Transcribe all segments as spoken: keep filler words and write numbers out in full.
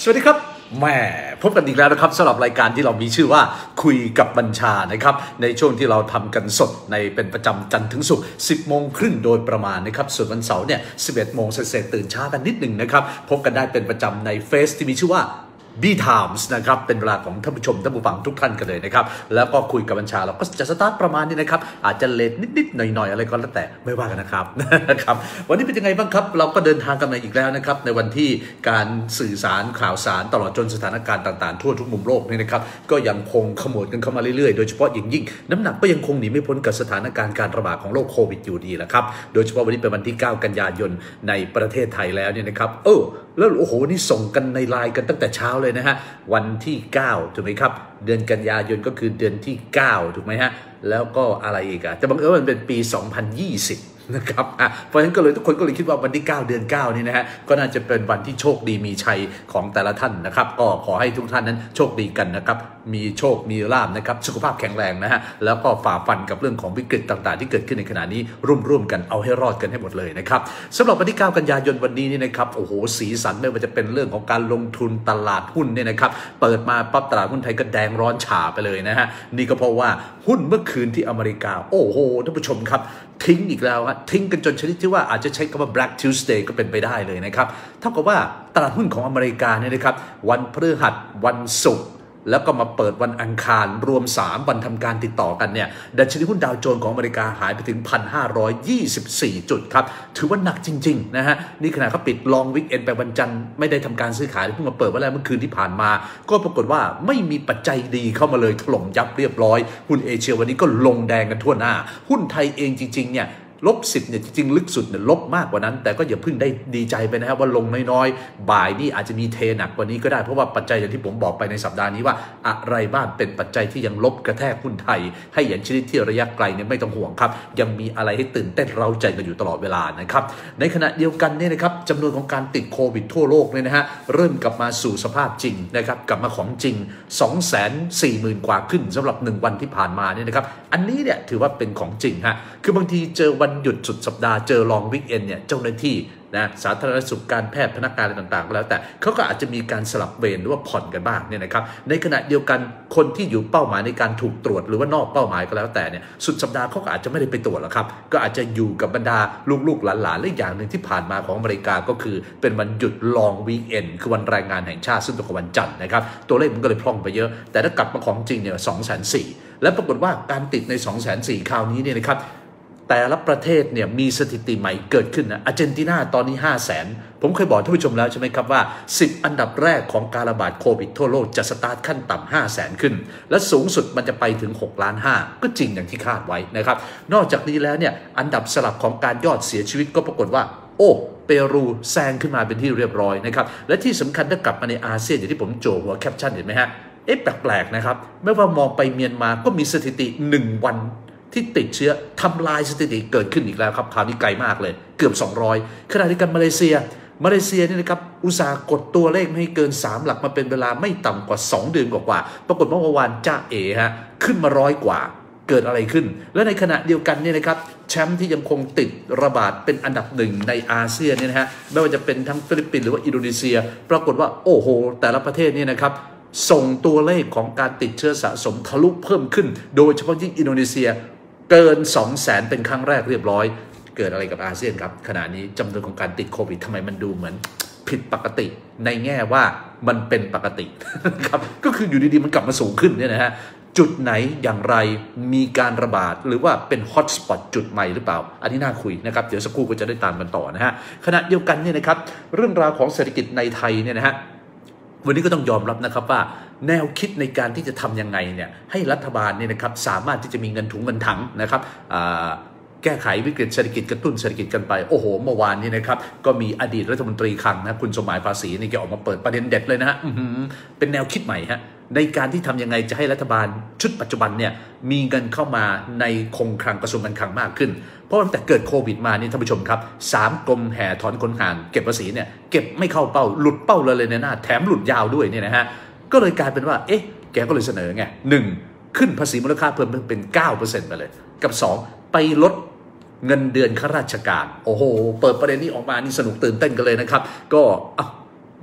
สวัสดีครับแม่พบกันอีกแล้วนะครับสำหรับรายการที่เรามีชื่อว่าคุยกับบัญชานะครับในช่วงที่เราทำกันสดในเป็นประจำจันทร์ถึงศุกร์สิบโมงครึ่งโดยประมาณนะครับส่วนวันเสาร์เนี่ยสิบเอ็ดโมงเศษตื่นช้ากันนิดหนึ่งนะครับพบกันได้เป็นประจำในเฟซที่มีชื่อว่าบี Times นะครับเป็นเวลาของท่านผู้ชมท่านผู้ฟังทุกท่านกันเลยนะครับแล้วก็คุยกับบัญชาเราก็จะสตาร์ทประมาณนี้นะครับอาจจะเลทนิดๆหน่อยๆอะไรก็แล้วแต่ไม่ว่ากันนะครับนะครับวันนี้เป็นยังไงบ้างครับเราก็เดินทางกันมาอีกแล้วนะครับในวันที่การสื่อสารข่าวสารตลอดจนสถานการณ์ต่างๆทั่วทุกมุมโลกนี่นะครับก็ยังคงขมวดกันเข้ามาเรื่อยๆโดยเฉพาะอย่างยิ่งน้ำหนักก็ยังคงหนีไม่พ้นกับสถานการณ์การระบาดของโรคโควิดอยู่ดีแหละครับโดยเฉพาะวันนี้เป็นวันที่เก้ากันยายนในประเทศไทยแล้วเนี่ยนะครับเออแล้วโอ้โหนี่ส่งกันในไลน์กันตั้งแต่เช้าเลยนะฮะวันที่เก้าถูกไหมครับเดือนกันยายนก็คือเดือนที่เก้าถูกไหมฮะแล้วก็อะไรอีกอะแต่บังเอิญมันเป็นปีสองพันยี่สิบนะครับอ่ะเพราะฉะนั้นก็เลยทุกคนก็เลยคิดว่าวันที่เก้าเดือนเก้านี่นะฮะก็น่าจะเป็นวันที่โชคดีมีชัยของแต่ละท่านนะครับก็ขอให้ทุกท่านนั้นโชคดีกันนะครับมีโชคมีลาภนะครับสุขภาพแข็งแรงนะฮะแล้วก็ฝ่าฟันกับเรื่องของวิกฤตต่างๆที่เกิดขึ้นในขณะนี้ร่วมๆกันเอาให้รอดกันให้หมดเลยนะครับสำหรับวันที่เก้ากันยายนวันนี้นี่นะครับโอ้โหสีสันไม่ว่าจะเป็นเรื่องของการลงทุนตลาดหุ้นเนี่ยนะครับเปิดมาปั๊บตลาดหุ้นไทยก็แดงร้อนฉ่าไปเลยนะฮะนี่ก็เพราะว่าหุ้นเมื่อคืนที่อเมริกาโอ้โหท่านผู้ชมครับทิ้งอีกแล้วฮะทิ้งกันจนชนิดที่ว่าอาจจะใช้คำว่า Black Tuesday ก็เป็นไปได้เลยนะครับเท่ากับว่าตลาดหุ้นของอเมริกาเนี่ยนะครับวันพฤหัสวันศุกร์แล้วก็มาเปิดวันอังคารรวมสามวันทำการติดต่อกันเนี่ยดัชนีหุ้นดาวโจนส์ของอเมริกาหายไปถึง หนึ่งพันห้าร้อยยี่สิบสี่ จุดครับถือว่าหนักจริงๆนะฮะนี่ขณะเขาปิดลองวิกเอนไปวันจันทร์ไม่ได้ทำการซื้อขายเพิ่งมาเปิดวันแรกเมื่อคืนที่ผ่านมาก็ปรากฏว่าไม่มีปัจจัยดีเข้ามาเลยถล่มยับเรียบร้อยหุ้นเอเชียวันนี้ก็ลงแดงกันทั่วหน้าหุ้นไทยเองจริงๆเนี่ยลบสิบเนี่ยจริงๆลึกสุดเนี่ยลบมากกว่านั้นแต่ก็อย่าเพิ่งได้ดีใจไปนะครับว่าลงน้อยๆบ่ายนี่อาจจะมีเทหนักกว่านี้ก็ได้เพราะว่าปัจจัยอย่างที่ผมบอกไปในสัปดาห์นี้ว่าอะไรบ้างเป็นปัจจัยที่ยังลบกระแทกหุ้นไทยให้เห็นชนิดที่ระยะไกลเนี่ยไม่ต้องห่วงครับยังมีอะไรให้ตื่นเต้นเร้าใจกันอยู่ตลอดเวลานะครับในขณะเดียวกันเนี่ยนะครับจำนวนของการติดโควิดทั่วโลกเนี่ยนะฮะเริ่มกลับมาสู่สภาพจริงนะครับกลับมาของจริง สองแสนสี่หมื่น กว่าขึ้นสำหรับหนึ่งวันที่ผ่านมาเนี่ยนะครับอันนี้เนี่ยถือว่าเป็นของจริงฮะคือบางทีเจอวันหยุดสุดสัปดาห์เจอลองวิกเอนเนี่ยเจ้าหน้าที่นะสาธารณสุขการแพทย์พนักงานอะไรต่างๆก็แล้วแต่เขาก็อาจจะมีการสลับเวรหรือว่าผ่อนกันบ้างเนี่ยนะครับในขณะเดียวกันคนที่อยู่เป้าหมายในการถูกตรวจหรือว่านอกเป้าหมายก็แล้วแต่เนี่ยสุดสัปดาห์เขาก็อาจจะไม่ได้ไปตรวจหรอกครับก็อาจจะอยู่กับบรรดาลูกๆหลานๆและอย่างหนึ่งที่ผ่านมาของอเมริกาก็คือเป็นวันหยุดลองวีคเอนคือวันแรงงานแห่งชาติซึ่งตรงกับวันจันทร์นะครับตัวเลขมันก็เลยพร่องไปเยอะแต่ถ้ากลับมาของจริงเนี่ยสองแสนสี่และปรากฏว่าการติดในสองแสนสี่คราวนี้เนี่ยนะครับแต่ละประเทศเนี่ยมีสถิติใหม่เกิดขึ้นนะอาร์เจนตินาตอนนี้ ห้าแสน ผมเคยบอกท่านผู้ชมแล้วใช่ไหมครับว่าสิบอันดับแรกของการระบาดโควิดทั่วโลกจะสตาร์ทขั้นต่ำ ห้าแสน ขึ้นและสูงสุดมันจะไปถึงหกล้านห้าก็จริงอย่างที่คาดไว้นะครับนอกจากนี้แล้วเนี่ยอันดับสลับของการยอดเสียชีวิตก็ปรากฏว่าโอ้เปรูแซงขึ้นมาเป็นที่เรียบร้อยนะครับและที่สำคัญถ้ากลับมาในอาเซียนอย่างที่ผมโจหัวแคปชั่นเห็นไหมฮะเอ๊ะแปลกๆนะครับไม่ว่ามองไปเมียนมาก็มีสถิติหนึ่งวันที่ติดเชื้อทำลายสถิติเกิดขึ้นอีกแล้วครับคราวนี้ไกลมากเลยเกือบสองร้อยขณะที่กันมาเลเซียมาเลเซียนี่นะครับอุตสาห์กดตัวเลขไม่ให้เกินสามหลักมาเป็นเวลาไม่ต่ำกว่าสองเดือนกว่าๆปรากฏว่าเมื่อวานจ้าเอ๋ฮะขึ้นมาร้อยกว่าเกิดอะไรขึ้นและในขณะเดียวกันเนี่ยนะครับแชมป์ที่ยังคงติดระบาดเป็นอันดับหนึ่งในอาเซียนเนี่ยนะฮะไม่ว่าจะเป็นทั้งฟิลิปปินส์หรือว่าอินโดนีเซียปรากฏว่าโอ้โหแต่ละประเทศเนี่ยนะครับส่งตัวเลขของการติดเชื้อสะสมทะลุเพิ่มขึ้นโดยเฉพาะยิ่งอินโดนีเซียเกิน สองแสน เป็นครั้งแรกเรียบร้อยเกิดอะไรกับอาเซียนครับขณะนี้จำนวนของการติดโควิดทำไมมันดูเหมือนผิดปกติในแง่ว่ามันเป็นปกติครับก็คืออยู่ดีๆมันกลับมาสูงขึ้นเนี่ยนะฮะจุดไหนอย่างไรมีการระบาดหรือว่าเป็นฮอตสปอตจุดใหม่หรือเปล่าอันนี้น่าคุยนะครับเดี๋ยวสักครู่ก็จะได้ตามกันต่อนะฮะขณะเดียวกันเนี่ยนะครับเรื่องราวของเศรษฐกิจในไทยเนี่ยนะฮะวันนี้ก็ต้องยอมรับนะครับว่าแนวคิดในการที่จะทำยังไงเนี่ยให้รัฐบาลเนี่ยนะครับสามารถที่จะมีเงินถุงเงินถังนะครับแก้ไขวิกฤตเศรษฐกิจกระตุ้นเศรษฐกิจกันไปโอ้โหเมื่อวานนี้นะครับก็มีอดีตรัฐมนตรีคลังนะคุณสมหมายภาษีนี่แกออกมาเปิดประเด็นเด็ดเลยนะฮะเป็นแนวคิดใหม่ฮะในการที่ทำยังไงจะให้รัฐบาลชุดปัจจุบันเนี่ยมีเงินเข้ามาในคงคลังกระทรวงการคลังมากขึ้นเพราะตั้งแต่เกิดโควิดมานี่ท่านผู้ชมครับสามกรมแห่ถอนคนห่างเก็บภาษีเนี่ยเก็บไม่เข้าเป้าหลุดเป้าเลยเลยในหน้าแถมหลุดยาวด้วยเนี่ยนะฮะก็เลยกลายเป็นว่าเอ๊ะแกก็เลยเสนอไงหนึ่งขึ้นภาษีมูลค่าเพิ่มเป็น เก้าเปอร์เซ็นต์ ไปเลยกับสองไปลด เงินเดือนข้าราชการโอ้โหเปิดประเด็นนี้ออกมานี่สนุกตื่นเต้นกันเลยนะครับก็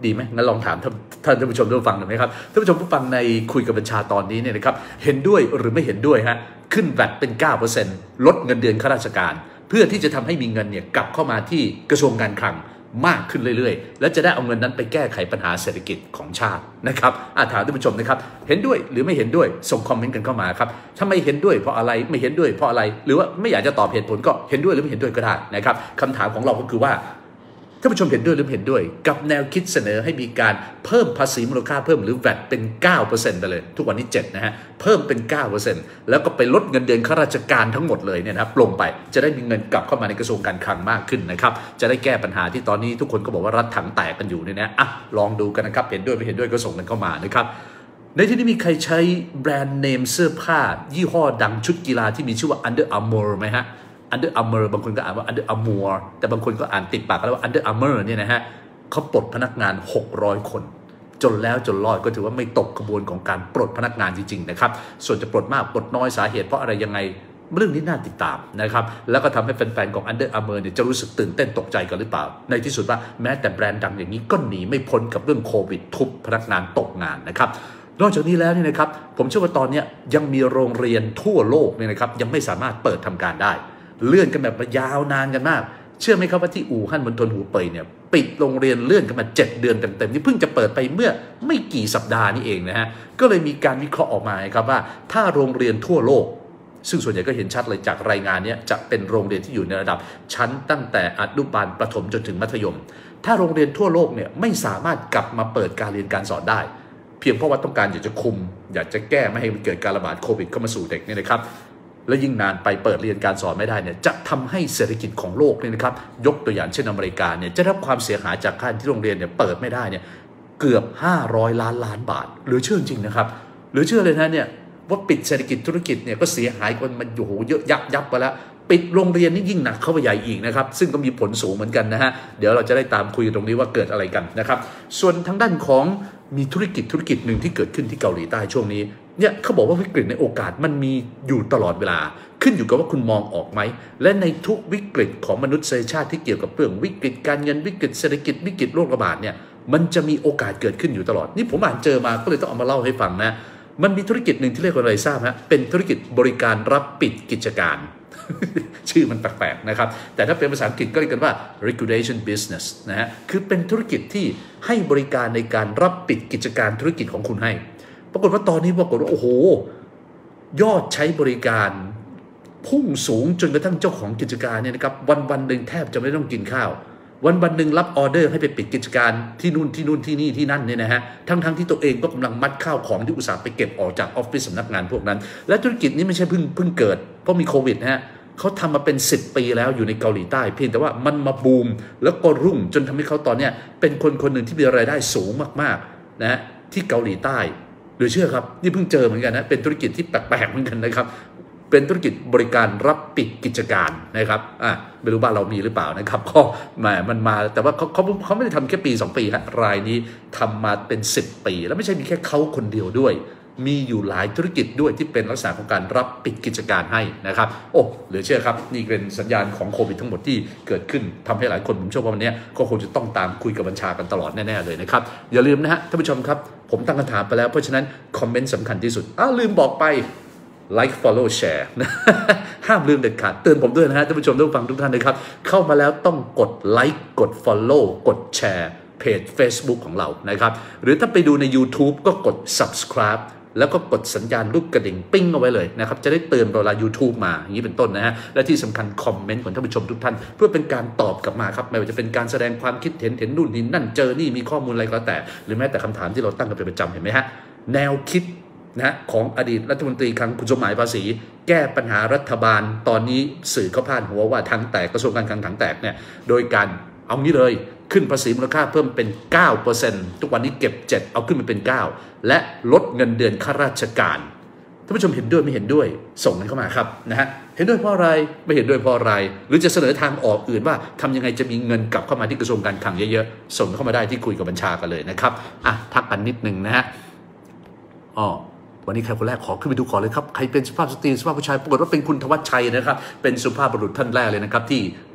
ดีไหมงั้นลองถามท่านท่านผู้ชมท่านผู้ฟังหน่อยไหมครับท่านผู้ชมผู้ฟังในคุยกับบัญชาตอนนี้เนี่ยนะครับเห็นด้วยหรือไม่เห็นด้วยฮะขึ้นแวตเป็น เก้าเปอร์เซ็นต์ ลดเงินเดือนข้าราชการเพื่อที่จะทำให้มีเงินเนี่ยกลับเข้ามาที่กระทรวงการคลังมากขึ้นเรื่อยๆและจะได้เอาเงินนั้นไปแก้ไขปัญหาเศรษฐกิจของชาตินะครับอาถามท่านผู้ชมนะครับเห็นด้วยหรือไม่เห็นด้วยส่งคอมเมนต์กันเข้ามาครับถ้าไม่เห็นด้วยเพราะอะไรไม่เห็นด้วยเพราะอะไรหรือว่าไม่อยากจะตอบเหตุผลก็เห็นด้วยหรือไม่เห็นด้วยก็ได้นะครับคำถามของเราก็คือว่าท่านผู้ชมเห็นด้วยหรือไม่เห็นด้วยกับแนวคิดเสนอให้มีการเพิ่มภาษีมูลค่าเพิ่มหรือ แวต เป็น เก้าเปอร์เซ็นต์ ไปเลยทุกวันนี้เจ็ดนะฮะเพิ่มเป็น เก้าเปอร์เซ็นต์ แล้วก็ไปลดเงินเดือนข้าราชการทั้งหมดเลยเนี่ยนะครับลงไปจะได้มีเงินกลับเข้ามาในกระทรวงการคลังมากขึ้นนะครับจะได้แก้ปัญหาที่ตอนนี้ทุกคนก็บอกว่ารัฐถังแตกกันอยู่เนี่ยนะอ่ะลองดูกันนะครับเห็นด้วยไม่เห็นด้วยก็ส่งกันเข้ามานะครับในที่นี้มีใครใช้แบรนด์เนมเสื้อผ้ายี่ห้อดังชุดกีฬาที่มีชื่อว่า Under Armour ไหมฮะUnder Armour บางคนก็อ่านว่า Under Armour แต่บางคนก็อ่านติดปากแล้วว่า Under Armour เนี่ยนะฮะเขาปลดพนักงานหกร้อยคนจนแล้วจนรอดก็ถือว่าไม่ตกกระบวนของการปลดพนักงานจริงๆนะครับส่วนจะปลดมากปลดน้อยสาเหตุเพราะอะไรยังไงเรื่องนี้น่าติดตามนะครับแล้วก็ทำให้แฟนๆของ Under Armour เนี่ยจะรู้สึกตื่นเต้นตกใจกันหรือเปล่าในที่สุดว่าแม้แต่แบรนด์ดังอย่างนี้ก็หนีไม่พ้นกับเรื่องโควิดทุบพนักงานตกงานนะครับนอกจากนี้แล้วเนี่ยนะครับผมเชื่อว่าตอนนี้ยังมีโรงเรียนทั่วโลกเนี่ยนะครับยังไม่สามารถเปิดทำการได้เลื่อนกันแบบยาวนานกันมากเชื่อไหมครับว่าที่อู่ฮั่นมณฑลหูเป่ยเนี่ยปิดโรงเรียนเลื่อนกันมาเจ็ดเดือนเต็มๆนี่เพิ่งจะเปิดไปเมื่อไม่กี่สัปดาห์นี้เองนะฮะก็เลยมีการวิเคราะห์ออกมาครับว่าถ้าโรงเรียนทั่วโลกซึ่งส่วนใหญ่ก็เห็นชัดเลยจากรายงานนี้จะเป็นโรงเรียนที่อยู่ในระดับชั้นตั้งแต่อนุบาลประถมจนถึงมัธยมถ้าโรงเรียนทั่วโลกเนี่ยไม่สามารถกลับมาเปิดการเรียนการสอนได้เพียงเพราะว่าต้องการอยากจะคุมอยากจะแก้ไม่ให้มันเกิดการระบาดโควิดเข้ามาสู่เด็กเนี่ยนะครับและยิ่งนานไปเปิดเรียนการสอนไม่ได้เนี่ยจะทำให้เศรษฐกิจของโลกเนี่ยนะครับยกตัวอย่างเช่นอเมริกาเนี่ยจะได้รับความเสียหายจากการที่โรงเรียนเนี่ยเปิดไม่ได้เนี่ยเกือบห้าร้อยล้านล้านบาทเหลือเชื่อจริงนะครับเหลือเชื่อเลยนะเนี่ยว่าปิดเศรษฐกิจธุรกิจเนี่ยก็เสียหายกันมันโอ้โหเยอะยับยับไปแล้วปิดโรงเรียนนี่ยิ่งหนักเข้าไปใหญ่อีกนะครับซึ่งก็มีผลสูงเหมือนกันนะฮะเดี๋ยวเราจะได้ตามคุยตรงนี้ว่าเกิดอะไรกันนะครับส่วนทางด้านของมีธุรกิจธุรกิจหนึ่งที่เกิดขึ้นที่เกาหลีใต้ช่วงนี้เนี่ยเขาบอกว่าวิกฤตในโอกาสมันมีอยู่ตลอดเวลาขึ้นอยู่กับว่าคุณมองออกไหมและในทุกวิกฤตของมนุษยชาติที่เกี่ยวกับเรื่องวิกฤตการเงินวิกฤตเศรษฐกิจวิกฤตโรคระบาดเนี่ยมันจะมีโอกาสเกิดขึ้นอยู่ตลอดนี่ผมอ่านเจอมาก็เลยต้องเอามาเล่าให้ฟังนะมันมีธุรกิจหนึ่งที่เรียกว่าอะไรทราบฮะเป็นธุรกิจบริการรับปิดกิจการ ชื่อมันแปลกๆนะครับแต่ถ้าเป็นภาษาอังกฤษก็เรียกกันว่า liquidation business นะฮะคือเป็นธุรกิจที่ให้บริการในการรับปิดกิจการธุรกิจของคุณให้ปรากฏว่าตอนนี้ปรากฏว่าโอ้โหยอดใช้บริการพุ่งสูงจนกระทั่งเจ้าของกิจการเนี่ยนะครับวันวันหนึ่งแทบจะไม่ต้องกินข้าววันวันหนึ่งรับออเดอร์ให้ไปปิดกิจการที่นู่นที่นู่นที่นี่ที่นั่นเนี่ยนะฮะทั้งทั้งที่ตัวเองก็กำลังมัดข้าวของที่อุตสาห์ไปเก็บออกจากออฟฟิศสำนักงานพวกนั้นและธุรกิจนี้ไม่ใช่เพิ่งเพิ่งเกิดเพราะมีโควิดนะฮะเขาทำมาเป็นสิบปีแล้วอยู่ในเกาหลีใต้เพียงแต่ว่ามันมาบูมแล้วก็รุ่งจนทำให้เขาตอนนี้เป็นคนคนหนึ่งที่มีรายได้สูงมากๆนะฮะที่เกาหลีใต้หรือเชื่อครับนี่เพิ่งเจอเหมือนกันนะเป็นธุรกิจที่แปลกๆเหมือนกันนะครับเป็นธุรกิจบริการรับปิดกิจการนะครับอ่ะไม่รู้บ้านเรามีหรือเปล่านะครับก็แหมมันมาแต่ว่าเขาเขาเขาไม่ได้ทำแค่ปีสองปีฮะรายนี้ทำมาเป็นสิบปีแล้วไม่ใช่มีแค่เขาคนเดียวด้วยมีอยู่หลายธุรกิจด้วยที่เป็นลักษณะของการรับปิดกิจการให้นะครับโอ้เหลือเชื่อครับนี่เป็นสัญญาณของโควิดทั้งหมดที่เกิดขึ้นทำให้หลายคนผมเชื่อว่าวันนี้ก็คงจะต้องตามคุยกับบัญชากันตลอดแน่ๆเลยนะครับอย่าลืมนะฮะท่านผู้ชมครับผมตั้งคำถามไปแล้วเพราะฉะนั้นคอมเมนต์สำคัญที่สุดอ้าวลืมบอกไปlike follow share ห้ามลืมเด็ดขาดเตือนผมด้วยนะฮะท่านผู้ชมทุกฟังทุกท่านนะครับเข้ามาแล้วต้องกด like กด follow กดแชร์เพจ Facebook ของเรานะครับหรือถ้าไปดูใน YouTube ก็กด subscribe แล้วก็กดสัญญาณรูปกระดิ่งปิ้งเอาไว้เลยนะครับจะได้เตือนเวลา YouTube มาอย่างนี้เป็นต้นนะฮะและที่สำคัญคอมเมนต์ของท่านผู้ชมทุกท่านเพื่อเป็นการตอบกลับมาครับไม่ว่าจะเป็นการแสดงความคิดเห็นเห็นนู่นนี่นั่นเจอนี่มีข้อมูลอะไรก็แต่หรือแม้แต่คำถามที่เราตั้งกันเป็นประจำเห็นไหมฮะแนวคิดนะของอดีตรัฐมนตรีคลังคุณสมหมายภาษีแก้ปัญหารัฐบาลตอนนี้สื่อเขาพาดหัวว่าถังแตกกระทรวงการคลังถังแตกเนี่ยโดยการเอางี้เลยขึ้นภาษีมูลค่าเพิ่มเป็น เก้าเปอร์เซ็นต์ ทุกวันนี้เก็บเจ็ดเอาขึ้นมาเป็นเก้าและลดเงินเดือนข้าราชการท่านผู้ชมเห็นด้วยไม่เห็นด้วยส่งกันเข้ามาครับนะฮะเห็นด้วยเพราะอะไรไม่เห็นด้วยเพราะอะไรหรือจะเสนอทางออกอื่นว่าทำยังไงจะมีเงินกลับเข้ามาที่กระทรวงการคลังเยอะๆส่งเข้ามาได้ที่คุยกับบัญชากันเลยนะครับอ่ะทักกันนิดนึงนะฮะอ๋อวันนี้ใครคนแรกขอขึ้นไปดูก่อนเลยครับใครเป็นสุภาพสตรีสุภาพผู้ชายปรากฏว่าเป็นคุณธวัชชัยนะครับเป็นสุภาพบุรุษท่านแรกเลยนะครับที่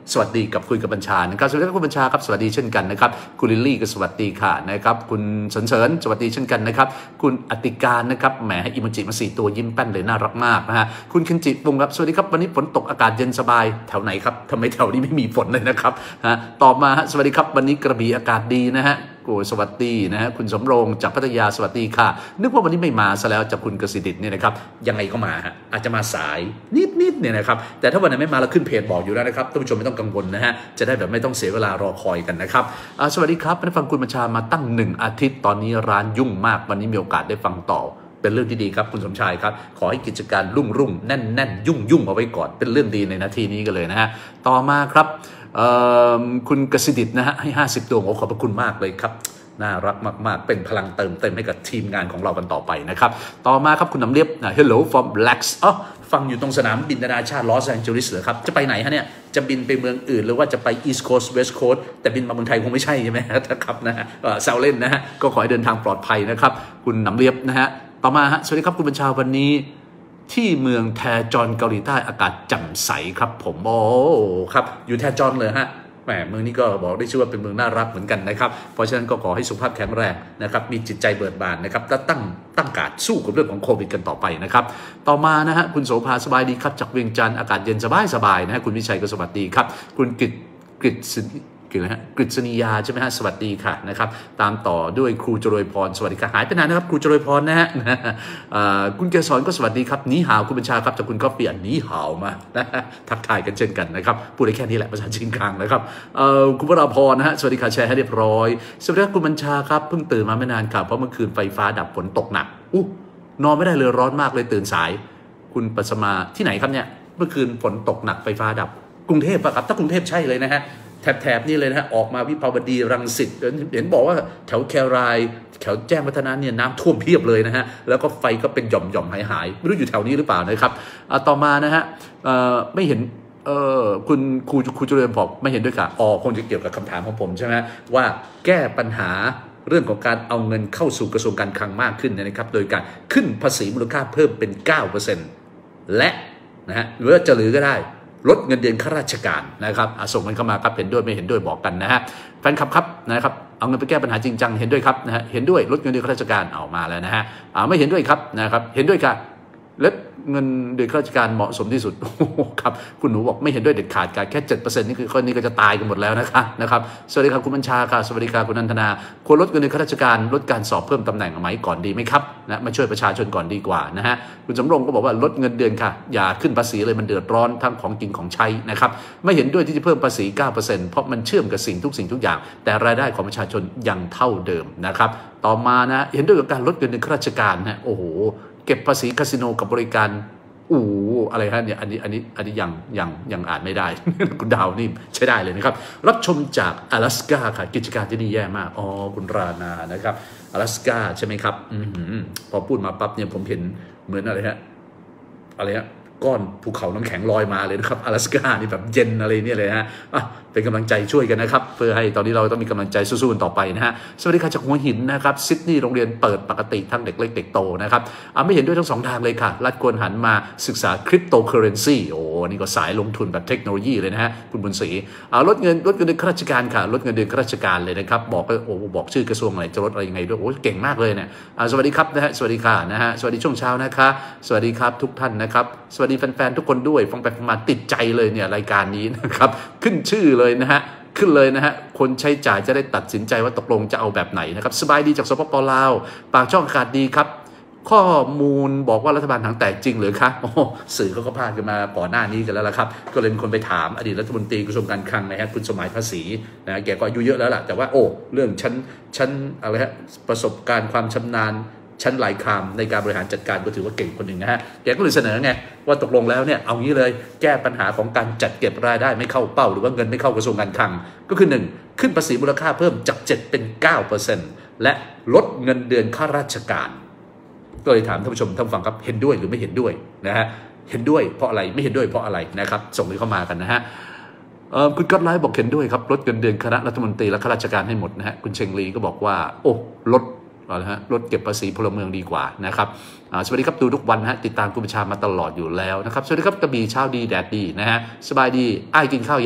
สวัสดีกับคุยกับบัญชานะครับสวัสดีครับคุณบัญชาครับสวัสดีเช่นกันนะครับคุณลิลลี่ก็สวัสดีค่ะนะครับคุณเฉินเฉินสวัสดีเช่นกันนะครับคุณอติการนะครับแหมให้อิโมจิมาสี่ตัวยิ้มแป้นเลยน่ารักมากนะฮะคุณคินจิปุงครับสวัสดีครับวันนี้ฝนตกอากาศเย็นสบายแถวไหนครับทำไมแถวนี้ไม่มีฝนเลยนะครับฮะต่อมาสวัสดีครับวันนี้กระบี่อากาศดีนะฮะโอ้สวัสดีนะฮะคุณสมรงจากพัทยาสวัสดีค่ะนึกว่าวันนี้ไม่มาซะแล้วจากคุณกสิทธิ์เนี่ยนะครับยังไงก็มาฮะอาจจะมาสายนิดๆเนี่ยนะครับแต่ถ้าวันไหนไม่มาเราขึ้นเพจบอกอยู่แล้วนะครับท่านผู้ชมไม่ต้องกังวลนะฮะจะได้แบบไม่ต้องเสียเวลารอคอยกันนะครับสวัสดีครับได้ฟังคุณบัญชามาตั้งหนึ่งอาทิตย์ตอนนี้ร้านยุ่งมากวันนี้มีโอกาสได้ฟังต่อเป็นเรื่องที่ดีครับคุณสมชายครับขอให้กิจการรุ่งรุ่งแน่นแน่นยุ่งยุ่งเอาไว้ก่อนเป็นเรื่องดีในนาทีนี้กันเลยนะฮะต่อมาครับคุณกสิทธิ์นะฮะให้ห้าสิบดวงโอ้ขอบพระคุณมากเลยครับน่ารักมากๆเป็นพลังเติมเต็มให้กับทีมงานของเรากันต่อไปนะครับต่อมาครับคุณน้ำเลียบ Hello from Blacks อ๋อฟังอยู่ตรงสนามบินนานาชาติลอสแองเจลิสเหรอครับจะไปไหนฮะเนี่ยจะบินไปเมืองอื่นหรือว่าจะไป East Coast West Coast แต่บินมาเมืองไทยคงไม่ใช่ใช่ไหมครับนะฮะแซวเล่นนะฮะก็ขอให้เดินทางปลอดภัยนะครับคุณน้ำเลียบนะฮะต่อมาฮะสวัสดีครับคุณบัญชาวันนี้ที่เมืองแทจอนเกาหลีใต้อากาศแจ่มใสครับผมโอ้ครับอยู่แทจอนเลยฮะแหมเมืองนี้ก็บอกได้ชื่อว่าเป็นเมืองน่ารักเหมือนกันนะครับเพราะฉะนั้นก็ขอให้สุขภาพแข็งแรงนะครับมีจิตใจเบิกบานนะครับและตั้งตั้งการสู้กับเรื่องของโควิดกันต่อไปนะครับต่อมานะฮะคุณโสภาสบายดีครับจากเวียงจันทร์อากาศเย็นสบายสบายนะฮะคุณวิชัยก็สวัสดีครับคุณกฤษกฤษกี่นะฮะกฤษณียาใช่ไหมฮะสวัสดีค่ะนะครับตามต่อด้วยครูจรวยพรสวัสดีค่ะหายไปนานนะครับครูจรวยพรนะฮะคุณเกษรก็สวัสดีครับนีหาวคุณบัญชาครับจากคุณก็เปลี่ยนนีหาวมาทักทายกันเช่นกันนะครับพูดได้แค่นี้แหละภาษาจีนกลางนะครับคุณวราพรนะฮะสวัสดีค่ะแชร์ให้เรียบร้อยสวัสดีครับคุณบัญชาครับเพิ่งตื่นมาไม่นานค่ะเพราะเมื่อคืนไฟฟ้าดับฝนตกหนักอู้นอนไม่ได้เลยร้อนมากเลยตื่นสายคุณปัสมาที่ไหนครับเนี่ยเมื่อคืนฝนตกหนักไฟฟ้าดับกรุงเทพป่ะครับถ้ากรุงเทพใช่เลยนะฮะแถบๆนี่เลยนะฮะออกมาวิภาวดีรังสิตเห็นบอกว่าแถวแครายแถวแจ้งวัฒนะเนี่ยน้ำท่วมเพียบเลยนะฮะแล้วก็ไฟก็เป็นหย่อมหย่อมหายหายไม่รู้อยู่แถวนี้หรือเปล่านะครับต่อมานะฮะไม่เห็นคุณครูครูจุเรียนบอกไม่เห็นด้วยค่ะอ๋อคงจะเกี่ยวกับคำถามของผมใช่ไหมว่าแก้ปัญหาเรื่องของการเอาเงินเข้าสู่กระทรวงการคลังมากขึ้นนะครับโดยการขึ้นภาษีมูลค่าเพิ่มเป็น เก้าเปอร์เซ็นต์ และนะฮะหรือว่าจะหรือก็ได้ลดเงินเดือนข้าราชการนะครับส่งมันเข้ามาครับเห็นด้วยไม่เห็นด้วยบอกกันนะฮะแฟนคลับครับนะครับเอาเงินไปแก้ปัญหาจริงจังเห็นด้วยครับนะฮะเห็นด้วยลดเงินเดือนข้าราชการเอามาแล้วนะฮะไม่เห็นด้วยครับนะครับเห็นด้วยค่ะลดเงินเดือนข้าราชการเหมาะสมที่สุดครับคุณหนูบอกไม่เห็นด้วยเด็ดขาดการแค่ เจ็ดเปอร์เซ็นต์ นี่คือคนนี้ก็จะตายกันหมดแล้วนะคะนะครับสวัสดีครับคุณบัญชาค่ะสวัสดีค่ะคุณนันทนาควรลดเงินเดือนข้าราชการลดการสอบเพิ่มตำแหน่งไหมก่อนดีไหมครับนะมาช่วยประชาชนก่อนดีกว่านะฮะคุณสำรงก็บอกว่าลดเงินเดือนค่ะอย่าขึ้นภาษีเลยมันเดือดร้อนทั้งของกินของใช้นะครับไม่เห็นด้วยที่จะเพิ่มภาษี เก้าเปอร์เซ็นต์ เพราะมันเชื่อมกับสิ่งทุกสิ่งทุกอย่างแต่รายได้ของประชาชนยังเท่าเดิมนะครับต่อมานะเห็นด้วยกับการลดเงินเดือนข้าราชการนะโอ้โหเก็บภาษีคาสิโนกับบริการอู้อะไรฮะเนี่ยอันนี้อันนี้อันนี้ยังยังยังอ่านไม่ได้ คุณดาวนี่ใช้ได้เลยนะครับรับชมจาก阿拉斯ก้าค่ะกิจการที่นี่แย่มากอ๋อคุณรานานะครับ阿拉斯ก้าใช่ไหมครับอืมพอพูดมาปั๊บเนี่ยผมเห็นเหมือนอะไรฮะอะไรฮะก้อนภูเขาน้ำแข็งลอยมาเลยนะครับ阿拉斯ก้านี่แบบเย็นอะไรเนี่ยเลยฮะเป็นกำลังใจช่วยกันนะครับเพื่อให้ตอนนี้เราต้องมีกำลังใจสู้ๆต่อไปนะฮะสวัสดีค่ะจากหัวหินนะครับซิดนีย์โรงเรียนเปิดปกติทั้งเด็กเล็กเด็กโตนะครับไม่เห็นด้วยทั้งสองทางเลยค่ะรัฐควรหันมาศึกษาคริปโตเคอเรนซีโอ้นี่ก็สายลงทุนแบบเทคโนโลยีเลยนะฮะคุณบุญศรีลดเงินลดเงินเดือนข้าราชการค่ะลดเงินเดือนข้าราชการเลยนะครับบอกโอ้บอกชื่อกระทรวงอะไรจะลดอะไรยังไงด้วยโอ้เก่งมากเลยเนี่ยสวัสดีครับนะฮะสวัสดีค่ะนะฮะสวัสดีช่วงเช้านะคะสวัสดีครับทุกท่านนะครับสวัสดีแฟนๆทุกคนด้วยฟังไปฟังมาติดใจเลยเนี่ยรายการนี้นะครับขึ้นชื่อเลยนะฮะขึ้นเลยนะฮะคนใช้จ่ายจะได้ตัดสินใจว่าตกลงจะเอาแบบไหนนะครับสบายดีจากสปป.ลาวปากช่องอากาศดีครับข้อมูลบอกว่ารัฐบาลถังแตกจริงหรือคะโอ้สื่อเขาก็พาดกันมาก่อนหน้านี้กันแล้วละครับก็เลยมีคนไปถามอดีตรัฐมนตรีกระทรวงการคลังนะฮะคุณสมัยภาษีนะแกก็อายุเยอะแล้วล่ะแต่ว่าโอ้เรื่องชั้นชั้นอะไรฮะประสบการณ์ความชำนาญชั้นหลายคามในการบริหารจัดการก็ถือว่าเก่งคนหนึ่งนะฮะแกก็เลยเสนอไงว่าตกลงแล้วเนี่ยเอางี้เลยแก้ปัญหาของการจัดเก็บรายได้ไม่เข้าเป้าหรือว่าเงินไม่เข้ากระทรวงการคลังก็คือหนึ่งขึ้นภาษีมูลค่าเพิ่มจากเจ็ดเป็น เก้าเปอร์เซ็นต์ และลดเงินเดือนข้าราชการก็เลยถามท่านผู้ชมท่านฟังครับเห็นด้วยหรือไม่เห็นด้วยนะฮะเห็นด้วยเพราะอะไรไม่เห็นด้วยเพราะอะไรนะครับส่งเข้ามากันนะฮะคุณกัดไลฟ์บอกเห็นด้วยครับลดเงินเดือนคณะรัฐมนตรีและข้าราชการให้หมดนะฮะคุณเชงลีก็บอกว่าโอ้ลดอะไรฮะลดเก็บภาษีพลเมืองดีกว่านะครับสวัสดีครับดูทุกวันฮะติดตามคุณประชามาตลอดอยู่แล้วนะครับสวัสดีครับกระบี่เช้าดีแดดดีนะฮะสบายดีอ้ายกินข้าวยัง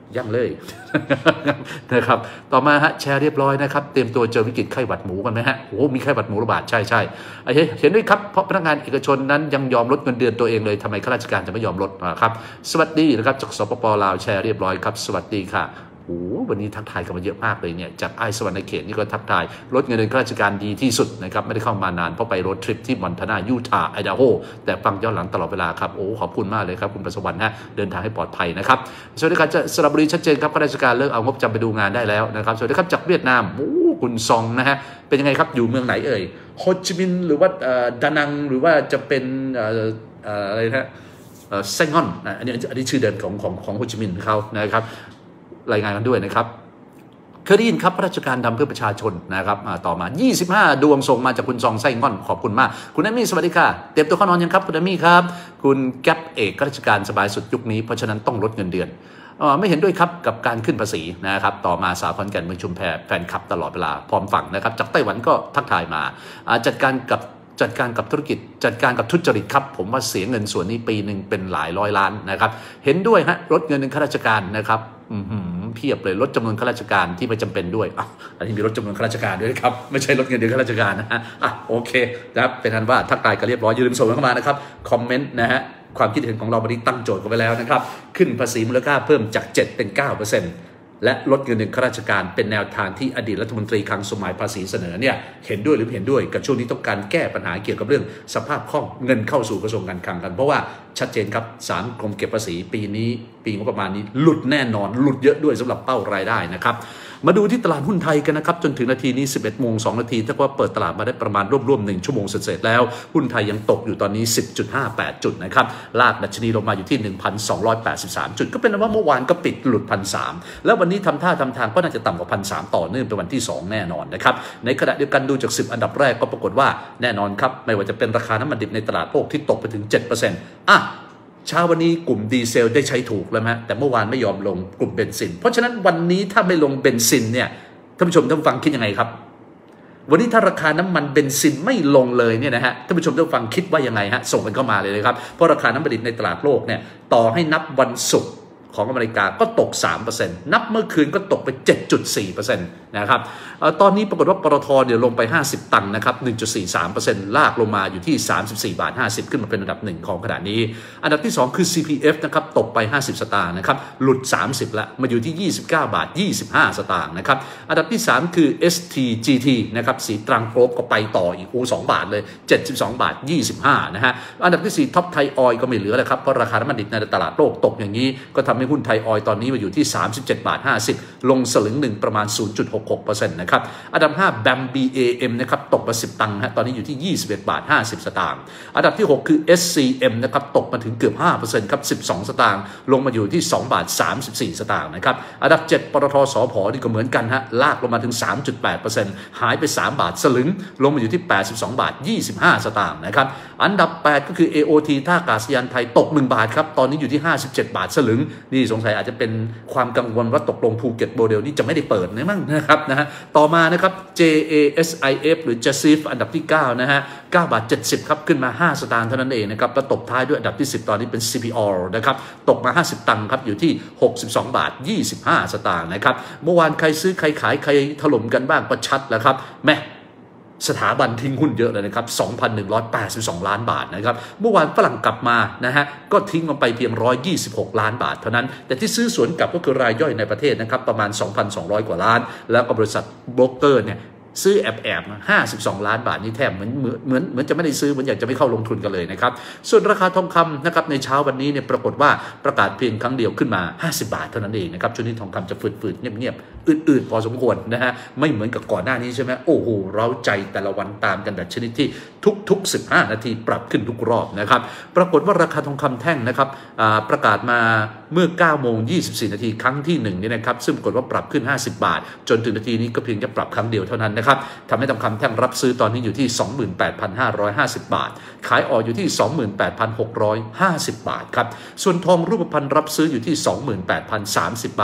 ยังเลย นะครับต่อมาฮะแชร์เรียบร้อยนะครับเตรียมตัวเจอวิกฤตไข้หวัดหมูกันไหมฮะโอ้มีไข้หวัดหมูระบาดใช่ใช่เห็นด้วยครับเพราะพนักงานเอกชนนั้นยังยอมลดเงินเดือนตัวเองเลยทำไมข้าราชการจะไม่ยอมลดนะครับสวัสดีนะครับจากสปปลาวแชร์เรียบร้อยครับสวัสดีค่ะโอ้วันนี้ทักทายกันมาเยอะมากเลยเนี่ยจากไอสวรรค์เขตนี่ก็ทักทายลดเงินเดือนข้าราชการดีที่สุดนะครับไม่ได้เข้ามานานเพราะไปโรดทริปที่มอนทานายูทาห์ไอดาโฮแต่ฟังย้อนหลังตลอดเวลาครับโอ้ขอบคุณมากเลยครับคุณประสวรรค์ฮะเดินทางให้ปลอดภัยนะครับสวัสดีครับสระบุรีชัดเจนครับข้าราชการเลิกเอางบจำไปดูงานได้แล้วนะครับสวัสดีครับจากเวียดนามโอ้คุณซองนะฮะเป็นยังไงครับอยู่เมืองไหนเอ่ยโฮจิมินห์หรือว่าดานังหรือว่าจะเป็นอะไรนะไซงอนอันนี้อันนี้ชื่อเดิมของของของโฮจิมินห์เขานะครับรายงานกันด้วยนะครับเคยได้ยินครับราชการทำเพื่อประชาชนนะครับต่อมายี่สิบห้าดวงส่งมาจากคุณซองไส้ง่อนขอบคุณมากคุณแอมมี่สวัสดีค่ะเตรียมตัวเข้านอนยังครับคุณแอมมี่ครับคุณแก๊ปเอกข้าราชการสบายสุดยุคนี้เพราะฉะนั้นต้องลดเงินเดือนไม่เห็นด้วยครับกับการขึ้นภาษีนะครับต่อมาสาวขอนแก่นเมืองชุมแพแฟนคลับตลอดเวลาพร้อมฟังนะครับจากไต้หวันก็ทักทายมาจัดการกับจัดการกับธุรกิจจัดการกับทุจริตครับผมว่าเสียเงินส่วนนี้ปีหนึ่งเป็นหลายร้อยล้านนะครับเห็นด้วยฮะลดเงินเดือนข้าราชการนะครับเพียบเลยลดจำนวนข้าราชการที่ไม่จำเป็นด้วยอ่ะอันนี้มีลดจำนวนข้าราชการด้วยครับไม่ใช่ลดเงินเดือนข้าราชการนะฮะอ่ะโอเคนะครับเป็นอันว่าทักทายกันเรียบร้อยอย่าลืมส่งเข้ามานะครับคอมเมนต์นะฮะความคิดเห็นของเราวันนี้ตั้งโจทย์กันไว้แล้วนะครับขึ้นภาษีมูลค่าเพิ่มจากเจ็ดเป็น เก้าเปอร์เซ็นต์ และลดเงินเดือนข้าราชการเป็นแนวทางที่อดีตรัฐมนตรีคลังสมัยภาษีเสนอเนี่ยเห็นด้วยหรือไม่เห็นด้วยกับช่วงนี้ต้องการแก้ปัญหาเกี่ยวกับเรื่องสภาพคล่องเงินเข้าสู่กระทรวงการคลังกันเพราะว่าชัดเจนครับศาลกรมเก็บภาษีปีนี้ปีงบประมาณนี้หลุดแน่นอนหลุดเยอะด้วยสำหรับเป้ารายได้นะครับมาดูที่ตลาดหุ้นไทยกันนะครับจนถึงนาทีนี้สิบเอ็ดโมงสองนาทีถ้าว่าเปิดตลาดมาได้ประมาณร่วมๆหนึ่งชั่วโมงเสร็จแล้วหุ้นไทยยังตกอยู่ตอนนี้ สิบจุดห้าแปด จุดนะครับลากดัชนีลงมาอยู่ที่ หนึ่งพันสองร้อยแปดสิบสาม จุดก็เป็นว่าเมื่อวานก็ปิดหลุด หนึ่งพันสามร้อย แล้ววันนี้ทำท่าทำทางก็น่าจะต่ำกว่า หนึ่งพันสามร้อย ต่อเนื่องเป็นวันที่สองแน่นอนนะครับในขณะเดียวกันดูจากสิบอันดับแรกก็ปรากฏว่าแน่นอนครับไม่ว่าจะเป็นราคาน้ำมันดิบในตลาดโลกที่ตกไปถึง เจ็ดเปอร์เซ็นต์ อ่ะเช้าวันนี้กลุ่มดีเซลได้ใช้ถูกแล้วฮะแต่เมื่อวานไม่ยอมลงกลุ่มเบนซินเพราะฉะนั้นวันนี้ถ้าไม่ลงเบนซินเนี่ยท่านผู้ชมท่านฟังคิดยังไงครับวันนี้ถ้าราคาน้ำมันเบนซินไม่ลงเลยเนี่ยนะฮะท่านผู้ชมท่านฟังคิดว่ายังไงฮะส่งกันเข้ามาเลยนะครับเพราะราคาน้ำมันดิบในตลาดโลกเนี่ยต่อให้นับวันศุกร์ของอเมริกาก็ตก สามเปอร์เซ็นต์ นับเมื่อคืนก็ตกไป เจ็ดจุดสี่เปอร์เซ็นต์ นะครับตอนนี้ปรากฏว่าปตทเนี่ยลงไปห้าสิบตังค์นะครับ หนึ่งจุดสี่สามเปอร์เซ็นต์ ลากลงมาอยู่ที่สามสิบสี่บาทห้าสิบขึ้นมาเป็นอันดับหนึ่งของขณะนี้อันดับที่สองคือ ซี พี เอฟ นะครับตกไปห้าสิบสตางค์นะครับหลุดสามสิบละมาอยู่ที่ยี่สิบเก้าบาทยี่สิบห้าสตางค์นะครับอันดับที่สามคือ เอส ที จี ที นะครับสีตรังโกลบก็ไปต่ออีกโอ้สองบาทเลยเจ็ดสิบสองบาทยี่สิบห้านะฮะอันดับที่สี่ท็อปไทยออยล์ก็ไม่เหลือแล้วครับเพราะราคาน้ำมันดิบในตลาดโลกตกอย่างนี้ก็ทำให้หุ้นไทยออยล์ตอนนี้มาอยู่ที่สามสิบเจ็ดบาทห้าสิบลงสลึงหนึ่งประมาณ ศูนย์จุดหกหกเปอร์เซ็นต์ นะครับอันดับห้า บี เอ เอ็ม บี เอ เอ็ม นะครับตกมาสิบตังค์ฮะตอนนี้อยู่ที่ยี่สิบเอ็ดบาทห้าสิบสตางค์อันดับที่หกคือ เอส ซี เอ็ม นะครับตกมาถึงเกือบ ห้าเปอร์เซ็นต์ ครับสิบสองสตางค์ลงมาอยู่ที่สองบาทสามสิบสี่สตางค์นะครับอันดับเจ็ดปตทสผนี่ก็เหมือนกันฮะลากลงมาถึง สามจุดแปดเปอร์เซ็นต์ หายไปสามบาทสลึงลงมาอยู่ที่แปดสิบสองบาทยี่สิบห้าสตางค์นะครับอันดับแปดก็คือ เอ โอ ที ท่าอากาศยานไทยตกหนึ่งบาทครับตอนนี้อยู่ที่ห้าสิบเจ็ดบาทสลึงนี่สงสัยอาจจะเป็นความกังวลว่าตกลงภูเก็ตโมเดลนี่จะไม่ได้เปิดนะมั้งนะครับนะฮะต่อมานะครับ เจ เอ เอส ไอ เอฟ หรือ เจ ซี ไอ เอฟ อันดับที่เก้านะฮะเก้าบาทเจ็ดสิบครับขึ้นมาห้าสตางค์เท่านั้นเองนะครับแล้วตบท้ายด้วยอันดับที่สิบตอนนี้เป็น ซี พี ออ นะครับตกมาห้าสิบตังค์ครับอยู่ที่หกสิบสองบาทยี่สิบห้าสตางค์นะครับเมื่อวานใครซื้อใครขายใครถล่มกันบ้างก็ชัดแล้วครับแม่สถาบันทิ้งหุ้นเยอะเลยนะครับ สองพันหนึ่งร้อยแปดสิบสอง ล้านบาทนะครับเมื่อวานฝรั่งกลับมานะฮะก็ทิ้งลงไปเพียงหนึ่งร้อยยี่สิบหกล้านบาทเท่านั้นแต่ที่ซื้อสวนกลับก็คือรายย่อยในประเทศนะครับประมาณ สองพันสองร้อย กว่าล้านแล้วก็บริษัทโบรกเกอร์เนี่ยซื้อแอบแอบห้าสิบสองล้านบาทนี่แทบเหมือนเหมือนเหมือนเหมือนจะไม่ได้ซื้อเหมือนอยากจะไม่เข้าลงทุนกันเลยนะครับส่วนราคาทองคำนะครับในเช้าวันนี้เนี่ยปรากฏว่าประกาศเพียงครั้งเดียวขึ้นมาห้าสิบบาทเท่านั้นเองนะครับช่วงนี้ทองคำจะฝืดๆเงียบๆอืดๆพอสมควรนะฮะไม่เหมือนกับก่อนหน้านี้ใช่ไหมโอ้โหเร้าใจแต่ละวันตามกันแบบชนิดที่ทุกๆสิบห้านาทีปรับขึ้นทุกรอบนะครับปรากฏว่าราคาทองคำแท่งนะครับประกาศมาเมื่อเก้าโมงยี่สิบสี่นาทีครั้งที่หนึ่งนี่นะครับซึ่งปรากฏว่าปรับขึ้นห้าสิบบาทจนถึงนาทีนี้ก็เพียงจะปรับครั้งเดียวเท่านั้นนะครับทำให้ทองคำแท่งรับซื้อตอนนี้อยู่ที่ สองหมื่นแปดพันห้าร้อยห้าสิบ บาทขายออกอยู่ที่ สองหมื่นแปดพันหกร้อยห้าสิบ บาทครับส่วนทองรูปพรรณรับซื้ออยู่ที่ สองหมื่นแปดพันสามสิบ บาท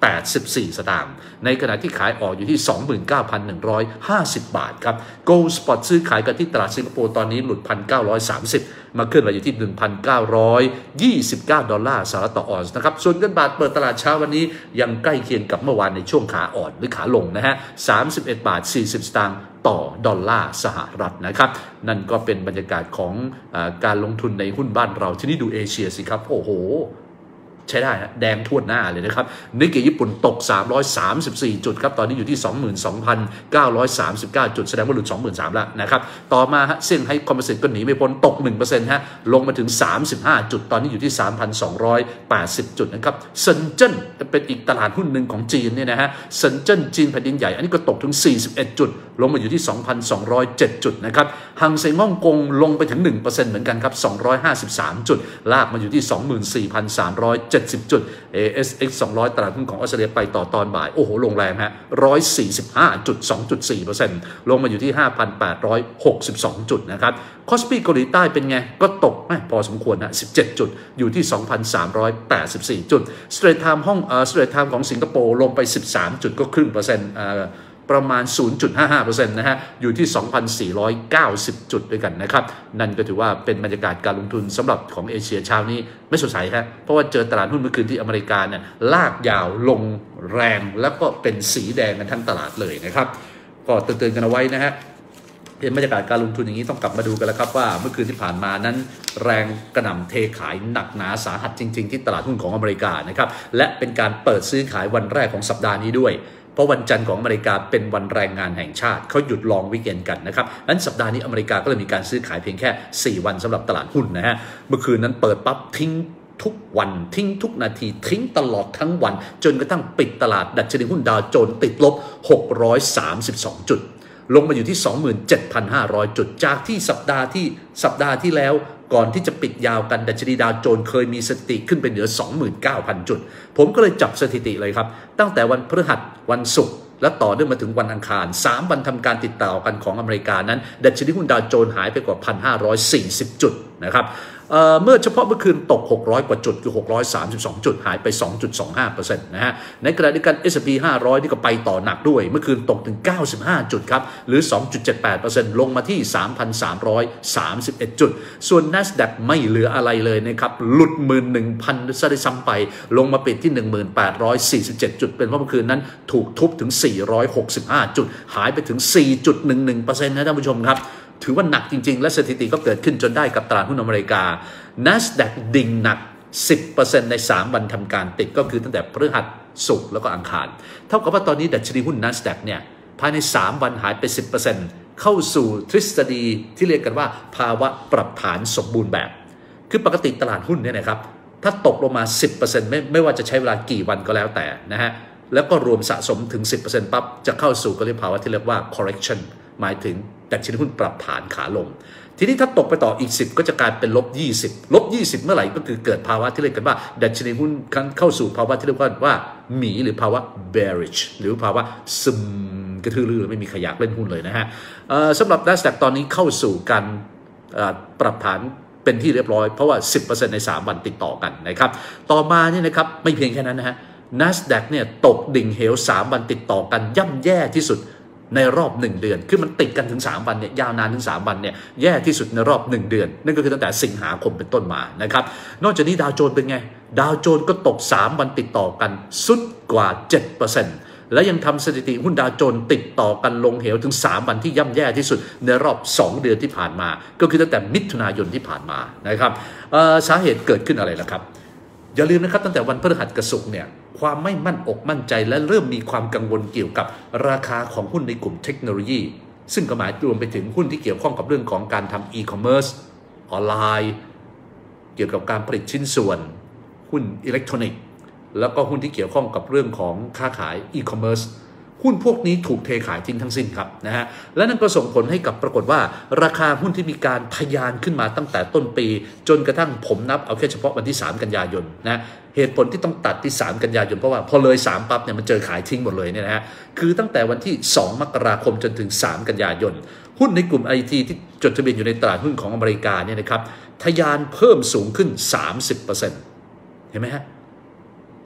แปดสิบสี่ สตางค์ในขณะที่ขายออกอยู่ที่ สองหมื่นเก้าพันหนึ่งร้อยห้าสิบ บาทครับ Gold Spot ซื้อขายกันที่ตลาดสิงคโปร์ตอนนี้หลุด หนึ่งพันเก้าร้อยสามสิบ มาขึ้นมาอยู่ที่ หนึ่งพันเก้าร้อยยี่สิบเก้า ดอลลาร์สหรัฐต่อออนซ์นะครับส่วนเงินบาทเปิดตลาดเช้าวันนี้ยังใกล้เคียงกับเมื่อวานในช่วงขาอ่อนหรือขาลงนะฮะสามสิบเอ็ดบาทสี่สิบ สตางค์ต่อดอลลาร์สหรัฐนะครับนั่นก็เป็นบรรยากาศของเอ่อการลงทุนในหุ้นบ้านเราที่นี่ดูเอเชียสิครับโอ้โหใช้ได้นะแดงทั่วหน้าเลยนะครับนิกเกอิญี่ปุ่นตกสามร้อยสามสิบสี่จุดครับตอนนี้อยู่ที่ สองหมื่นสองพันเก้าร้อยสามสิบเก้า จุดแสดงว่าหลุด สองหมื่นสามพัน แล้วนะครับต่อมาฮะเซี่ยงไฮ้คอมโพสิตก็หนีไม่พ้นตก หนึ่งเปอร์เซ็นต์ ฮะลงมาถึงสามสิบห้าจุดตอนนี้อยู่ที่ สามพันสองร้อยแปดสิบ จุดนะครับเซินเจิ้นเป็นอีกตลาดหุ้นหนึ่งของจีนเนี่ยนะฮะเซินเจิ้นจีนแผ่นดินใหญ่อันนี้ก็ตกถึงสี่สิบเอ็ดจุดลงมาอยู่ที่ สองพันสองร้อยเจ็ด จุดนะครับฮังเซ็งฮ่องกงลงไปถึง หนึ่งเปอร์เซ็นต์ เหมือนกันครับสองร้อยห้าสิบสามจุดลากมาอยู่ที่ สองหมื่นสี่พันสามร้อยเจ็ดสิบ จุด เอ เอส เอ็กซ์ สองร้อยตลาดหุ้นของออสเตรเลียไปต่อตอนบ่ายโอ้โหลงแรงฮะ หนึ่งร้อยสี่สิบห้าจุดสองสี่เปอร์เซ็นต์ ลงมาอยู่ที่ ห้าพันแปดร้อยหกสิบสอง จุดนะครับคอสปีเกาหลีใต้เป็นไงก็ตกพอสมควรนะสิบเจ็ดจุดอยู่ที่ สองพันสามร้อยแปดสิบสี่ จุดสเตรทไทม์ห้องเอ่อสเตรทไทม์ของสิงคโปร์ลงไปสิบสามจุดก็ครึ่งเปอร์เซ็นต์เอ่อประมาณ ศูนย์จุดห้าห้าเปอร์เซ็นต์ นะฮะอยู่ที่ สองพันสี่ร้อยเก้าสิบ จุดด้วยกันนะครับนั่นก็ถือว่าเป็นบรรยากาศการลงทุนสำหรับของเอเชียเช้านี้ไม่สดใสฮะเพราะว่าเจอตลาดหุ้นเมื่อคืนที่อเมริกาเนี่ยลากยาวลงแรงแล้วก็เป็นสีแดงกันทั้งตลาดเลยนะครับก็เตือนๆกันเอาไว้นะฮะเห็นบรรยากาศการลงทุนอย่างนี้ต้องกลับมาดูกันแล้วครับว่าเมื่อคืนที่ผ่านมานั้นแรงกระหน่ำเทขายหนักหนาสาหัสจริงๆที่ตลาดหุ้นของอเมริกานะครับและเป็นการเปิดซื้อขายวันแรกของสัปดาห์นี้ด้วยเพราะวันจันทร์ของอเมริกาเป็นวันแรงงานแห่งชาติเขาหยุดลองวิกเอนด์กันนะครับนั้นสัปดาห์นี้อเมริกาก็เลยมีการซื้อขายเพียงแค่สี่วันสำหรับตลาดหุ้นนะฮะเมื่อคืนนั้นเปิดปั๊บทิ้งทุกวันทิ้งทุกนาทีทิ้งตลอดทั้งวันจนกระทั่งปิดตลาดดัชนีหุ้นดาวโจนส์ติดลบหกร้อยสามสิบสองจุดลงมาอยู่ที่ สองหมื่นเจ็ดพันห้าร้อย จุดจากที่สัปดาห์ที่สัปดาห์ที่แล้วก่อนที่จะปิดยาวกันดัชนีดาวโจนส์เคยมีสถิติขึ้นไปเหนือ สองหมื่นเก้าพัน จุดผมก็เลยจับสถิติเลยครับตั้งแต่วันพฤหัสวันศุกร์และต่อเนื่องมาถึงวันอังคารสามวันทำการติดต่อกันของอเมริกานั้นดัชนีหุ้นดาวโจนส์หายไปกว่า หนึ่งพันห้าร้อยสี่สิบ จุดนะครับ เ, เมื่อเฉพาะเมื่อคืนตกหกร้อยกว่าจุดคือหกร้อยสามสิบสองจุดหายไป สองจุดสองห้าเปอร์เซ็นต์ นะฮะในขณะเดียวกัน เอส แอนด์ พี ห้าร้อยนี่ก็ไปต่อหนักด้วยเมื่อคืนตกถึงเก้าสิบห้าจุดครับหรือ สองจุดเจ็ดแปดเปอร์เซ็นต์ ลงมาที่ สามพันสามร้อยสามสิบเอ็ด จุดส่วน NASDAQ ไม่เหลืออะไรเลยนะครับหลุด หนึ่งหมื่นหนึ่งพัน ซะด้วยซ้ำไปลงมาปิดที่ หนึ่งหมื่นแปดร้อยสี่สิบเจ็ด จุดเป็นเพราะเมื่อคืนนั้นถูกทุบถึงสี่ร้อยหกสิบห้าจุดหายไปถึง สี่จุดหนึ่งหนึ่งเปอร์เซ็นต์ นะท่านผู้ชมครับถือว่าหนักจริงๆและสถิติก็เกิดขึ้นจนได้กับตลาดหุ้นอเมริกา NASDAQ ดิ่งหนัก สิบเปอร์เซ็นต์ ในสามวันทำการติดก็คือตั้งแต่พฤหัสศุกร์แล้วก็อังคารเท่ากับว่าตอนนี้ดัชนีหุ้น NASDAQ เนี่ยภายในสามวันหายไป สิบเปอร์เซ็นต์ เข้าสู่ทฤษฎีที่เรียกกันว่าภาวะปรับฐานสมบูรณ์แบบคือปกติตลาดหุ้นเนี่ยนะครับถ้าตกลงมา สิบเปอร์เซ็นต์ ไม่ไม่ว่าจะใช้เวลากี่วันก็แล้วแต่นะฮะแล้วก็รวมสะสมถึง สิบเปอร์เซ็นต์ ปั๊บจะเข้าสู่กลภาวะที่เรียกว่า correction หมายถึงดัชนีหุ้นปรับฐานขาลงทีนี้ถ้าตกไปต่ออีกสิบก็จะกลายเป็นลบยี่สิบลบยี่สิบเมื่อไหร่ก็คือเกิดภาวะที่เรียกกันว่าดัชนีหุ้นเข้าสู่ภาวะที่เรียกว่าหมีหรือภาวะ bearish หรือภาวะซึมกระทือรือไม่มีขยักเล่นหุ้นเลยนะฮะสำหรับ NASDAQ ตอนนี้เข้าสู่การปรับฐานเป็นที่เรียบร้อยเพราะว่า สิบเปอร์เซ็นต์ ในสามวันติดต่อกันนะครับต่อมาเนี่ยนะครับไม่เพียงแค่นั้นนะฮะ NASDAQ เนี่ยตกดิ่งเหวสามวันติดต่อกันย่ำแย่ที่สุดในรอบหนึ่งเดือนคือมันติดกันถึงสามวันเนี่ยยาวนานถึงสามวันเนี่ยแย่ที่สุดในรอบหนึ่งเดือนนั่นก็คือตั้งแต่สิงหาคมเป็นต้นมานะครับนอกจากนี้ดาวโจนส์เป็นไงดาวโจนส์ก็ตกสามวันติดต่อกันสุดกว่า เจ็ดเปอร์เซ็นต์ และยังทำสถิติหุ้นดาวโจนส์ติดต่อกันลงเหวถึงสามวันที่ย่ำแย่ที่สุดในรอบสองเดือนที่ผ่านมาก็คือตั้งแต่มิถุนายนที่ผ่านมานะครับสาเหตุเกิดขึ้นอะไรล่ะครับอย่าลืมนะครับตั้งแต่วันพฤหัสกับศุกร์เนี่ยความไม่มั่นอกมั่นใจและเริ่มมีความกังวลเกี่ยวกับราคาของหุ้นในกลุ่มเทคโนโลยีซึ่งก็หมายรวมไปถึงหุ้นที่เกี่ยวข้องกับเรื่องของการทำอีคอมเมิร์ซออนไลน์เกี่ยวกับการผลิตชิ้นส่วนหุ้นอิเล็กทรอนิกส์แล้วก็หุ้นที่เกี่ยวข้องกับเรื่องของค้าขายอีคอมเมิร์ซหุ้นพวกนี้ถูกเทขายทิ้งทั้งสิ้นครับนะฮะและนั่นก็ส่งผลให้กับปรากฏว่าราคาหุ้นที่มีการทะยานขึ้นมาตั้งแต่ต้นปีจนกระทั่งผมนับเอาแค่เฉพาะวันที่สามกันยายนนะเหตุผลที่ต้องตัดที่สามกันยายนเพราะว่าพอเลยสามปั๊บเนี่ยมันเจอขายทิ้งหมดเลยเนี่ยนะฮะคือตั้งแต่วันที่สองมกราคมจนถึงสามกันยายนหุ้นในกลุ่ม ไอ ที ที่จดทะเบียนอยู่ในตลาดหุ้นของอเมริกาเนี่ยนะครับทะยานเพิ่มสูงขึ้น สามสิบเปอร์เซ็นต์ เห็นไหมฮะ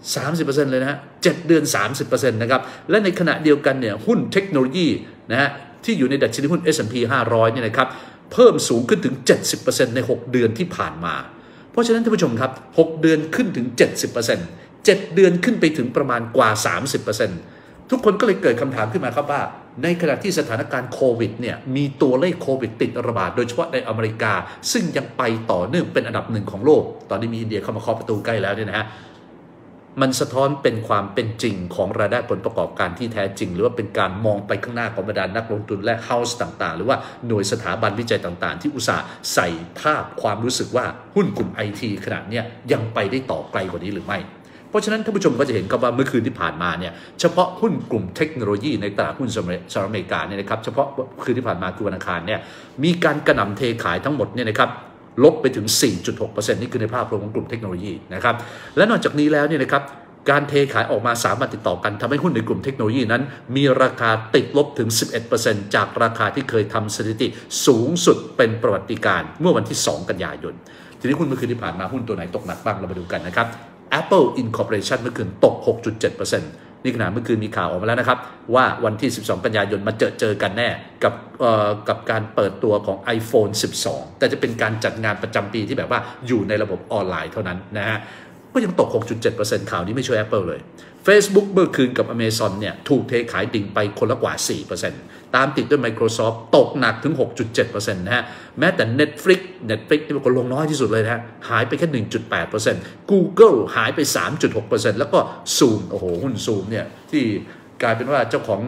สามสิบเปอร์เซ็นต์ เลยนะฮะเจ็ดเดือน สามสิบเปอร์เซ็นต์ นะครับและในขณะเดียวกันเนี่ยหุ้นเทคโนโลยีนะฮะที่อยู่ในดัชนีหุ้น เอส แอนด์ พี ห้าร้อยเนี่ยนะครับเพิ่มสูงขึ้นถึง เจ็ดสิบเปอร์เซ็นต์ ในหกเดือนที่ผ่านมาเพราะฉะนั้นท่านผู้ชมครับหกเดือนขึ้นถึง เจ็ดสิบเปอร์เซ็นต์ เจ็ดเดือนขึ้นไปถึงประมาณกว่า สามสิบเปอร์เซ็นต์ ทุกคนก็เลยเกิดคำถามขึ้นมาครับว่าในขณะที่สถานการณ์โควิดเนี่ยมีตัวเลขโควิดติดระบาดโดยเฉพาะในอเมริกาซึ่งยังไปต่อเนื่องเป็นอันดับหนึ่งของโลกตอนนี้มีอินเดียเข้ามาเคาะประตูใกล้แล้วเนี่ยนะฮะมันสะท้อนเป็นความเป็นจริงของรายได้ผลประกอบการที่แท้จริงหรือว่าเป็นการมองไปข้างหน้าของบรรดานักลงทุนและเฮาส์ต่างๆหรือว่าหน่วยสถาบันวิจัยต่างๆที่อุตสาห์ใส่ภาพความรู้สึกว่าหุ้นกลุ่ม ไอ ที ขนาดนี้ยังไปได้ต่อไกลกว่านี้หรือไม่เพราะฉะนั้นท่านผู้ชมก็จะเห็นครับว่าเมื่อคืนที่ผ่านมาเนี่ยเฉพาะหุ้นกลุ่มเทคโนโลยีในตลาดหุ้นสหรัฐอเมริกาเนี่ยนะครับเฉพาะคืนที่ผ่านมาคือวันอังคารเนี่ยมีการกระหน่ำเทขายทั้งหมดเนี่ยนะครับลบไปถึง สี่จุดหกเปอร์เซ็นต์ นี่คือในภาพรวมของกลุ่มเทคโนโลยีนะครับและนอกจากนี้แล้วเนี่ยนะครับการเทขายออกมาสามวันติดต่อกันทำให้หุ้นในกลุ่มเทคโนโลยีนั้นมีราคาติดลบถึง สิบเอ็ดเปอร์เซ็นต์ จากราคาที่เคยทำสถิติสูงสุดเป็นประวัติการณ์เมื่อวันที่สองกันยายนทีนี้หุ้นเมื่อคืนที่ผ่านมาหุ้นตัวไหนตกหนักบ้างเรามาดูกันนะครับ Apple Incorporation เมื่อคืนตก หกจุดเจ็ดเปอร์เซ็นต์ นี่ขณะเมื่อคืนมีข่าวออกมาแล้วนะครับว่าวันที่สิบสองกันยายนมาเจอเจอกันแน่กับกับการเปิดตัวของ iPhone สิบสอง แต่จะเป็นการจัดงานประจำปีที่แบบว่าอยู่ในระบบออนไลน์เท่านั้นนะฮะก็ยังตก หกจุดเจ็ดเปอร์เซ็นต์ ข่าวนี้ไม่ช่วย Apple เลย Facebook เมื่อคืนกับ Amazon เนี่ยถูกเทขายดิ่งไปคนละกว่า สี่เปอร์เซ็นต์ ตามติดด้วย Microsoft ตกหนักถึง หกจุดเจ็ดเปอร์เซ็นต์ นะฮะแม้แต่ Netflix Netflix นี่มันก็ลงน้อยที่สุดเลยนะฮะหายไปแค่ หนึ่งจุดแปดเปอร์เซ็นต์ Google หายไป สามจุดหกเปอร์เซ็นต์ แล้วก็ Zoom โอ้โหหุ้น Zoom เนี่ยที่กลายเป็นว่าเจ้าของ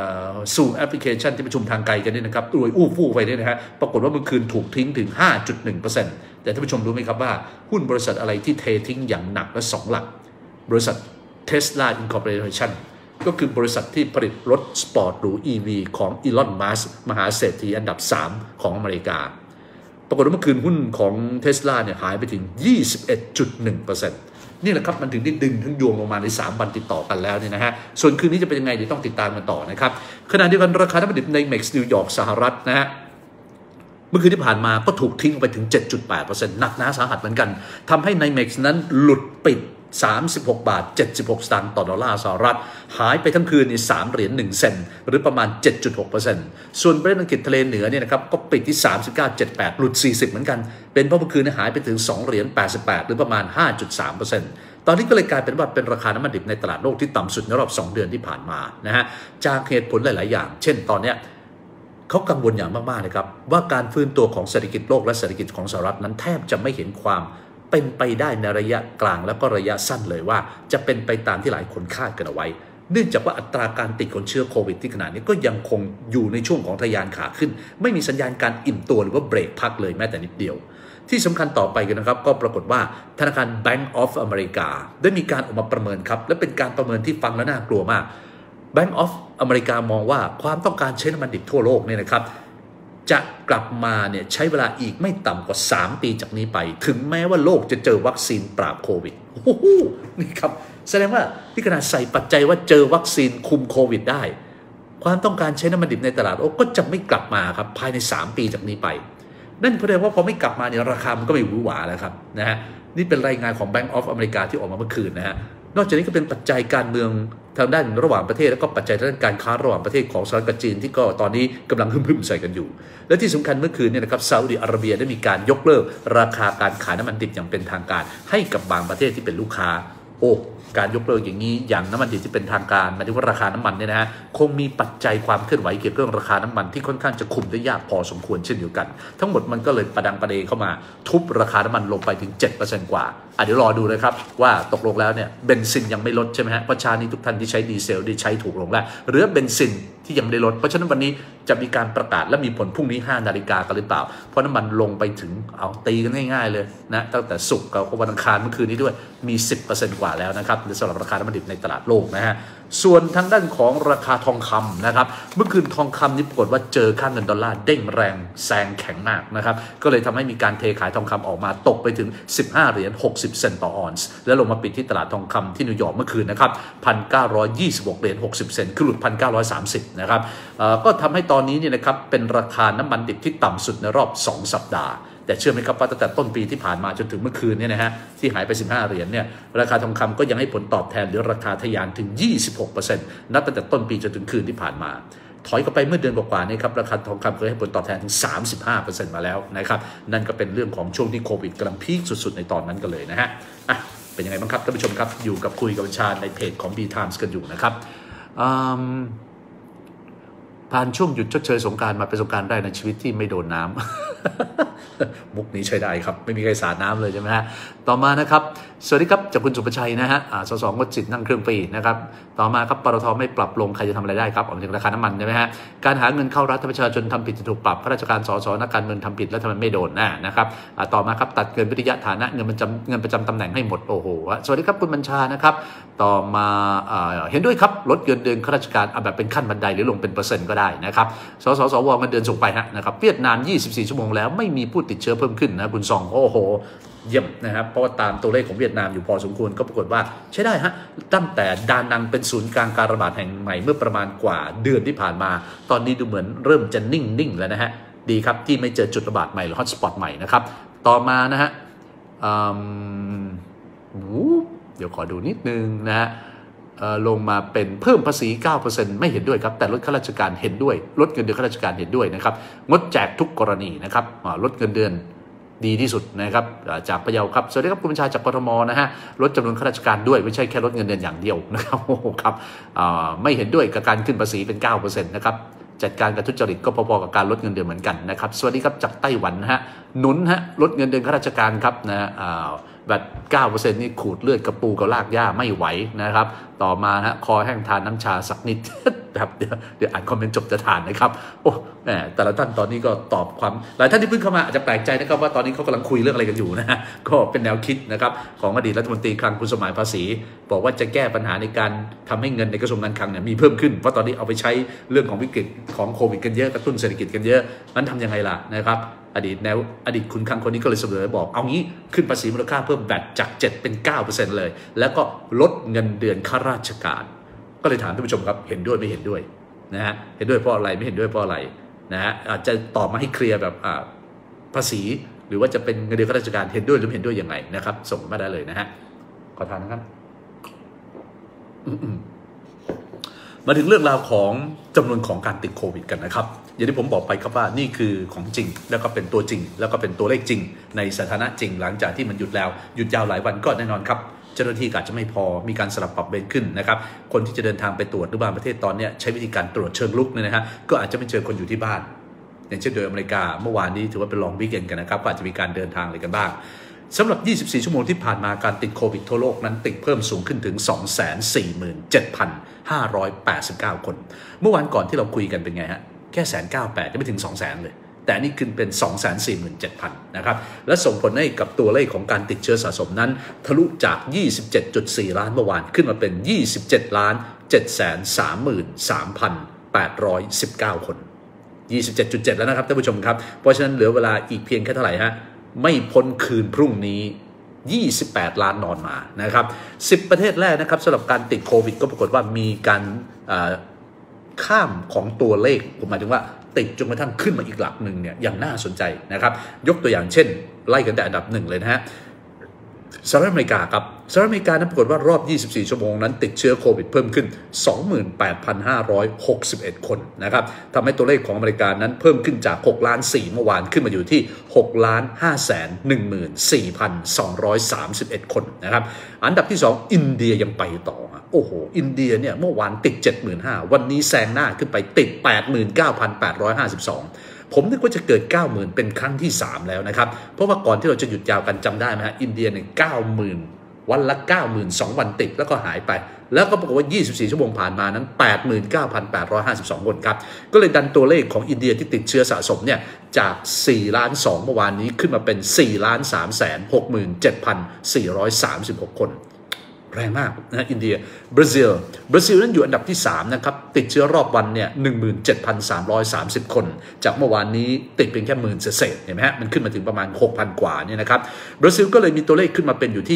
Zoom แอปพลิเคชันที่ประชุมทางไกลกันนี่นะครับรวยอู้ฟู่ไปเนี่ยนะฮะปรากฏว่าเมื่อคืนถูกทิ้งถึง ห้าจุดหนึ่งเปอร์เซ็นต์ แต่ท่านผู้ชมรู้ไหมครับว่าหุ้นบริษัทอะไรที่เททิ้งอย่างหนักและสองหลักบริษัท Tesla Incorporation ก็คือบริษัทที่ผลิตรถสปอร์ตหรู อี วี ของอีลอน มัสก์มหาเศรษฐีอันดับสามของอเมริกาปรากฏว่าเมื่อคืนหุ้นของ Tesla เนี่ยหายไปถึง ยี่สิบเอ็ดจุดหนึ่งเปอร์เซ็นต์ นี่แหละครับมันถึงได้ดึงทั้งยวงลงมาในสามวันติดต่อกันแล้วเนี่ยนะฮะส่วนคืนนี้จะเป็นยังไงเดี๋ยวต้องติดตามกันต่อนะครับขณะเดียวกันราคาน้ำมันดิบในเม็กซ์นิวยอร์กสหรัฐนะฮะเมื่อคืนที่ผ่านมาก็ถูกทิ้งไปถึง เจ็ดจุดแปดเปอร์เซ็นต์ หนักหนาสาหัสเหมือนกันทำให้ในเม็กซ์นั้นหลุดปิดสามสิบหกบาทเจ็ดสิบหกสตางค์ต่อดอลลาร์สหรัฐหายไปทั้งคืนนี่สามเหรียญหนึ่งเซนต์หรือประมาณ เจ็ดจุดหกเปอร์เซ็นต์ ส่วนประเทศอังกฤษทะเลเหนือเนี่ยนะครับก็ปิดที่ สามสิบเก้าจุดเจ็ดแปด หลุดสี่สิบเหมือนกันเป็นเพราะเมื่อคืนนี่หายไปถึงสองเหรียญแปดสิบแปดหรือประมาณ ห้าจุดสามเปอร์เซ็นต์ ตอนนี้ก็เลยกลายเป็นว่าเป็นราคาน้ำมันดิบในตลาดโลกที่ต่ำสุดในรอบสองเดือนที่ผ่านมานะฮะจากเหตุผลหลายๆอย่างเช่นตอนเนี้ยเขากังวลอย่างมากๆเลยครับว่าการฟื้นตัวของเศรษฐกิจโลกและเศรษฐกิจของสหรัฐนั้นแทบจะไม่เห็นความเป็นไปได้ในระยะกลางแล้วก็ระยะสั้นเลยว่าจะเป็นไปตามที่หลายคนคาดกันเอาไว้เนื่องจากว่าอัตราการติดของเชื้อโควิดที่ขณะนี้ก็ยังคงอยู่ในช่วงของทะยานขาขึ้นไม่มีสัญญาณการอิ่มตัวหรือว่าเบรกพักเลยแม้แต่นิดเดียวที่สำคัญต่อไปกันนะครับก็ปรากฏว่าธนาคาร Bank of America ได้มีการออกมาประเมินครับและเป็นการประเมินที่ฟังแล้วน่ากลัวมาก Bank of America มองว่าความต้องการใช้น้ำมันดิบทั่วโลกเนี่ยนะครับจะกลับมาเนี่ยใช้เวลาอีกไม่ต่ำกว่าสามปีจากนี้ไปถึงแม้ว่าโลกจะเจอวัคซีนปราบโควิดโอ้โหนี่ครับแสดงว่าที่ขนาดใส่ปัจจัยว่าเจอวัคซีนคุมโควิดได้ความต้องการใช้น้ำมันดิบในตลาดโลกก็จะไม่กลับมาครับภายในสามปีจากนี้ไปนั่นแปลว่าพอไม่กลับมาเนี่ยราคามันก็ไม่หวือหวาแล้วครับนะฮะนี่เป็นรายงานของ Bank of America ที่ออกมาเมื่อคืนนะฮะนอกจากนี้ก็เป็นปัจจัยการเมืองทางด้านระหว่างประเทศแล้วก็ปัจจัยทางด้านการค้าระหว่างประเทศของสหรัฐกับจีนที่ก็ตอนนี้กำลังหึ่มๆใส่กันอยู่และที่สำคัญเมื่อคืนเนี่ยนะครับซาอุดิอาระเบียได้มีการยกเลิกราคาการขายน้ำมันดิบอย่างเป็นทางการให้กับบางประเทศที่เป็นลูกค้าโอ้การยกเลิกอย่างนี้อย่างน้ำมันดิบที่เป็นทางการหมายถึงว่าราคาน้ำมันเนี่ยนะฮะคงมีปัจจัยความเคลื่อนไหวเกี่ยวกับเรื่องราคาน้ำมันที่ค่อนข้างจะคุมได้ยากพอสมควรเช่นเดียวกันทั้งหมดมันก็เลยประดังประเดเข้ามาทุบราคาน้ำมันลงไปถึง เจ็ดเปอร์เซ็นต์ กว่าอ่ะเดี๋ยวรอดูนะครับว่าตกลงแล้วเนี่ยเบนซินยังไม่ลดใช่ไหมฮะประชานี้ทุกท่านที่ใช้ดีเซลได้ใช้ถูกลงแล้วหรือเบนซินที่ยังไม่ได้ลดเพราะฉะนั้นวันนี้จะมีการประกาศและมีผลพรุ่งนี้ห้านาฬิกากันหรือเปล่าเพราะน้ำมันลงไปถึงเอาตีกันง่ายๆเลยนะตั้งแต่ศุกร์กับวันอังคารเมื่อคืนนี้ด้วยมี สิบเปอร์เซ็นต์ กว่าแล้วนะครับสำหรับราคาน้ำมันดิบในตลาดโลกนะฮะส่วนทางด้านของราคาทองคำนะครับเมื่อคืนทองคำนี่ปรากฏว่าเจอค่าเงินดอลลาร์เด้งแรงแซงแข็งมากนะครับก็เลยทำให้มีการเทขายทองคำออกมาตกไปถึงสิบห้าเหรียญหกสิบเซนต์ต่อออนซ์และลงมาปิดที่ตลาดทองคำที่นิวยอร์กเมื่อคืนนะครับ หนึ่งพันเก้าร้อยยี่สิบหกเหรียญหกสิบเซนต์คือหลุด หนึ่งพันเก้าร้อยสามสิบ นะครับก็ทำให้ตอนนี้เนี่ยนะครับเป็นราคาน้ำมันดิบที่ต่ำสุดในรอบสองสัปดาห์แต่เชื่อไหมครับว่าตั้งแต่ต้นปีที่ผ่านมาจนถึงเมื่อคืนเนี่ยนะฮะที่หายไปสิบห้าเหรียญเนี่ยราคาทองคำก็ยังให้ผลตอบแทนหรือราคาทะยานถึง ยี่สิบหกเปอร์เซ็นต์ นับตั้งแต่ต้นปีจนถึงคืนที่ผ่านมาถอยกลับไปเมื่อเดือนกว่าๆนี้ครับราคาทองคำเคยให้ผลตอบแทนถึง สามสิบห้าเปอร์เซ็นต์ มาแล้วนะครับนั่นก็เป็นเรื่องของช่วงที่โควิดกำลังพีคสุดๆในตอนนั้นกันเลยนะฮะอ่ะเป็นยังไงบ้างครับท่านผู้ชมครับอยู่กับคุยกับบัญชาในเพจของ B Times กันอยู่นะครับผ่านช่วงหยุดชดเชยสงกรานต์มาเป็นสงกรานต์ได้ในชีวิตที่ไม่โดนน้ำ มุกนี้ใช้ได้ครับไม่มีใครสาดน้ำเลยใช่ไหมฮะต่อมานะครับสวัสดีครับจากคุณสุภชัยนะฮะสสงดสิทธิ์นั่งเครื่องฟรีนะครับต่อมาครับปตท.ไม่ปรับลงใครจะทำอะไรได้ครับออกถึงราคาน้ำมันใช่ไหมฮะการหาเงินเข้ารัฐประชาชนทำผิดจะถูกปรับข้าราชการสสนักการเมืองทำผิดแล้วทำไมไม่โดนนะนะครับต่อมาครับตัดเงินวิทยาฐานะเงินประจำเงินประจำตำแหน่งให้หมดโอ้โหสวัสดีครับคุณบัญชานะครับต่อมาเห็นด้วยครับลดเงินเดือนข้าราชการเอาแบบเป็นขั้นบันไดหรือลงเป็นเปอร์เซ็นต์ก็ได้นะครับสสสวเงินเดือนส่งไปฮะนะครับเวียดนามยี่สิบสี่ชั่วโมงแล้วไม่มีผู้ติดเชื้อเพิ่มขึ้นนะคุณซองโอ้โหเยี่ยมนะครับเพราะว่าตามตัวเลขของเวียดนามอยู่พอสมควรก็ปรากฏว่าใช้ได้ฮะตั้งแต่ดานังเป็นศูนย์กลางการระบาดแห่งใหม่เมื่อประมาณกว่าเดือนที่ผ่านมาตอนนี้ดูเหมือนเริ่มจะนิ่งๆแล้วนะฮะดีครับที่ไม่เจอจุดระบาดใหม่หรือฮอตสปอตใหม่นะครับต่อมานะฮะเดี๋ยวขอดูนิดนึงนะฮะลงมาเป็นเพิ่มภาษี เก้าเปอร์เซ็นต์ ไม่เห็นด้วยครับแต่ลดข้าราชการเห็นด้วยลดเงินเดือนข้าราชการเห็นด้วยนะครับงดแจกทุกกรณีนะครับลดเงินเดือนดีที่สุดนะครับจากพะเยาครับสวัสดีครับคุณบัญชาจากกทมนะฮะลดจำนวนข้าราชการด้วยไม่ใช่แค่ลดเงินเดือนอย่างเดียวนะครับโอ้โหครับไม่เห็นด้วยกับการขึ้นภาษีเป็น เก้าเปอร์เซ็นต์ นะครับจัดการกับทุจริตก็พอๆกับการลดเงินเดือนเหมือนกันนะครับสวัสดีครับจากไต้หวันนะฮะหนุนฮะลดเงินเดือนข้าราชการครับนะแบบ เก้าเปอร์เซ็นต์ นี่ขูดเลือดกระปูกับลากหญ้าไม่ไหวนะครับต่อมาฮะคอแห้งทานน้ำชาสักนิด แบบเดี๋ยวเดี๋ยวอ่านคอมเมนต์จบจะทานนะครับโอ้แหมแต่ละท่านตอนนี้ก็ตอบความหลายท่านที่เพิ่งเข้ามาอาจจะแปลกใจนะครับว่าตอนนี้เขากำลังคุยเรื่องอะไรกันอยู่นะฮะก็เป็นแนวคิดนะครับของอดีตรัฐมนตรีคลังคุณสมัยภาษีบอกว่าจะแก้ปัญหาในการทำให้เงินในกระทรวงการคลังเนี่ยมีเพิ่มขึ้นเพราะตอนนี้เอาไปใช้เรื่องของวิกฤตของโควิดกันเยอะกระตุ้นเศรษฐกิจกันเยอะมันทำยังไงล่ะนะครับอดีตแนวอดีตคุณคลังคนนี้ก็เลยเสนอบอกเอางี้ขึ้นภาษีมูลค่าเพิ่มแบตจากเจ็ดเป็น เก้าเปอร์เซ็นต์ เลยแล้วก็ลดเงินเดือนข้าราชการก็เลยถามท่านผู้ชมครับเห็นด้วยไม่เห็นด้วยนะฮะเห็นด้วยเพราะอะไรไม่เห็นด้วยเพราะอะไรนะฮะอาจจะตอบมาให้เคลียร์แบบภาษีหรือว่าจะเป็นเงินเดือนข้าราชการเห็นด้วยหรือไม่เห็นด้วยยังไงนะครับส่งมาได้เลยนะฮะขอทานนะครับมาถึงเรื่องราวของจำนวนของการติดโควิดกันนะครับอย่างที่ผมบอกไปครับว่านี่คือของจริงแล้วก็เป็นตัวจริงแล้วก็เป็นตัวเลขจริงในสถานะจริงหลังจากที่มันหยุดแล้วหยุดยาวหลายวันก็แน่นอนครับเจ้าหน้าที่อาจจะไม่พอมีการสลับปรับเบนขึ้นนะครับคนที่จะเดินทางไปตรวจหรือบางประเทศตอนนี้ใช้วิธีการตรวจเชิงลุกเนี่ยนะฮะก็อาจจะไม่เจอคนอยู่ที่บ้านอย่างเช่นโดยอเมริกาเมื่อวานนี้ถือว่าเป็นลองวีคเอนด์กันนะครับก็อาจจะมีการเดินทางอะไรกันบ้างสำหรับยี่สิบสี่ชั่วโมงที่ผ่านมาการติดโควิดทั่วโลกนั้นติดเพิ่มสูงขึ้นถึง สองแสนสี่หมื่นเจ็ดพันห้าร้อยแปดสิบเก้า คนเมื่อวานก่อนที่เราคุยกันเป็นไงฮะแค่แสนเก้าแปดยังไม่ถึง สองแสน เลยแต่นี่ขึ้นเป็น สองแสนสี่หมื่นเจ็ดพัน นะครับและส่งผลให้กับตัวเลขของการติดเชื้อสะสมนั้นทะลุจาก ยี่สิบเจ็ดจุดสี่ ล้านเมื่อวานขึ้นมาเป็น ยี่สิบเจ็ดล้านเจ็ดแสนสามหมื่นสามพันแปดร้อยสิบเก้า คน ยี่สิบเจ็ดจุดเจ็ด แล้วนะครับท่านผู้ชมครับเพราะฉะนั้นเหลือเวลาอีกเพียงแค่เท่าไหร่ฮะไม่พ้นคืนพรุ่งนี้ยี่สิบแปดล้านนอนมานะครับสิบประเทศแรกนะครับสำหรับการติดโควิดก็ปรากฏว่ามีการข้ามของตัวเลขผมหมายถึงว่าติดจนกระทั่งขึ้นมาอีกหลักหนึ่งเนี่ยอย่างน่าสนใจนะครับยกตัวอย่างเช่นไล่กันแต่อันดับหนึ่งเลยนะฮะสหรัฐอเมริกาครับสหรัฐอเมริกานั้นปรากฏว่ารอบยี่สิบสี่ชั่วโมงนั้นติดเชื้อโควิดเพิ่มขึ้น สองหมื่นแปดพันห้าร้อยหกสิบเอ็ด คนนะครับทำให้ตัวเลขของอเมริกานั้นเพิ่มขึ้นจากหกล้านสี่เมื่อวานขึ้นมาอยู่ที่หกล้านห้าแสนหนึ่งหมื่นสี่พันสองร้อยสามสิบเอ็ด คนนะครับอันดับที่สองอินเดียยังไปต่อโอ้โหอินเดียเนี่ยเมื่อวานติด เจ็ดหมื่นห้าพัน วันนี้แซงหน้าขึ้นไปติด แปดหมื่นเก้าพันแปดร้อยห้าสิบสองผมนึกว่าจะเกิด เก้าหมื่น เป็นครั้งที่สามแล้วนะครับเพราะว่าก่อนที่เราจะหยุดยาวกันจำได้ไหมฮะอินเดียเนี่ย เก้าหมื่น วันละ เก้าหมื่น สองวันติดแล้วก็หายไปแล้วก็ปรากฏว่ายี่สิบสี่ชั่วโมงผ่านมานั้น แปดหมื่นเก้าพันแปดร้อยห้าสิบสอง คนครับก็เลยดันตัวเลขของอินเดียที่ติดเชื้อสะสมเนี่ยจากสี่ล้านสองเมื่อวานนี้ขึ้นมาเป็นสี่ล้านสามแสนหกหมื่นเจ็ดพันสี่ร้อยสามสิบหก คนแรงมากนะอินเดียบราซิลบราซิลนั้นอยู่อันดับที่สามนะครับติดเชื้อรอบวันเนี่ย หนึ่งหมื่นเจ็ดพันสามร้อยสามสิบ คนจากเมื่อวานนี้ติดเพียงแค่หมื่นเศษเห็นไหมฮะมันขึ้นมาถึงประมาณ หกพัน กว่าเนี่ยนะครับบราซิลก็เลยมีตัวเลขขึ้นมาเป็นอยู่ที่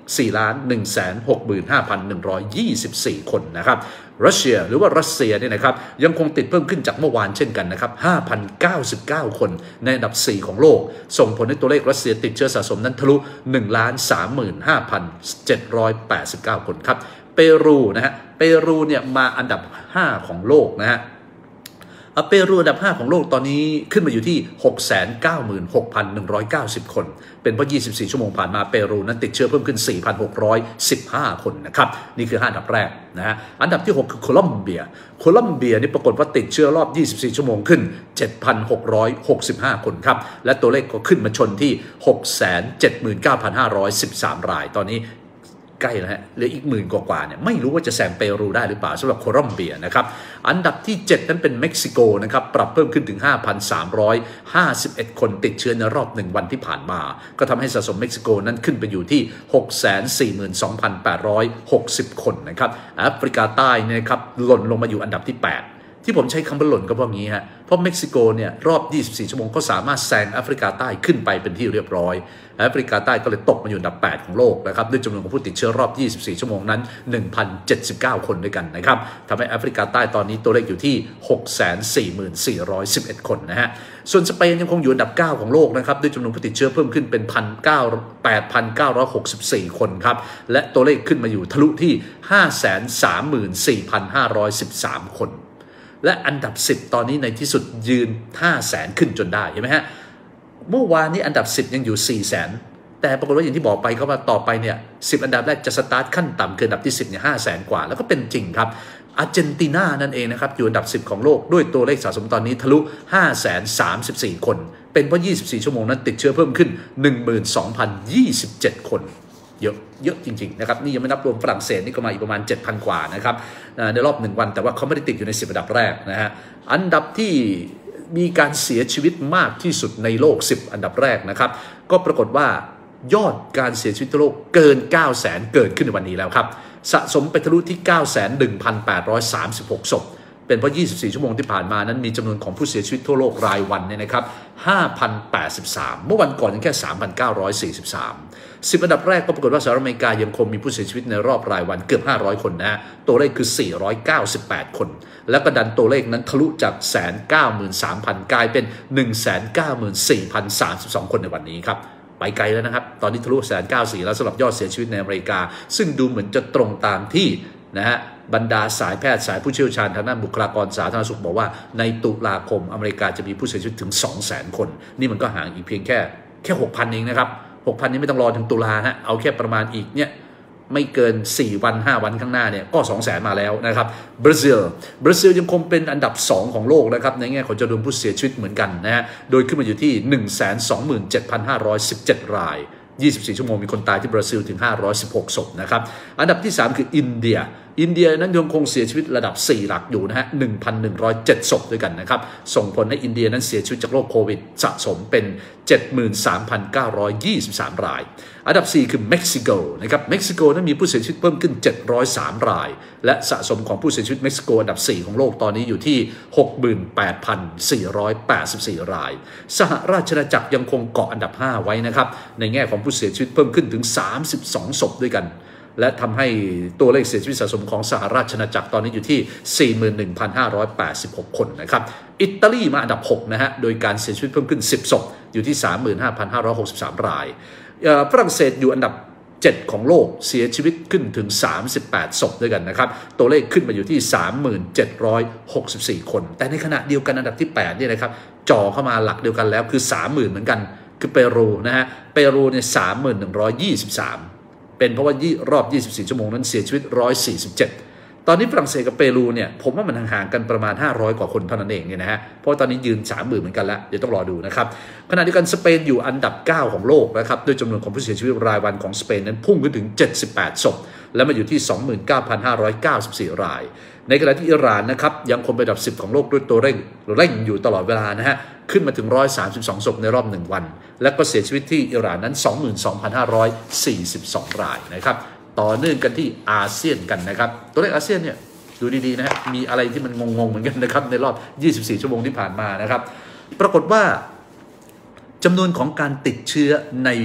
สี่ล้านหนึ่งแสนหกหมื่นห้าพันหนึ่งร้อยยี่สิบสี่คนนะครับรัสเซียหรือว่ารัสเซียเนี่ยนะครับยังคงติดเพิ่มขึ้นจากเมื่อวานเช่นกันนะครับ ห้าพันเก้าสิบเก้า คนในอันดับสี่ของโลกส่งผลให้ตัวเลขรัสเซียติดเชื้อสะสมนั้นทะลุ หนึ่งล้านสามหมื่นห้าพันเจ็ดร้อยแปดสิบเก้า คนครับเปรูนะฮะเปรูเนี่ยมาอันดับห้าของโลกนะฮะเปรูอันดับห้าของโลกตอนนี้ขึ้นมาอยู่ที่ หกแสนเก้าหมื่นหกพันหนึ่งร้อยเก้าสิบ คนเป็นเพราะยี่สิบสี่ชั่วโมงผ่านมาเปรูนั้นติดเชื้อเพิ่มขึ้น สี่พันหกร้อยสิบห้า คนนะครับนี่คือห้าอันดับแรกนะฮะอันดับที่หกคือโคลอมเบียโคลอมเบียนี่ปรากฏว่าติดเชื้อรอบยี่สิบสี่ชั่วโมงขึ้น เจ็ดพันหกร้อยหกสิบห้า คนครับและตัวเลขก็ขึ้นมาชนที่ หกแสนเจ็ดหมื่นเก้าพันห้าร้อยสิบสาม รายตอนนี้ใกล้แล้วฮะเหลืออีกหมื่นกว่าๆเนี่ยไม่รู้ว่าจะแซงเปรูได้หรือเปล่าสำหรับโคลอมเบียนะครับอันดับที่เจ็ดนั้นเป็นเม็กซิโกนะครับปรับเพิ่มขึ้นถึง ห้าพันสามร้อยห้าสิบเอ็ด คนติดเชื้อในรอบหนึ่งวันที่ผ่านมาก็ทำให้สะสมเม็กซิโกนั้นขึ้นไปอยู่ที่ หกแสนสี่หมื่นสองพันแปดร้อยหกสิบ คนนะครับแอฟริกาใต้เนี่ยครับหล่นลงมาอยู่อันดับที่แปดที่ผมใช้คำว่าหล่นก็เพราะงี้ฮะเพราะเม็กซิโกเนี่ยรอบยี่สิบสี่ชั่วโมงเขาสามารถแซงแอฟริกาใต้ขึ้นไปเป็นที่เรียบร้อยแอฟริกาใต้ก็เลยตกมาอยู่อันดับแปดของโลกนะครับด้วยจำนวนของผู้ติดเชื้อรอบยี่สิบสี่ชั่วโมงนั้น หนึ่งพันเจ็ดสิบเก้า คนด้วยกันนะครับทำให้แอฟริกาใต้ตอนนี้ตัวเลขอยู่ที่ หกแสนสี่หมื่นสี่ร้อยสิบเอ็ด คนนะฮะส่วนสเปนยังคงอยู่อันดับเก้าของโลกนะครับด้วยจำนวนผู้ติดเชื้อเพิ่มขึ้นเป็น แปดพันเก้าร้อยหกสิบสี่ คนครับและตัวเลขขึ้นมาอยู่ทะลุที่ ห้าแสนสามหมื่นสี่พันห้าร้อยสิบสาม คนและอันดับสิบตอนนี้ในที่สุดยืน ห้าแสน ขึ้นจนได้เห็นไหมฮะเมื่อวานนี้อันดับสิบยังอยู่ สี่แสน แต่ปรากฏว่าอย่างที่บอกไปเขาว่าต่อไปเนี่ยสิบอันดับแรกจะสตาร์ทขั้นต่ำคืออันดับที่สิบเนี่ย ห้าแสน กว่าแล้วก็เป็นจริงครับอาร์เจนตินานั่นเองนะครับอยู่อันดับสิบของโลกด้วยตัวเลขสะสมตอนนี้ทะลุ ห้าแสนสามสิบสี่ คนเป็นเพราะยี่สิบสี่ชั่วโมงนั้นติดเชื้อเพิ่มขึ้น หนึ่งหมื่นสองพันยี่สิบเจ็ด คนเยอะเยอะจริงๆนะครับนี่ยังไม่นับรวมฝรั่งเศสนี่ก็มาอีกประมาณ เจ็ดพัน กว่านะครับในรอบหนึ่งวันแต่ว่าเขาไม่ได้ติดอยู่ในสิบอันดับแรกนะฮะอันดับที่มีการเสียชีวิตมากที่สุดในโลกสิบอันดับแรกนะครับก็ปรากฏว่ายอดการเสียชีวิตทั่วโลกเกิน เก้าแสน เกิดขึ้นในวันนี้แล้วครับสะสมไปทะลุที่ เก้าแสนหนึ่งพันแปดร้อยสามสิบหก ศพเป็นเพราะยี่สิบสี่ชั่วโมงที่ผ่านมานั้นมีจำนวนของผู้เสียชีวิตทั่วโลกรายวันเนี่ยนะครับ ห้าพันแปดสิบสาม เมื่อวันก่อนยังแค่ สามพันเก้าร้อยสี่สิบสาม สิบอันดับแรกก็ปรากฏว่าสหรัฐอเมริกายังคงมีผู้เสียชีวิตในรอบรายวันเกือบห้าร้อยคนนะฮะตัวเลขคือสี่ร้อยเก้าสิบแปดคนแล้วก็ดันตัวเลขนั้นทะลุจาก หนึ่งแสนเก้าหมื่นสามพัน กลายเป็น หนึ่งแสนเก้าหมื่นสี่พันสามสิบสอง คนในวันนี้ครับไปไกลแล้วนะครับตอนนี้ทะลุ หนึ่งแสนเก้าหมื่นสี่พัน แล้วสำหรับยอดเสียชีวิตในอเมริกาซึ่งดูเหมือนจะตรงตามที่นะฮะบรรดาสายแพทย์สายผู้เชี่ยวชาญทางด้านบุคลากรสาธารณสุขบอกว่าในตุลาคมอเมริกาจะมีผู้เสียชีวิตถึง สองแสน คนนี่มันก็ห่างอีกเพียงแค่แค่ หกพัน เองนะครับ หกพัน นี้ไม่ต้องรอถึงตุลาฮะเอาแค่ประมาณอีกเนี่ยไม่เกินสี่วันห้าวันข้างหน้าเนี่ยก็ สองแสน มาแล้วนะครับบราซิลบราซิลยังคงเป็นอันดับสองของโลกนะครับในแง่ของจำนวนผู้เสียชีวิตเหมือนกันนะฮะโดยขึ้นมาอยู่ที่ หนึ่งแสนสองหมื่นเจ็ดพันห้าร้อยสิบเจ็ด รายยี่สิบสี่ชั่วโมงมีคนตายที่บราซิลถึงห้าร้อยสิบหกศพนะครับอันดับที่สามคืออินเดียอินเดียนั้นยังคงเสียชีวิตระดับสี่หลักอยู่นะฮะ หนึ่งพันหนึ่งร้อยเจ็ด ศพด้วยกันนะครับส่งผลให้อินเดียนั้นเสียชีวิตจากโรคโควิดสะสมเป็น เจ็ดหมื่นสามพันเก้าร้อยยี่สิบสาม รายอันดับสี่คือเม็กซิโกนะครับเม็กซิโกนั้นมีผู้เสียชีวิตเพิ่มขึ้นเจ็ดร้อยสามรายและสะสมของผู้เสียชีวิตเม็กซิโกอันดับสี่ของโลกตอนนี้อยู่ที่ หกหมื่นแปดพันสี่ร้อยแปดสิบสี่ รายสหราชอาณาจักรยังคงเกาะอันดับห้าไว้นะครับในแง่ของผู้เสียชีวิตเพิ่มขึ้นถึงสามสิบสองศพด้วยกันและทำให้ตัวเลขเสียชีวิตสะสมของสหราชอาณาจักรตอนนี้อยู่ที่ สี่หมื่นหนึ่งพันห้าร้อยแปดสิบหก คนนะครับอิตาลีมาอันดับหกนะฮะโดยการเสียชีวิตเพิ่มขึ้นสิบศพอยู่ที่ สามหมื่นห้าพันห้าร้อยหกสิบสาม รายฝรั่งเศสอยู่อันดับเจ็ดของโลกเสียชีวิตขึ้นถึงสามสิบแปดศพด้วยกันนะครับตัวเลขขึ้นมาอยู่ที่ สามหมื่นเจ็ดร้อยหกสิบสี่ คนแต่ในขณะเดียวกันอันดับที่แปดเนี่ยนะครับจ่อเข้ามาหลักเดียวกันแล้วคือ สามหมื่น เหมือนกันคือเปรูนะฮะเปรูเนี่ย สามหมื่นหนึ่งร้อยยี่สิบสาม เป็นเพราะว่ารอบยี่สิบสี่ชั่วโมงนั้นเสียชีวิตหนึ่งร้อยสี่สิบเจ็ดตอนนี้ฝรั่งเศสกับเปรูเนี่ยผมว่ามันห่างๆกันประมาณห้าร้อยกว่าคนเท่านั้นเองเนี่ยนะฮะเพราะตอนนี้ยืน สามหมื่น เหมือนกันแล้วเดี๋ยวต้องรอดูนะครับขณะเดียวกันสเปนอยู่อันดับเก้าของโลกนะครับด้วยจำนวนของผู้เสียชีวิตรายวันของสเปนนั้นพุ่งขึ้นถึงเจ็ดสิบแปดศพและมาอยู่ที่ สองหมื่นเก้าพันห้าร้อยเก้าสิบสี่ รายในขณะที่อิหร่านนะครับยังคงเป็นอันดับสิบของโลกด้วยตัวเร่งเร่งอยู่ตลอดเวลานะฮะขึ้นมาถึงหนึ่งร้อยสามสิบสองศพในรอบหนึ่งวันและก็เสียชีวิตที่อิหร่านนั้น สองหมื่นสองพันห้าร้อยสี่สิบสอง รายนะครับต่อเนื่องกันที่อาเซียนกันนะครับตัวเลขอาเซียนเนี่ยดูดีๆนะฮะมีอะไรที่มันงงๆเหมือนกันนะครับในรอบยี่สิบสี่ชั่วโมงที่ผ่านมานะครับปรากฏว่าจำนวนของการติดเชื้อใน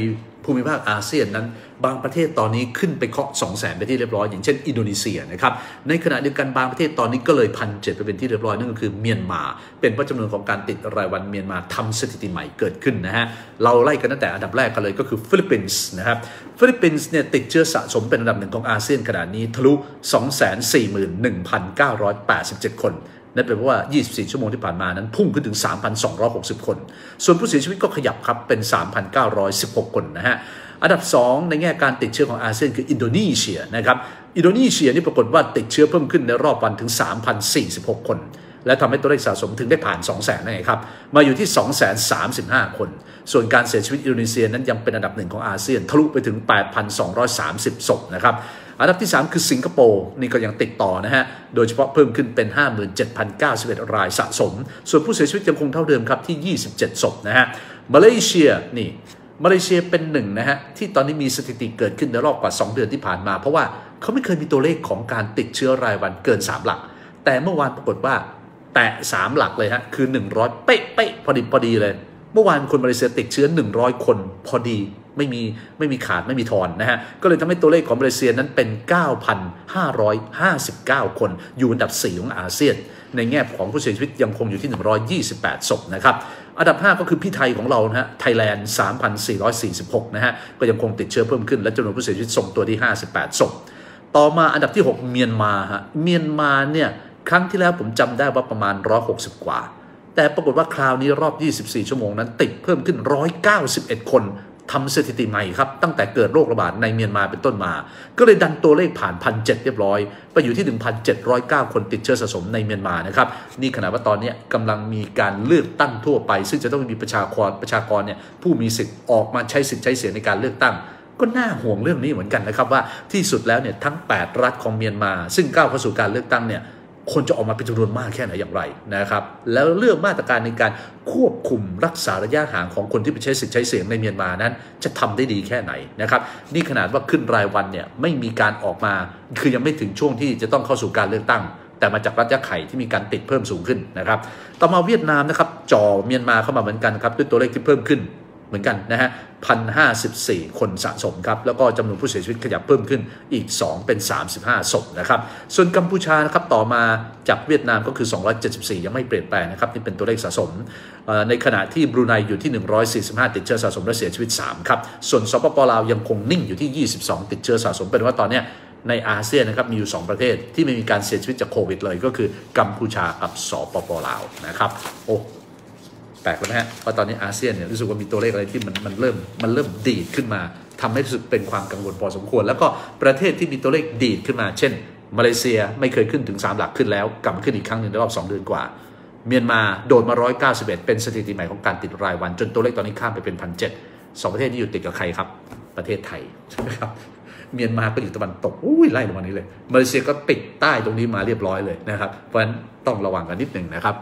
ภูมิภาคอาเซียนนั้นบางประเทศตอนนี้ขึ้นไปเคาะสองแสนไปที่เรียบร้อยอย่างเช่นอินโดนีเซียนะครับในขณะเดียวกันบางประเทศตอนนี้ก็เลยพันเจ็ดไปเป็นที่เรียบร้อยนั่นก็คือเมียนมาเป็นเพราะจำนวนของการติดรายวันเมียนมาทำสถิติใหม่เกิดขึ้นนะฮะเราไล่กันตั้งแต่อันดับแรกกันเลยก็คือฟิลิปปินส์นะครับฟิลิปปินส์เนี่ยติดเชื้อสะสมเป็นอันดับหนึ่งของอาเซียนขณะนี้ทะลุ สองแสนสี่หมื่นหนึ่งพันเก้าร้อยแปดสิบเจ็ด คนนั่นเป็นเพราะว่ายี่สิบสี่ชั่วโมงที่ผ่านมานั้นพุ่งขึ้นถึง สามพันสองร้อยหกสิบ คนส่วนผู้เสียชีวิตก็ขยับครับเป็น สามพันเก้าร้อยสิบหก คนนะฮะอันดับสองในแง่การติดเชื้อของอาเซียนคืออินโดนีเซียนะครับอินโดนีเซียนี่ปรากฏว่าติดเชื้อเพิ่มขึ้นในรอบวันถึง สามพันสี่สิบหก คนและทำให้ตัวเลขสะสมถึงได้ผ่าน สองแสน นั่นเองครับมาอยู่ที่ สองแสนสามสิบห้า คนส่วนการเสียชีวิตอินโดนีเซียนั้นยังเป็นอันดับหนึ่งของอาเซียนทะลุไปถึง แปดพันสองร้อยสามสิบ ศพนะครับอันดับที่สามคือสิงคโปร์นี่ก็ยังติดต่อนะฮะโดยเฉพาะเพิ่มขึ้นเป็น ห้าหมื่นเจ็ดพันเก้าสิบเอ็ด รายสะสมส่วนผู้เสียชีวิตยังคงเท่าเดิมครับที่ยี่สิบเจ็ดศพนะฮะมาเลเซียนี่มาเลเซียเป็นหนึ่งนะฮะที่ตอนนี้มีสถิติเกิดขึ้นในรอบกว่าสองเดือนที่ผ่านมาเพราะว่าเขาไม่เคยมีตัวเลขของการติดเชื้อรายวันเกินสามหลักแต่เมื่อวานปรากฏว่าแตะสามหลักเลยฮะคือหนึ่งร้อยเป๊ะๆพอดีพอดีเลยเมื่อวานคนมาเลเซียติดเชื้อหนึ่งร้อยคนพอดีไม่มีไม่มีขาดไม่มีทอนนะฮะก็เลยทำให้ตัวเลขของมาเลเซียนั้นเป็น เก้าพันห้าร้อยห้าสิบเก้า คนอยู่อันดับสี่ของอาเซียนในแง่ของผู้เสียชีวิตยังคงอยู่ที่หนึ่งร้อยยี่สิบแปดศพนะครับอันดับห้าก็คือพี่ไทยของเรานะฮะไทยแลนด์ สามพันสี่ร้อยสี่สิบหก นะฮะก็ยังคงติดเชื้อเพิ่มขึ้นและจำนวนผู้เสียชีวิตทรงตัวที่ห้าสิบแปดศพต่อมาอันดับที่หกเมียนมาฮะเมียนมาเนี่ยครั้งที่แล้วผมจำได้ว่าประมาณหนึ่งร้อยหกสิบกว่าแต่ปรากฏว่าคราวนี้รอบยี่สิบสี่ชั่วโมงนั้นติดเพิ่มขึ้นหนึ่งร้อยเก้าสิบเอ็ดคนทำสถิติใหม่ครับตั้งแต่เกิดโรคระบาดในเมียนมาเป็นต้นมาก็เลยดันตัวเลขผ่าน หนึ่งพันเจ็ดร้อย เรียบร้อยไปอยู่ที่ หนึ่งพันเจ็ดร้อยเก้า คนติดเชื้อสะสมในเมียนมานะครับนี่ขณะว่าตอนนี้กำลังมีการเลือกตั้งทั่วไปซึ่งจะต้องมีประชากรประชากรเนี่ยผู้มีสิทธิ์ออกมาใช้สิทธิ์ใช้เสียงในการเลือกตั้งก็น่าห่วงเรื่องนี้เหมือนกันนะครับว่าที่สุดแล้วเนี่ยทั้งแปดรัฐของเมียนมาซึ่งก้าวเข้าสู่การเลือกตั้งเนี่ยคนจะออกมาเป็นจำนวนมากแค่ไหนอย่างไรนะครับแล้วเรื่องมาตรการในการควบคุมรักษาระยะห่างของคนที่ไปใช้สิทธิ์ใช้เสียงในเมียนมานั้นจะทำได้ดีแค่ไหนนะครับนี่ขนาดว่าขึ้นรายวันเนี่ยไม่มีการออกมาคือยังไม่ถึงช่วงที่จะต้องเข้าสู่การเลือกตั้งแต่มาจากรัฐยะไข่ที่มีการติดเพิ่มสูงขึ้นนะครับต่อมาเวียดนามนะครับจ่อเมียนมาเข้ามาเหมือนกันครับด้วยตัวเลขที่เพิ่มขึ้นเหมือนกันนะฮะ หนึ่งพันห้าสิบสี่ คนสะสมครับแล้วก็จำนวนผู้เสียชีวิตขยับเพิ่มขึ้นอีกสองเป็นสามสิบห้าศพนะครับส่วนกัมพูชานะครับต่อมาจากเวียดนามก็คือสองร้อยเจ็ดสิบสี่ยังไม่เปลี่ยนแปลงนะครับนี่เป็นตัวเลขสะสมในขณะที่บรูไนอยู่ที่หนึ่งร้อยสี่สิบห้าติดเชื้อสะสมและเสียชีวิตสามครับส่วนสปปลาวยังคงนิ่งอยู่ที่ยี่สิบสองติดเชื้อสะสมเป็นว่าตอนนี้ในอาเซียนนะครับมีอยู่สองประเทศที่ไม่มีการเสียชีวิตจากโควิดเลยก็คือกัมพูชากับสปปลาวนะครับโอ้แปลกนะฮะเพราะตอนนี้อาเซียนเนี่ยรู้สึกว่ามีตัวเลขอะไรที่มันมันเริ่มมันเริ่มดีดขึ้นมาทำให้รู้สึกเป็นความกังวลพอสมควรแล้วก็ประเทศที่มีตัวเลขดีดขึ้นมาเช่นมาเลเซียไม่เคยขึ้นถึงสามหลักขึ้นแล้วกลับมาขึ้นอีกครั้งหนึ่งในรอบสองเดือนกว่าเมียนมาโดดมาหนึ่งร้อยเก้าสิบเอ็ดเป็นสถิติใหม่ของการติดรายวันจนตัวเลขตอนนี้ข้ามไปเป็น หนึ่งพันเจ็ดร้อย สองประเทศนี้อยู่ติดกับใครครับประเทศไทยใช่ไหมครับเมียนมาก็อยู่ตะวันตกอุ้ยไล่ลงมานี้เลยมาเลเซียก็ติดใต้ตรงนี้มาเรียบร้อยเลยนะครับเพราะฉะนั้นต้องระวังกันนิดหนึ่งนะครับ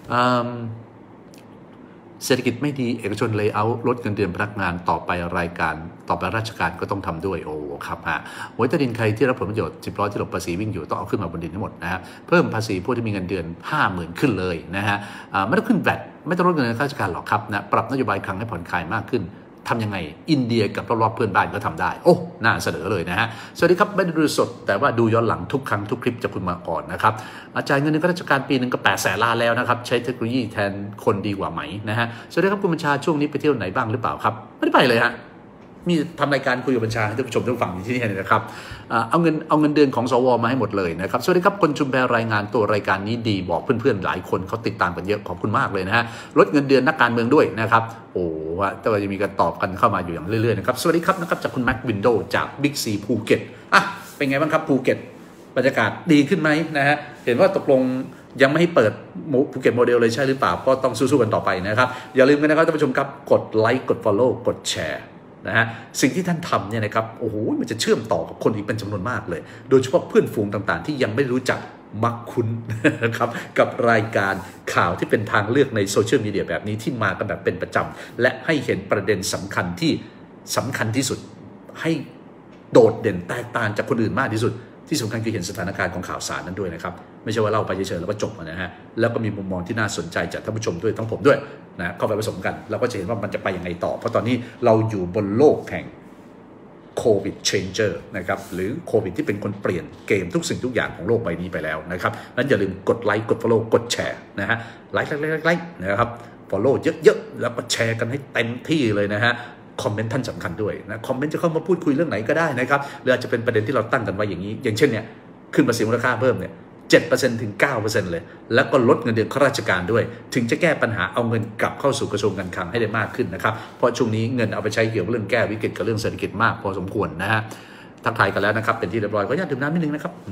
เศรษฐกิจไม่ดีเอกชนเลย์เอาท์ลดเงินเดือนพนักงานต่อไปรายการต่อไปราชการก็ต้องทำด้วยโอ้ครับฮะหวยใต้ดินใครที่รับผลประโยชน์สิบล้อที่หลบภาษีวิ่งอยู่ต้องเอาขึ้นมาบนดินทั้งหมดนะฮะเพิ่มภาษีผู้ที่มีเงินเดือน ห้าหมื่น ขึ้นเลยนะฮะไม่ต้องขึ้นแวตไม่ต้องลดเงินเดือนข้าราชการหรอกครับนะปรับนโยบายคลังให้ผ่อนคลายมากขึ้นทำยังไงอินเดียกับรอบๆเพื่อนบ้านก็ทำได้โอ้น่าเสนอเลยนะฮะสวัสดีครับไม่ได้ดูสดแต่ว่าดูย้อนหลังทุกครั้งทุกคลิปจากคุณมาก่อนนะครับจ่ายเงินเดือนข้าราชการปีหนึ่งก็แปดแสนล้านแล้วนะครับใช้เทคโนโลยีแทนคนดีกว่าไหมนะฮะสวัสดีครับคุณบัญชาช่วงนี้ไปเที่ยวไหนบ้างหรือเปล่าครับไม่ได้ไปเลยฮะมีทำรายการคุยกับบัญชาให้ท่านผู้ชมทุกฝั่งที่นี่นะครับเอาเงินเอาเงินเดือนของสวมาให้หมดเลยนะครับสวัสดีครับคนชุมแพรรายงานตัวรายการนี้ดีบอกเพื่อนๆหลายคนเขาติดตามกันเยอะขอบคุณมากเลยนะฮะลดเงินเดือนนักการเมืองด้วยนะครับโอ้ว่าแต่ว่าจะมีการตอบกันเข้ามาอยู่อย่างเรื่อยๆนะครับสวัสดีครับนะครับจากคุณแม็กวินโดว์จากบิ๊กซีภูเก็ตอ่ะเป็นไงบ้างครับภูเก็ตบรรยากาศดีขึ้นไหมนะฮะเห็นว่าตกลงยังไม่ให้เปิดภูเก็ตโมเดลเลยใช่หรือเปล่าก็ต้องสู้ๆกันต่อไปนะครับอย่าลืมกันนะครับท่านผู้ชมครับกดไลค์กด follow กดแชร์นะฮะสิ่งที่ท่านทำเนี่ยนะครับโอ้โหมันจะเชื่อมต่อกับคนอีกเป็นจำนวนมากเลยโดยเฉพาะเพื่อนฝูงต่างๆที่ยังไม่รู้จักมักคุ้นนะครับกับรายการข่าวที่เป็นทางเลือกในโซเชียลมีเดียแบบนี้ที่มากันแบบเป็นประจำและให้เห็นประเด็นสำคัญที่สำคัญที่สุดให้โดดเด่นแตกต่างจากคนอื่นมากที่สุดที่สำคัญคือเห็นสถานการณ์ของข่าวสารนั้นด้วยนะครับไม่ใช่ว่าเล่าไปเฉยๆแล้วก็จบนะฮะแล้วก็มีมุมมองที่น่าสนใจจากท่านผู้ชมด้วยทั้งผมด้วยนะเข้าไปผสมกันเราก็จะเห็นว่ามันจะไปยังไงต่อเพราะตอนนี้เราอยู่บนโลกแห่งโควิดเชนเจอร์นะครับหรือโควิดที่เป็นคนเปลี่ยนเกมทุกสิ่งทุกอย่างของโลกใบนี้ไปแล้วนะครับนั้นอย่าลืมกดไลค์กด follow กดแชร์นะฮะไลค์ไลค์ไลค์ไลค์นะครับ follow เยอะๆแล้วก็แชร์กันให้เต็มที่เลยนะฮะคอมเมนต์ท่านสำคัญด้วยนะคอมเมนต์จะเข้ามาพูดคุยเรื่องไหนก็ได้นะครับหรืออาจจะเป็นประเด็นที่เราตั้งกันไว้อย่างนี้อย่างเช่นเนี่ยขึ้นภาษีมูลค่าเพิ่มเนี่ยเจ็ดเปอร์เซ็นต์ ถึง เก้าเปอร์เซ็นต์ เลยแล้วก็ลดเงินเดือนข้าราชการด้วยถึงจะแก้ปัญหาเอาเงินกลับเข้าสู่กระทรวงการคลังให้ได้มากขึ้นนะครับเพราะช่วงนี้เงินเอาไปใช้เกี่ยวกับเรื่องแก้วิกฤตกับเรื่องเศรษฐกิจมากพอสมควรนะฮะทักทายกันแล้วนะครับเป็นที่เรียบร้อยก็ญาติดื่มน้ำนิดนึงนะครับ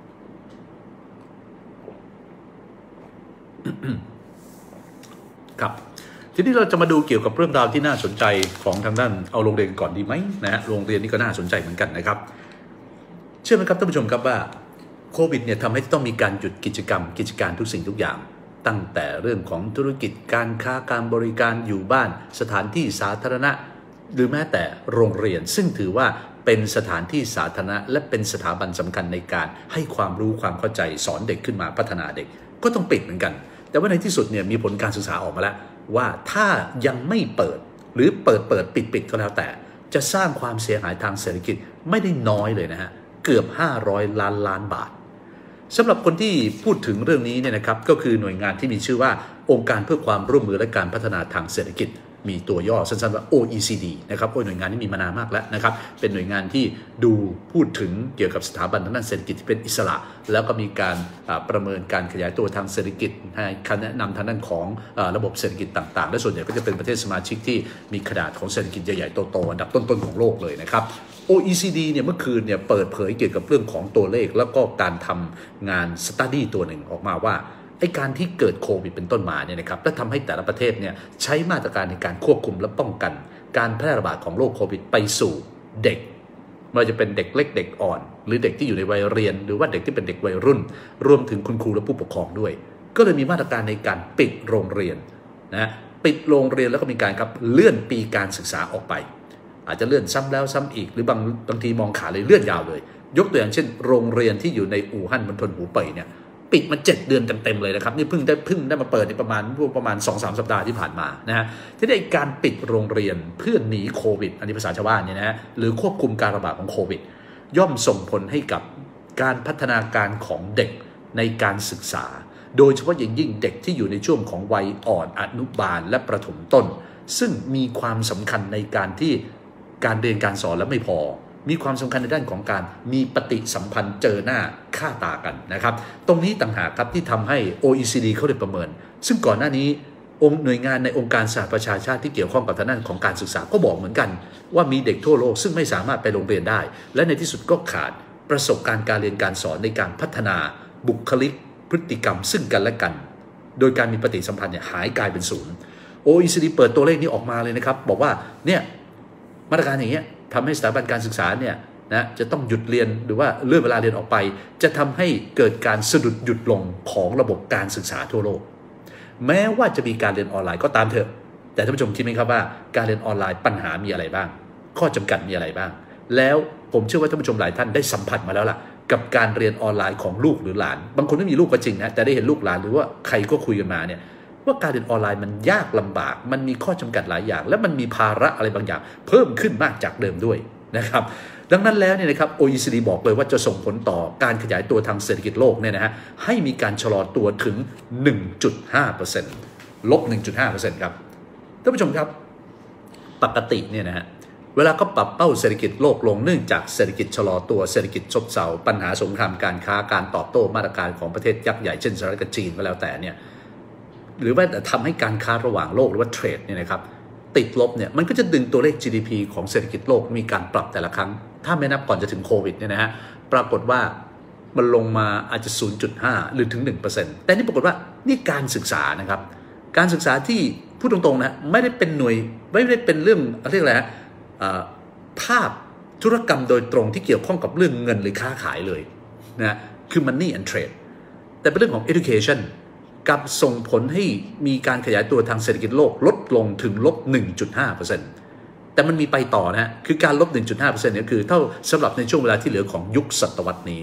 ครับทีนี้เราจะมาดูเกี่ยวกับเรื่องราวที่น่าสนใจของทางด้านเอาโรงเรียนก่อนดีไหมนะฮะโรงเรียนนี่ก็น่าสนใจเหมือนกันนะครับเชื่อไหมครับท่านผู้ชมครับว่าโควิดเนี่ยทำให้ต้องมีการหยุดกิจกรรมกิจการทุกสิ่งทุกอย่างตั้งแต่เรื่องของธุรกิจการค้าการบริการอยู่บ้านสถานที่สาธารณะหรือแม้แต่โรงเรียนซึ่งถือว่าเป็นสถานที่สาธารณะและเป็นสถาบันสำคัญในการให้ความรู้ความเข้าใจสอนเด็กขึ้นมาพัฒนาเด็กก็ต้องปิดเหมือนกันแต่ว่าในที่สุดเนี่ยมีผลการศึกษาออกมาแล้วว่าถ้ายังไม่เปิดหรือเปิดเปิดปิดปิดก็แล้วแต่จะสร้างความเสียหายทางเศรษฐกิจไม่ได้น้อยเลยนะฮะเกือบห้าร้อยล้านล้านบาทสำหรับคนที่พูดถึงเรื่องนี้เนี่ยนะครับก็คือหน่วยงานที่มีชื่อว่าองค์การเพื่อความร่วมมือและการพัฒนาทางเศรษฐกิจมีตัวย่อสั้นๆว่า โอ อี ซี ดี นะครับโอ้ยหน่วยงานนี้มีมานานมากแล้วนะครับเป็นหน่วยงานที่ดูพูดถึงเกี่ยวกับสถาบันทางด้านเศรษฐกิจที่เป็นอิสระแล้วก็มีการประเมินการขยายตัวทางเศรษฐกิจให้คำแนะนำทางด้านของระบบเศรษฐกิจต่างๆและส่วนใหญ่ก็จะเป็นประเทศสมาชิกที่มีขนาดของเศรษฐกิจใหญ่ๆโตๆอันดับต้นๆของโลกเลยนะครับ โอ อี ซี ดี เนี่ยเมื่อคืนเนี่ยเปิดเผยเกี่ยวกับเรื่องของตัวเลขแล้วก็การทำงานสตั๊ดดี้ตัวหนึ่งออกมาว่าไอ้การที่เกิดโควิดเป็นต้นมาเนี่ยนะครับและทำให้แต่ละประเทศเนี่ยใช้มาตรการในการควบคุมและป้องกันการแพร่ระบาดของโรคโควิดไปสู่เด็กไม่ว่าจะเป็นเด็กเล็กเด็กอ่อนหรือเด็กที่อยู่ในวัยเรียนหรือว่าเด็กที่เป็นเด็กวัยรุ่นรวมถึงคุณครูและผู้ปกครองด้วยก็เลยมีมาตรการในการปิดโรงเรียนนะปิดโรงเรียนแล้วก็มีการครับเลื่อนปีการศึกษาออกไปอาจจะเลื่อนซ้ำแล้วซ้ำอีกหรือบางบางทีมองขาเลยเลื่อนยาวเลยยกตัวอย่างเช่นโรงเรียนที่อยู่ในอู่ฮั่นมณฑลหูเป่ยเนี่ยปิดมาเจ็ดเดือนเต็มๆเลยนะครับนี่เพิ่งได้เพิ่งได้มาเปิดในประมาณประมาณ สองถึงสาม สัปดาห์ที่ผ่านมานะฮะที่ได้การปิดโรงเรียนเพื่อหนีโควิดอันนี้ภาษาชาวบ้านเนี่ยนะฮะหรือควบคุมการระบาดของโควิดย่อมส่งผลให้กับการพัฒนาการของเด็กในการศึกษาโดยเฉพาะอย่างยิ่งเด็กที่อยู่ในช่วงของวัยอ่อนอนุบาลและประถมต้นซึ่งมีความสำคัญในการที่การเรียนการสอนและไม่พอมีความสำคัญในด้านของการมีปฏิสัมพันธ์เจอหน้าค่าตากันนะครับตรงนี้ต่างหากครับที่ทำให้ โอ อี ซี ดี เขาได้ประเมินซึ่งก่อนหน้านี้องค์หน่วยงานในองค์การสหประชาชาติที่เกี่ยวข้องกับทางด้านของการศึกษาก็บอกเหมือนกันว่ามีเด็กทั่วโลกซึ่งไม่สามารถไปโรงเรียนได้และในที่สุดก็ขาดประสบการณ์การเรียนการสอนในการพัฒนาบุคลิกพฤติกรรมซึ่งกันและกันโดยการมีปฏิสัมพันธ์เนี่ยหายกลายเป็นศูนย์ โอ อี ซี ดี เปิดตัวเลขนี้ออกมาเลยนะครับบอกว่าเนี่ยมาตรการอย่างเงี้ยทำให้สถาบันการศึกษาเนี่ยนะจะต้องหยุดเรียนหรือว่าเลื่อนเวลาเรียนออกไปจะทำให้เกิดการสะดุดหยุดลงของระบบการศึกษาทั่วโลกแม้ว่าจะมีการเรียนออนไลน์ก็ตามเถอะแต่ท่านผู้ชมคิดไหมครับว่าการเรียนออนไลน์ปัญหามีอะไรบ้างข้อจำกัดมีอะไรบ้างแล้วผมเชื่อว่าท่านผู้ชมหลายท่านได้สัมผัสมาแล้วล่ะกับการเรียนออนไลน์ของลูกหรือหลานบางคนไม่มีลูกก็จริงนะแต่ได้เห็นลูกหลานหรือว่าใครก็คุยกันมาเนี่ยว่าการเรียนออนไลน์มันยากลำบากมันมีข้อจำกัดหลายอย่างและมันมีภาระอะไรบางอย่างเพิ่มขึ้นมากจากเดิมด้วยนะครับดังนั้นแล้วเนี่ยนะครับ โอ อี ซี ดี บอกเลยว่าจะส่งผลต่อการขยายตัวทางเศรษฐกิจโลกเนี่ยนะฮะให้มีการชะลอตัวถึง หนึ่งจุดห้าเปอร์เซ็นต์ ลบ หนึ่งจุดห้าเปอร์เซ็นต์ ครับท่านผู้ชมครับปกติเนี่ยนะฮะเวลาเขาปรับเป้าเศรษฐกิจโลกลงเนื่องจากเศรษฐกิจชะลอตัวเศรษฐกิจซบเซาปัญหาสงครามการค้าการตอบโต้มาตรการของประเทศยักษ์ใหญ่เช่นสหรัฐกับจีนก็แล้วแต่เนี่ยหรือว่าทำให้การค้าระหว่างโลกหรือว่าเทรดเนี่ยนะครับติดลบเนี่ยมันก็จะดึงตัวเลข จี ดี พี ของเศรษฐกิจโลกมีการปรับแต่ละครั้งถ้าไม่นับก่อนจะถึงโควิดเนี่ยนะฮะปรากฏว่ามันลงมาอาจจะ ศูนย์จุดห้า หรือถึง หนึ่งเปอร์เซ็นต์ แต่นี่ปรากฏว่านี่การศึกษานะครับการศึกษาที่พูดตรงๆนะไม่ได้เป็นหน่วยไม่ได้เป็นเรื่องเรียกอะไรฮะภาพธุรกรรมโดยตรงที่เกี่ยวข้องกับเรื่องเงินหรือค้าขายเลยนะคือ money and trade แต่เป็นเรื่องของ education กับส่งผลให้มีการขยายตัวทางเศรษฐกิจโลกลดลงถึงลบ หนึ่งจุดห้าเปอร์เซ็นต์ แต่มันมีไปต่อนะคือการลบ หนึ่งจุดห้าเปอร์เซ็นต์ เนี่ยคือเท่าสำหรับในช่วงเวลาที่เหลือของยุคศตวรรษนี้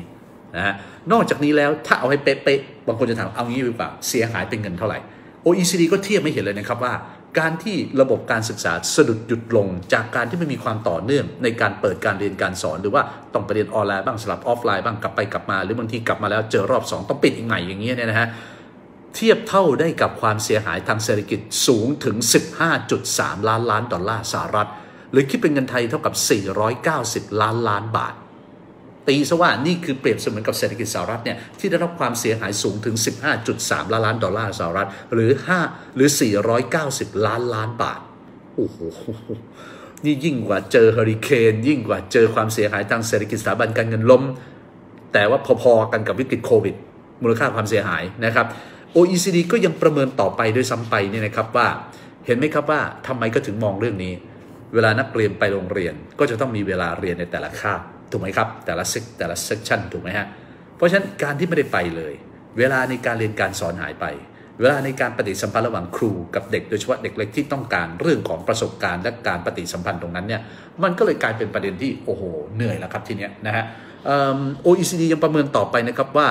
นะฮะนอกจากนี้แล้วถ้าเอาให้เป๊ะๆบางคนจะถามเอางี้ดีกว่าเสียหายเป็นเงินเท่าไหร่ โอ อี ซี ดี ก็เทียบไม่เห็นเลยนะครับว่าการที่ระบบการศึกษาสะดุดหยุดลงจากการที่ไม่มีความต่อเนื่องในการเปิดการเรียนการสอนหรือว่าต้องไปเรียนออนไลน์บ้างสลับออฟไลน์บ้างกลับไปกลับมาหรือบางทีกลับมาแล้วเจอรอบสองต้องปิดอีกใหม่อย่างเงี้ยเนี่ยนะฮะเทียบเท่าได้กับความเสียหายทางเศรษฐกิจสูงถึง สิบห้าจุดสาม ล้านล้านดอลลาร์สหรัฐหรือคิดเป็นเงินไทยเท่ากับสี่ร้อยเก้าสิบล้านล้านบาทตีซะว่านี่คือเปรียบเสมือนกับเศรษฐกิจสหรัฐเนี่ยที่ได้รับความเสียหายสูงถึง สิบห้าจุดสาม ล้านล้านดอลลาร์สหรัฐหรือ5หรือสี่ร้อยเก้าสิบล้านล้านบาทโอ้โหนี่ยิ่งกว่าเจอเฮอริเคนยิ่งกว่าเจอความเสียหายทางเศรษฐกิจสถาบันการเงินล้มแต่ว่าพอๆกันกับวิกฤตโควิดมูลค่าความเสียหายนะครับ โอ อี ซี ดี ก็ยังประเมินต่อไปด้วยซ้ำไปเนี่ยนะครับว่าเห็นไหมครับว่าทำไมก็ถึงมองเรื่องนี้เวลานักเรียนไปโรงเรียนก็จะต้องมีเวลาเรียนในแต่ละคาบถูกไหมครับแต่ละเซกแต่ละเซกชันถูกไหมฮะเพราะฉะนั้นการที่ไม่ได้ไปเลยเวลาในการเรียนการสอนหายไปเวลาในการปฏิสัมพันธ์ระหว่างครูกับเด็กโดยเฉพาะเด็กเล็กที่ต้องการเรื่องของประสบการณ์และการปฏิสัมพันธ์ตรงนั้นเนี่ยมันก็เลยกลายเป็นประเด็นที่โอ้โหเหนื่อยแล้วครับทีเนี้ยนะฮะ โอ อี ซี ดี ยังประเมินต่อไปนะครับว่า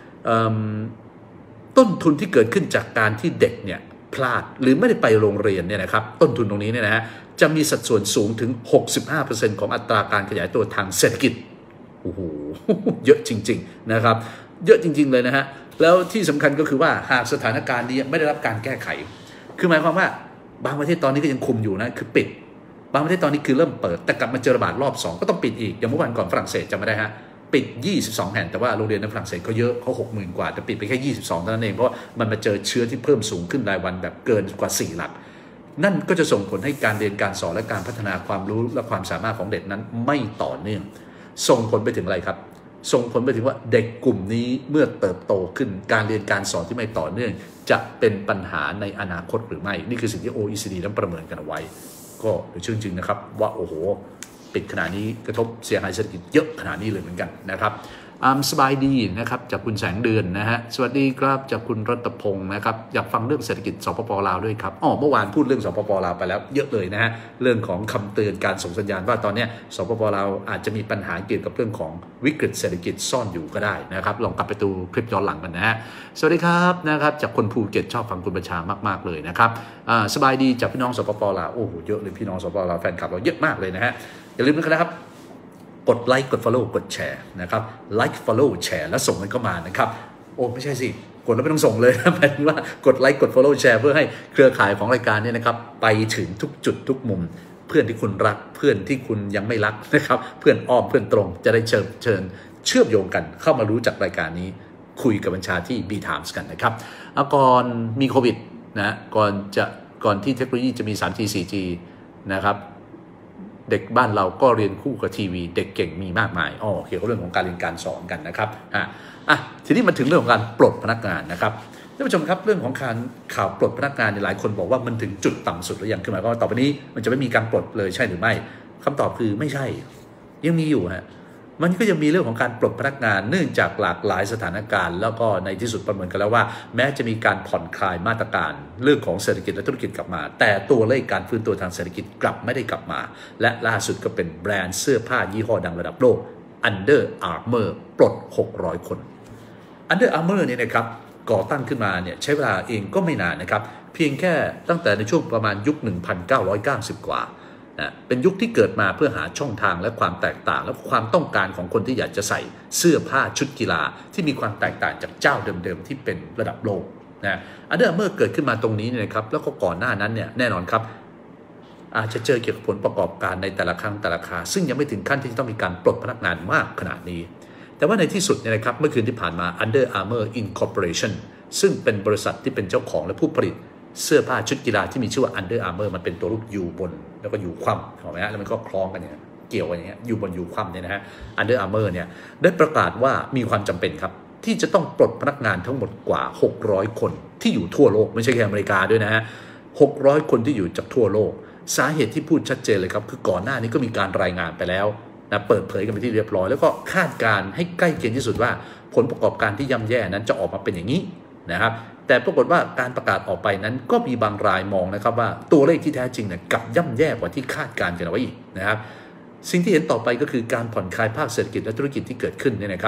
ต้นทุนที่เกิดขึ้นจากการที่เด็กเนี่ยพลาดหรือไม่ได้ไปโรงเรียนเนี่ยนะครับต้นทุนตรงนี้เนี่ยนะฮะจะมีสัดส่วนสูงถึง หกสิบห้าเปอร์เซ็นต์ ของอัตราการขยายตัวทางเศรษฐกิจโอ้โหเยอะจริงๆนะครับเยอะจริงๆเลยนะฮะแล้วที่สำคัญก็คือว่าหากสถานการณ์นี้ไม่ได้รับการแก้ไขคือหมายความว่าบางประเทศตอนนี้ก็ยังคุมอยู่นะคือปิดบางประเทศตอนนี้คือเริ่มเปิดแต่กลับมาเจอระบาดรอบสองก็ต้องปิดอีกอย่างเมื่อวันก่อนฝรั่งเศสจำไม่ได้ฮะปิดยี่สิบสองแห่งแต่ว่าโรงเรียนในฝรั่งเศสเขาเยอะเขา หกหมื่น กว่าแต่ปิดไปแค่ยี่สิบสองเท่านั้นเองเพราะมันมาเจอเชื้อที่เพิ่มสูงขึ้นรายวันแบบเกินกว่าสี่หลักนั่นก็จะส่งผลให้การเรียนการสอนและการพัฒนาความรู้และความสามารถของเด็กนั้นไม่ต่อเนื่องส่งผลไปถึงอะไรครับส่งผลไปถึงว่าเด็กกลุ่มนี้เมื่อเติบโตขึ้นการเรียนการสอนที่ไม่ต่อเนื่องจะเป็นปัญหาในอนาคตหรือไม่นี่คือสิ่งที่ โอ อี ซี ดี นั้นประเมินกันเอาไว้ก็โดยเชิงจริงนะครับว่าโอ้โหปิดขนาดนี้กระทบเสียหายเศรษฐกิจเยอะขนาดนี้เลยเหมือนกันนะครับสบายดีนะครับจากคุณแสงเดือนนะฮะสวัสดีครับจากคุณรัตพงศ์นะครับอยากฟังเรื่องเศรษฐกิจสปป.ลาวด้วยครับอ๋อเมื่อวานพูดเรื่องสปป.ลาวไปแล้วเยอะเลยนะฮะเรื่องของคำเตือนการส่งสัญญาณว่าตอนนี้สปป.ลาวอาจจะมีปัญหาเกี่ยวกับเรื่องของวิกฤตเศรษฐกิจซ่อนอยู่ก็ได้นะครับลองกลับไปดูคลิปย้อนหลังกันนะฮะสวัสดีครับนะครับจากคนภูเก็ตชอบฟังคุณบัญชามากๆเลยนะครับสบายดีจากพี่น้องสปป.ลาวโอ้โหเยอะเลยพี่น้องสปป.ลาวแฟนคลับเราเยอะมากเลยนะฮะอย่าลืมนะครับกดไลค์กด follow กดแชร์นะครับไลค์ follow แชร์แล้วส่งมันเข้ามานะครับโอ้ไม่ใช่สิกดแล้วไม่ต้องส่งเลยนะหมายถึงว่ากดไลค์กด follow แชร์เพื่อให้เครือข่ายของรายการนี้นะครับไปถึงทุกจุดทุกมุมเพื่อนที่คุณรักเพื่อนที่คุณยังไม่รักนะครับเพื่อนอ้อมเพื่อนตรงจะได้เชิญเชิญเชื่อมโยงกันเข้ามารู้จักรายการนี้คุยกับบัญชาที่ B Times กันนะครับก่อนมีโควิดนะก่อนจะก่อนที่เทคโนโลยีจะมี ทรี จี โฟร์จี นะครับเด็กบ้านเราก็เรียนคู่กับทีวีเด็กเก่งมีมากมายอ๋อเกี่ยวกับเรื่องของการเรียนการสอนกันนะครับอ่ะอ่ะทีนี้มาถึงเรื่องของการปลดพนักงานนะครับท่านผู้ชมครับเรื่องของการข่าวปลดพนักงานหลายคนบอกว่ามันถึงจุดต่ำสุดหรือยังคือหมายความว่าต่อไปนี้มันจะไม่มีการปลดเลยใช่หรือไม่คำตอบคือไม่ใช่ยังมีอยู่ฮะมันก็ยังมีเรื่องของการปลดพนักงานเนื่องจากหลากหลายสถานการณ์แล้วก็ในที่สุดประเมินกันแล้วว่าแม้จะมีการผ่อนคลายมาตรการเรื่องของเศรษฐกิจและธุรกิจกลับมาแต่ตัวเลขการฟื้นตัวทางเศรษฐกิจกลับไม่ได้กลับมาและล่าสุดก็เป็นแบรนด์เสื้อผ้ายี่ห้อดังระดับโลก Under Armour ปลดหกร้อยคน Under Armour เนี่ยนะครับก่อตั้งขึ้นมาเนี่ยใช้เวลาเองก็ไม่นานนะครับเพียงแค่ตั้งแต่ในช่วงประมาณยุค หนึ่งพันเก้าร้อยเก้าสิบ กว่านะเป็นยุคที่เกิดมาเพื่อหาช่องทางและความแตกต่างและความต้องการของคนที่อยากจะใส่เสื้อผ้าชุดกีฬาที่มีความแตกต่างจากเจ้าเดิมๆที่เป็นระดับโลกนะอันเดอร์เมื่อเกิดขึ้นมาตรงนี้เนี่ยครับแล้วก็ก่อนหน้านั้นเนี่ยแน่นอนครับอาจจะเจอเกี่ยวกับผลประกอบการในแต่ละครั้งแต่ละคราซึ่งยังไม่ถึงขั้นที่จะต้องมีการปลดพนักงานมากขนาดนี้แต่ว่าในที่สุดเนี่ยนะครับเมื่อคืนที่ผ่านมา Under Armour Incorporation ซึ่งเป็นบริษัทที่เป็นเจ้าของและผู้ผลิตเสื้อผ้าชุดกีฬาที่มีชื่อว่า Under Armour มันเป็นตัวรูปยูบนแล้วก็ยูคว่ำถูกไหมฮะแล้วมันก็คล้องกันเนี่ยเกี่ยวกันอย่างเงี้ยยูบนยูคว่ำเนี่ยนะฮะ Under Armour เนี่ยได้ประกาศว่ามีความจำเป็นครับที่จะต้องปลดพนักงานทั้งหมดกว่าหกร้อยคนที่อยู่ทั่วโลกไม่ใช่แค่อเมริกาด้วยนะฮะหกร้อยคนที่อยู่จากทั่วโลกสาเหตุที่พูดชัดเจนเลยครับคือก่อนหน้านี้ก็มีการรายงานไปแล้วนะเปิดเผยกันไปที่เรียบร้อยแล้วก็คาดการให้ใกล้เคียงที่สุดว่าผลประกอบการที่ย่ำแย่นั้นจะออกมาเป็นอย่างนี้นะครับแต่ปรากฏว่าการประกาศออกไปนั้นก็มีบางรายมองนะครับว่าตัวเลขที่แท้จริงเนี่ยกลับย่ำแย่กว่าที่คาดการกันเอาไว้อีกนะครับสิ่งที่เห็นต่อไปก็คือการผ่อนคลายภาคเศรษฐกิจและธุรกิจที่เกิดขึ้นเนี่ยนะครับ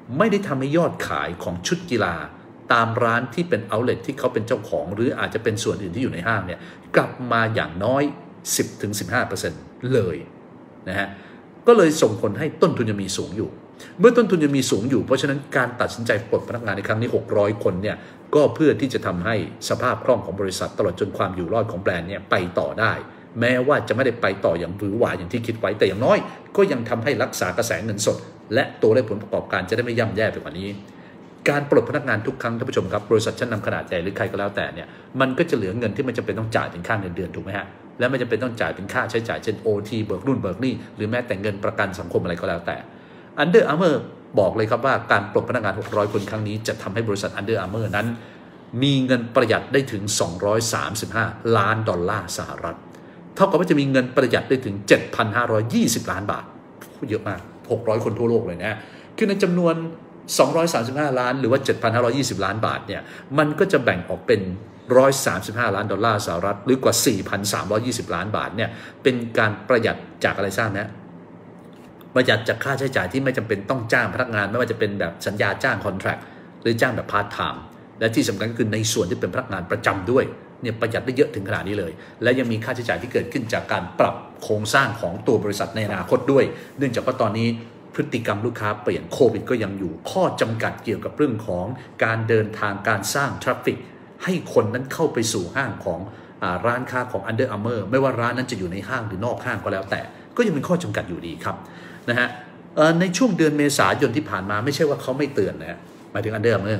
ไม่ได้ทำให้ยอดขายของชุดกีฬาตามร้านที่เป็นเอาท์เลทที่เขาเป็นเจ้าของหรืออาจจะเป็นส่วนอื่นที่อยู่ในห้างเนี่ยกลับมาอย่างน้อย สิบถึงสิบห้าเปอร์เซ็นต์ เลยนะฮะก็เลยส่งผลให้ต้นทุนยังมีสูงอยู่เมื่อต้นทุนยังมีสูงอยู่เพราะฉะนั้นการตัดสินใจปลดพนักงานในครั้งนี้หกร้อยคนเนี่ยก็เพื่อที่จะทำให้สภาพคล่องของบริษัทตลอดจนความอยู่รอดของแบรนด์เนี่ยไปต่อได้แม้ว่าจะไม่ได้ไปต่ออย่างหวือหวาอย่างที่คิดไว้แต่อย่างน้อยก็ยังทำให้รักษากระแสเงินสดและตัวเลขผลประกอบการจะได้ไม่ย่ำแย่ไปกว่านี้การปลดพนักงานทุกครั้งท่านผู้ชมครับบริษัทชั้นนำขนาดใหญ่หรือใครก็แล้วแต่เนี่ยมันก็จะเหลือเงินที่มันจะเป็นต้องจ่ายเป็นค่าเงินเดือนถูกไหมฮะและไม่จำเป็นต้องจ่ายเป็นค่าใช้จ่ายเช่น โอ ที เบิกนู่นเบิกนี่หรือแม้แต่เงินประกันสังคมอะไรก็แล้วแต่ Under Armour บอกเลยครับว่าการปลดพนักงานหกร้อยคนครั้งนี้จะทำให้บริษัท Under Armour นั้นมีเงินประหยัดได้ถึงสองร้อยสามสิบห้าล้านดอลลาร์สหรัฐเท่ากับว่าจะมีเงินประหยัดได้ถึง เจ็ดพันห้าร้อยยี่สิบล้านบาทเยอะมากหกร้อยคนทั่วโลกเลยนะคือในจำนวนสองร้อยสามสิบห้าล้านหรือว่า เจ็ดพันห้าร้อยยี่สิบล้านบาทเนี่ยมันก็จะแบ่งออกเป็นหนึ่งร้อยสามสิบห้าล้านดอลลาร์สหรัฐหรือกว่า สี่พันสามร้อยยี่สิบล้านบาทเนี่ยเป็นการประหยัดจากอะไรทราบไหมประหยัดจากค่าใช้จ่ายที่ไม่จำเป็นต้องจ้างพนักงานไม่ว่าจะเป็นแบบสัญญาจ้างคอนแทรคหรือจ้างแบบพาร์ทไทม์และที่สำคัญก็คือในส่วนที่เป็นพนักงานประจำด้วยเนี่ยประหยัดได้เยอะถึงขนาดนี้เลยและยังมีค่าใช้จ่ายที่เกิดขึ้นจากการปรับโครงสร้างของตัวบริษัทในอนาคตด้วยเนื่องจากว่าตอนนี้พฤติกรรมลูกค้าเปลี่ยนโควิดก็ยังอยู่ข้อจำกัดเกี่ยวกับเรื่องของการเดินทางการสร้างทราฟฟิกให้คนนั้นเข้าไปสู่ห้างของร้านค้าของ Under Armour ไม่ว่าร้านนั้นจะอยู่ในห้างหรือนอกห้างก็แล้วแต่ก็ยังเป็นข้อจำกัดอยู่ดีครับนะฮะในช่วงเดือนเมษายนที่ผ่านมาไม่ใช่ว่าเขาไม่เตือนนะหมายถึง Under Armour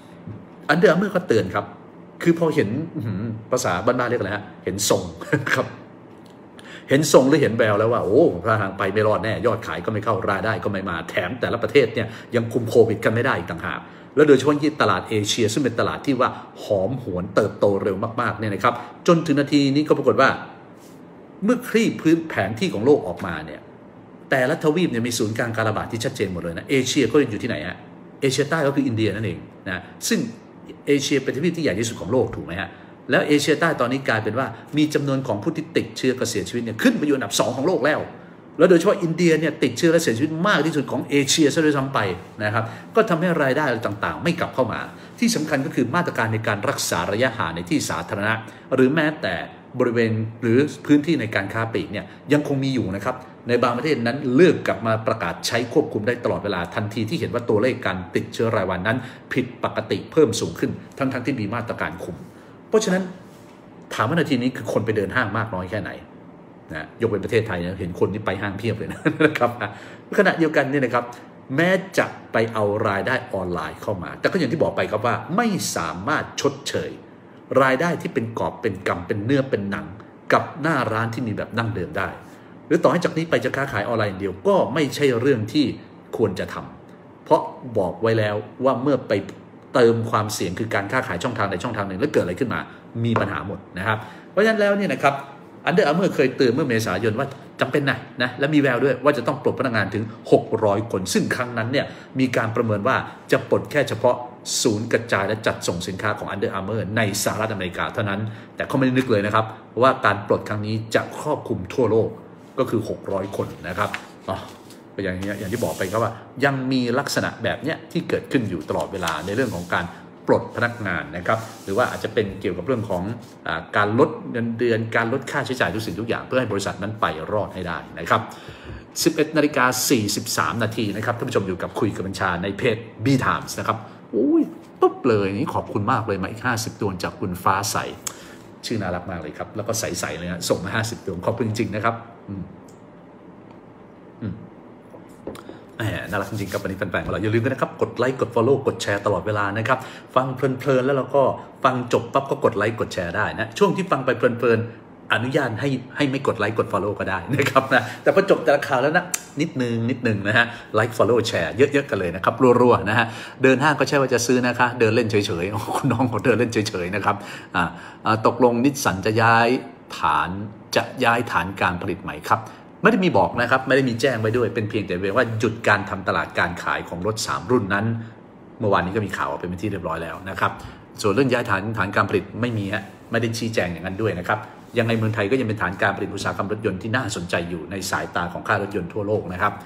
Under Armour ก็เตือนครับคือพอเห็นภาษาบ้านๆเรียกอะไรฮะเห็นทรงครับเห็นทรงหรือเห็นแววแล้วว่าโอ้ถ้าทางไปไม่รอดแน่ยอดขายก็ไม่เข้ารายได้ก็ไม่มาแถมแต่ละประเทศเนี่ยยังคุมโควิดกันไม่ได้อีกต่างหากแล้วโดยเฉพาะที่ตลาดเอเชียซึ่งเป็นตลาดที่ว่าหอมหวนเติบโตเร็วมากๆเนี่ยนะครับจนถึงนาทีนี้ก็ปรากฏว่าเมื่อคลี่พื้นแผนที่ของโลกออกมาเนี่ยแต่ละทวีปเนี่ยมีศูนย์กลางการระบาดที่ชัดเจนหมดเลยนะเอเชียก็อยู่ที่ไหนฮะเอเชียใต้ก็คืออินเดียนั่นเองนะซึ่งเอเชียเป็นทวีปที่ใหญ่ที่สุดของโลกถูกไหมฮะแล้วเอเชียใต้ตอนนี้กลายเป็นว่ามีจำนวนของผู้ที่ติดเชื้อกับเสียชีวิตเนี่ยขึ้นไปอยู่อันดับสองของโลกแล้วแล้วโดยเฉพาะอินเดียเนี่ยติดเชื้อและเสียชีวิตมากที่สุดของเอเชียซะด้วยซ้ำไปนะครับก็ทำให้รายได้ต่างๆไม่กลับเข้ามาที่สำคัญก็คือมาตรการในการรักษาระยะห่างในที่สาธารณะหรือแม้แต่บริเวณหรือพื้นที่ในการค้าปลีกเนี่ยยังคงมีอยู่นะครับในบางประเทศนั้นเลือกกลับมาประกาศใช้ควบคุมได้ตลอดเวลาทันทีที่เห็นว่าตัวเลขการติดเชื้อรายวันนั้นผิดปกติเพิ่มสูงขึ้นทั้งๆที่มีมาตรการคุมเพราะฉะนั้นถามว่านาทีนี้คือคนไปเดินห้างมากน้อยแค่ไหนนะยกเป็นประเทศไทยนะเห็นคนที่ไปห้างเพียบเลยนะครับขณะเดียวกันเนี่ยนะครับแม้จะไปเอารายได้ออนไลน์เข้ามาแต่ก็อย่างที่บอกไปครับว่าไม่สามารถชดเชยรายได้ที่เป็นกอบเป็นกำเป็นเนื้อเป็นหนังกับหน้าร้านที่มีแบบดั้งเดิมได้หรือต่อให้จากนี้ไปจะค้าขายออนไลน์เดียวก็ไม่ใช่เรื่องที่ควรจะทำเพราะบอกไว้แล้วว่าเมื่อไปเติมความเสี่ยงคือการค้าขายช่องทางใดช่องทางหนึ่งแล้วเกิดอะไรขึ้นมามีปัญหาหมดนะครับเพราะฉะนั้นแล้วเนี่ยนะครับUnder Armourเคยเตือนเมื่อเมษายนว่าจำเป็นนะนะและมีแววด้วยว่าจะต้องปลดพนักงานถึงหกร้อยคนซึ่งครั้งนั้นเนี่ยมีการประเมินว่าจะปลดแค่เฉพาะศูนย์กระจายและจัดส่งสินค้าของ Under Armour ในสหรัฐอเมริกาเท่านั้นแต่เขาไม่ได้นึกเลยนะครับว่าการปลดครั้งนี้จะครอบคลุมทั่วโลกก็คือหกร้อยคนนะครับอ๋อก็อย่างนี้อย่างที่บอกไปครับว่ายังมีลักษณะแบบเนี้ยที่เกิดขึ้นอยู่ตลอดเวลาในเรื่องของการปลดพนักงานนะครับหรือว่าอาจจะเป็นเกี่ยวกับเรื่องของอ่าการลดเงินเดือนการลดค่าใช้จ่ายทุกสิ่งทุกอย่างเพื่อให้บริษัทนั้นไปรอดให้ได้นะครับสิบเอ็ดนาฬิกาสี่สิบสามนาทีนะครับท่านผู้ชมอยู่กับคุยกับบัญชาในเพจ B Times นะครับโอ้ยปุ๊บเลยนี่ขอบคุณมากเลยมาอีกห้าสิบดวงจากคุณฟ้าใสชื่อน่ารักมากเลยครับแล้วก็ใสๆเลยนะส่งมาห้าสิบดวงขอบคุณจริงๆนะครับอืมอืมน่ารักจริงๆครับวันนี้แฟนๆของเราอย่าลืมกันนะครับกดไลค์กด follow กดแชร์ตลอดเวลานะครับฟังเพลินๆแล้วเราก็ฟังจบปั๊บก็กดไลค์กดแชร์ได้นะช่วงที่ฟังไปเพลินๆอนุญาตให้ให้ไม่กดไลค์กด follow ก็ได้นะครับนะแต่พอจบแต่ละข่าวแล้วนะนิดนึงนิดนึงนะฮะไลค์ follow แชร์เยอะๆกันเลยนะครับรัวๆนะฮะเดินห้างก็ใช่ว่าจะซื้อนะคะเดินเล่นเฉยๆคุณน้องเขาเดินเล่นเฉยๆนะครับอ่าตกลงนิสสันจะย้ายฐานจะย้ายฐานการผลิตใหม่ครับไม่ได้มีบอกนะครับไม่ได้มีแจ้งไว้ด้วยเป็นเพียงแต่เพียงว่าหยุดการทำตลาดการขายของรถสามรุ่นนั้นเมื่อวานนี้ก็มีข่าวออกเป็นที่เรียบร้อยแล้วนะครับส่วนเรื่องย้ายฐานฐานการผลิตไม่มีฮะไม่ได้ชี้แจงอย่างนั้นด้วยนะครับยังไงเมืองไทยก็ยังเป็นฐานการผลิตอุตสาหกรรมรถยนต์ที่น่าสนใจอยู่ในสายตาของค่ายรถยนต์ทั่วโลกนะครับ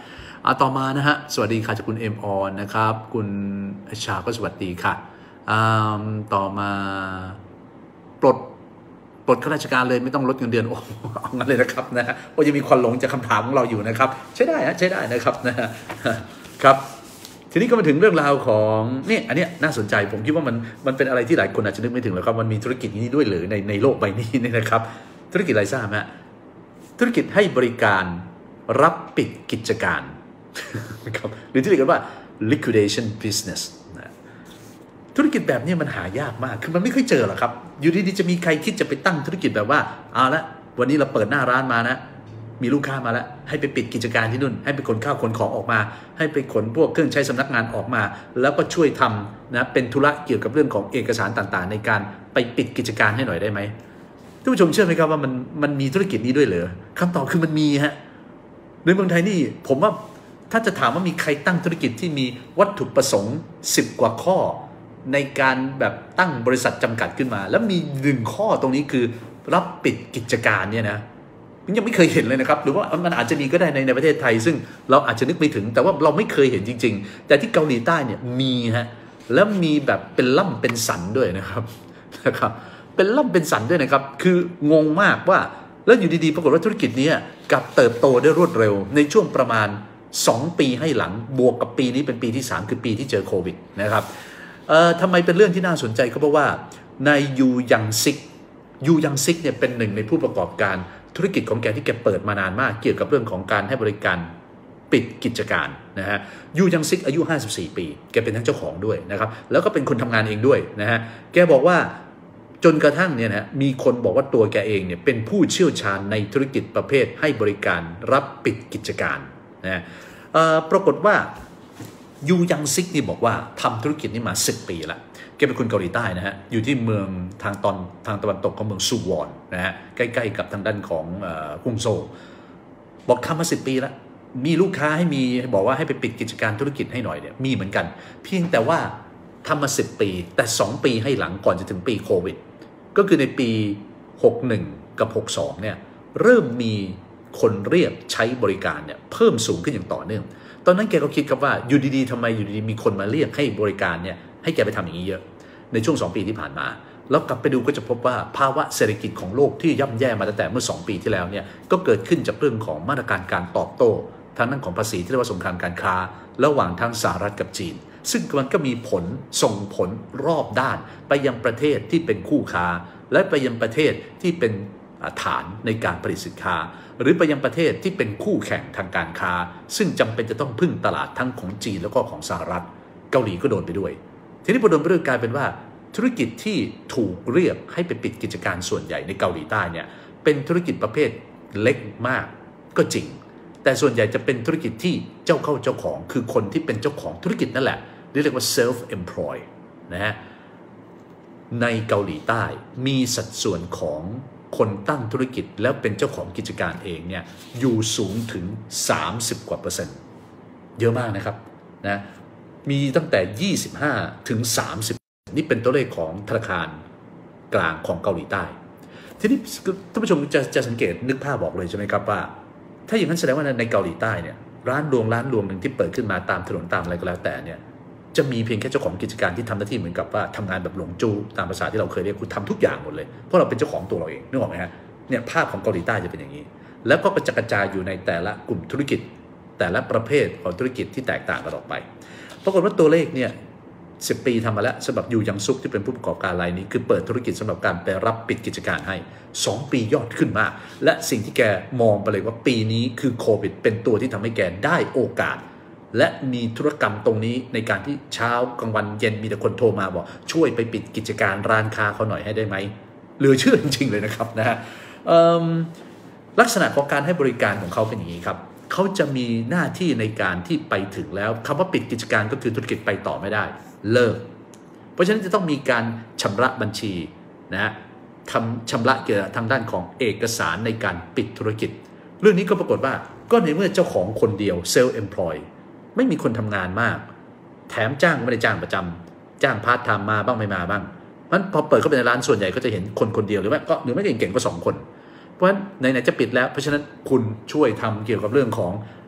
อ่ะต่อมานะฮะสวัสดีค่ะจากคุณเอ็มออนนะครับคุณชาก็สวัสดีค่ะต่อมาปลดปลดข้าราชการเลยไม่ต้องลดเงินเดือนโอ้เอางั้นเลยนะครับนะฮะโอ้ยังมีควันหลงจากคำถามของเราอยู่นะครับใช้ได้ฮะใช้ได้นะครับนะฮะครับทีนี้ก็มาถึงเรื่องราวของนี่อันนี้น่าสนใจผมคิดว่ามันมันเป็นอะไรที่หลายคนอาจจะนึกไม่ถึงแล้วครับมันมีธุรกิจนี้ด้วยหรือในในโลกใบนี้นี่นะครับธุรกิจอะไรทราบไหมธุรกิจให้บริการรับปิดกิจการครับหรือที่เรียกกันว่า liquidation business นะธุรกิจแบบนี้มันหายากมากคือมันไม่ค่อยเจอหรอกครับอยู่ดีๆจะมีใครคิดจะไปตั้งธุรกิจแบบว่าเอาละวันนี้เราเปิดหน้าร้านมานะมีลูกค้ามาแล้วให้ไปปิดกิจการที่นู่นให้ไปขนข้าวขนของออกมาให้ไปขนพวกเครื่องใช้สำนักงานออกมาแล้วก็ช่วยทำนะเป็นธุระเกี่ยวกับเรื่องของเอกสารต่างๆในการไปปิดกิจการให้หน่อยได้ไหมท่านผู้ชมเชื่อไหมครับว่ามันมันมีธุรกิจนี้ด้วยเหรอคำตอบคือมันมีฮะในเมืองไทยนี่ผมว่าถ้าจะถามว่ามีใครตั้งธุรกิจที่มีวัตถุประสงค์สิบกว่าข้อในการแบบตั้งบริษัทจำกัดขึ้นมาแล้วมีหนึ่งข้อตรงนี้คือรับปิดกิจการเนี่ยนะยังไม่เคยเห็นเลยนะครับหรือว่ามันอาจจะมีก็ได้ในในประเทศไทยซึ่งเราอาจจะนึกไม่ถึงแต่ว่าเราไม่เคยเห็นจริงๆแต่ที่เกาหลีใต้เนี่ยมีฮะแล้วมีแบบเป็นล่ำเป็นสันด้วยนะครับนะครับเป็นล่ำเป็นสันด้วยนะครับคืองงมากว่าแล้วอยู่ดีๆปรากฏว่าธุรกิจนี้กลับเติบโตได้รวดเร็วในช่วงประมาณสองปีให้หลังบวกกับปีนี้เป็นปีที่สามคือปีที่เจอโควิดนะครับเอ่อทำไมเป็นเรื่องที่น่าสนใจก็เพราะว่าในยูยังซิกยูยังซิกเนี่ยเป็นหนึ่งในผู้ประกอบการธุรกิจของแกที่แกเปิดมานานมากเกี่ยวกับเรื่องของการให้บริการปิดกิจการนะฮะยูยังซิกอายุห้าสิบสี่ปีแกเป็นทั้งเจ้าของด้วยนะครับแล้วก็เป็นคนทำงานเองด้วยนะฮะแกบอกว่าจนกระทั่งเนี่ยนะมีคนบอกว่าตัวแกเองเนี่ยเป็นผู้เชี่ยวชาญในธุรกิจประเภทให้บริการรับปิดกิจการนะปรากฏว่ายูยังซิกนี่บอกว่าทำธุรกิจนี้มาสิบปีละแกเป็นคนเกาหลีใต้นะฮะอยู่ที่เมืองทางตอนทางตะวันตกของเมืองซูวอนนะฮะใกล้ๆกับทางด้านของกรุงโซลบอกทำมาสิบปีแล้วมีลูกค้าให้มีบอกว่าให้ไปปิดกิจการธุรกิจให้หน่อยเนี่ยมีเหมือนกันเพียงแต่ว่าทำมาสิบปีแต่สองปีให้หลังก่อนจะถึงปีโควิดก็คือในปีหกสิบเอ็ดกับหกสิบสองเนี่ยเริ่มมีคนเรียกใช้บริการเนี่ยเพิ่มสูงขึ้นอย่างต่อเนื่องตอนนั้นแกก็คิดครับว่าอยู่ดีๆทำไมอยู่ดีๆมีคนมาเรียกให้บริการเนี่ยให้แกไปทำอย่างนี้เยอะในช่วงสองปีที่ผ่านมาแล้วกลับไปดูก็จะพบว่าภาวะเศรษฐกิจของโลกที่ย่ำแย่มาตั้งแต่เมื่อสองปีที่แล้วเนี่ยก็เกิดขึ้นจากเรื่องของมาตรการการตอบโต้ทางด้านของภาษีที่เรียกว่าสงครามการค้าระหว่างทั้งสหรัฐกับจีนซึ่งมันก็มีผลส่งผลรอบด้านไปยังประเทศที่เป็นคู่ค้าและไปยังประเทศที่เป็นฐานในการผลิตสินค้าหรือไปยังประเทศที่เป็นคู่แข่งทางการค้าซึ่งจำเป็นจะต้องพึ่งตลาดทั้งของจีนแล้วก็ของสหรัฐเกาหลีก็โดนไปด้วยทีนี้พอโดนไปด้วยกลายเป็นว่าธุรกิจที่ถูกเรียกให้ไปปิดกิจการส่วนใหญ่ในเกาหลีใต้เนี่ยเป็นธุรกิจประเภทเล็กมากก็จริงแต่ส่วนใหญ่จะเป็นธุรกิจที่เจ้าเข้าเจ้าของคือคนที่เป็นเจ้าของธุรกิจนั่นแหละเรียกว่า self employ นะฮะในเกาหลีใต้มีสัดส่วนของคนตั้งธุรกิจแล้วเป็นเจ้าของกิจการเองเนี่ยอยู่สูงถึงสามสิบกว่าเปอร์เซ็นต์เยอะมากนะครับนะมีตั้งแต่ยี่สิบห้าถึงสามสิบนี่เป็นตัวเลขของธนาคารกลางของเกาหลีใต้ทีนี้ท่านผู้ชมจะจะสังเกตนึกภาพบอกเลยใช่ไหมครับว่าถ้าอย่างนั้นแสดงว่าในเกาหลีใต้เนี่ยร้านรวงร้านรวงหนึ่งที่เปิดขึ้นมาตามถนนตามอะไรก็แล้วแต่เนี่ยจะมีเพียงแค่เจ้าของกิจการที่ทำหน้าที่เหมือนกับว่าทำงานแบบหลงจู้ตามภาษาที่เราเคยเรียกคุณทำทุกอย่างหมดเลยเพราะเราเป็นเจ้าของตัวเราเองนึกออกไหมฮะเนี่ยภาพของเกาหลีใต้จะเป็นอย่างนี้แล้วก็กระจายอยู่ในแต่ละกลุ่มธุรกิจแต่ละประเภทของธุรกิจที่แตกต่างกันออกไปปรากฏว่าตัวเลขเนี่ยสิบปีทำมาแล้วสำหรับยูยังซุกที่เป็นผู้ประกอบการรายนี้คือเปิดธุรกิจสำหรับการไปรับปิดกิจการให้สองปียอดขึ้นมากและสิ่งที่แกมองไปเลยว่าปีนี้คือโควิดเป็นตัวที่ทำให้แกได้โอกาสและมีธุรกรรมตรงนี้ในการที่เช้ากลางวันเย็นมีแต่คนโทรมาบอกช่วยไปปิดกิจการร้านค้าเขาหน่อยให้ได้ไหมเหลือเชื่อจริงๆเลยนะครับนะฮะลักษณะของการให้บริการของเขาเป็นอย่างนี้ครับเขาจะมีหน้าที่ในการที่ไปถึงแล้วคำว่าปิดกิจการก็คือธุรกิจไปต่อไม่ได้เลิกเพราะฉะนั้นจะต้องมีการชำระบัญชีนะฮะทำชำระเกี่ยวกับทางด้านของเอกสารในการปิดธุรกิจเรื่องนี้ก็ปรากฏว่าก็ในเมื่อเจ้าของคนเดียวเซลล์เอ็มพลอยไม่มีคนทำงานมากแถมจ้างไม่ได้จ้างประจำจ้างพาร์ทไทม์มาบ้างไม่มาบ้างมันพอเปิดเข้าไปในร้านส่วนใหญ่ก็จะเห็นคนคนเดียวหรือว่าก็หรือไม่เก่งๆก็สองคนเพราะฉะนั้นไหนๆจะปิดแล้วเพราะฉะนั้นคุณช่วยทำเกี่ยวกับเรื่องของ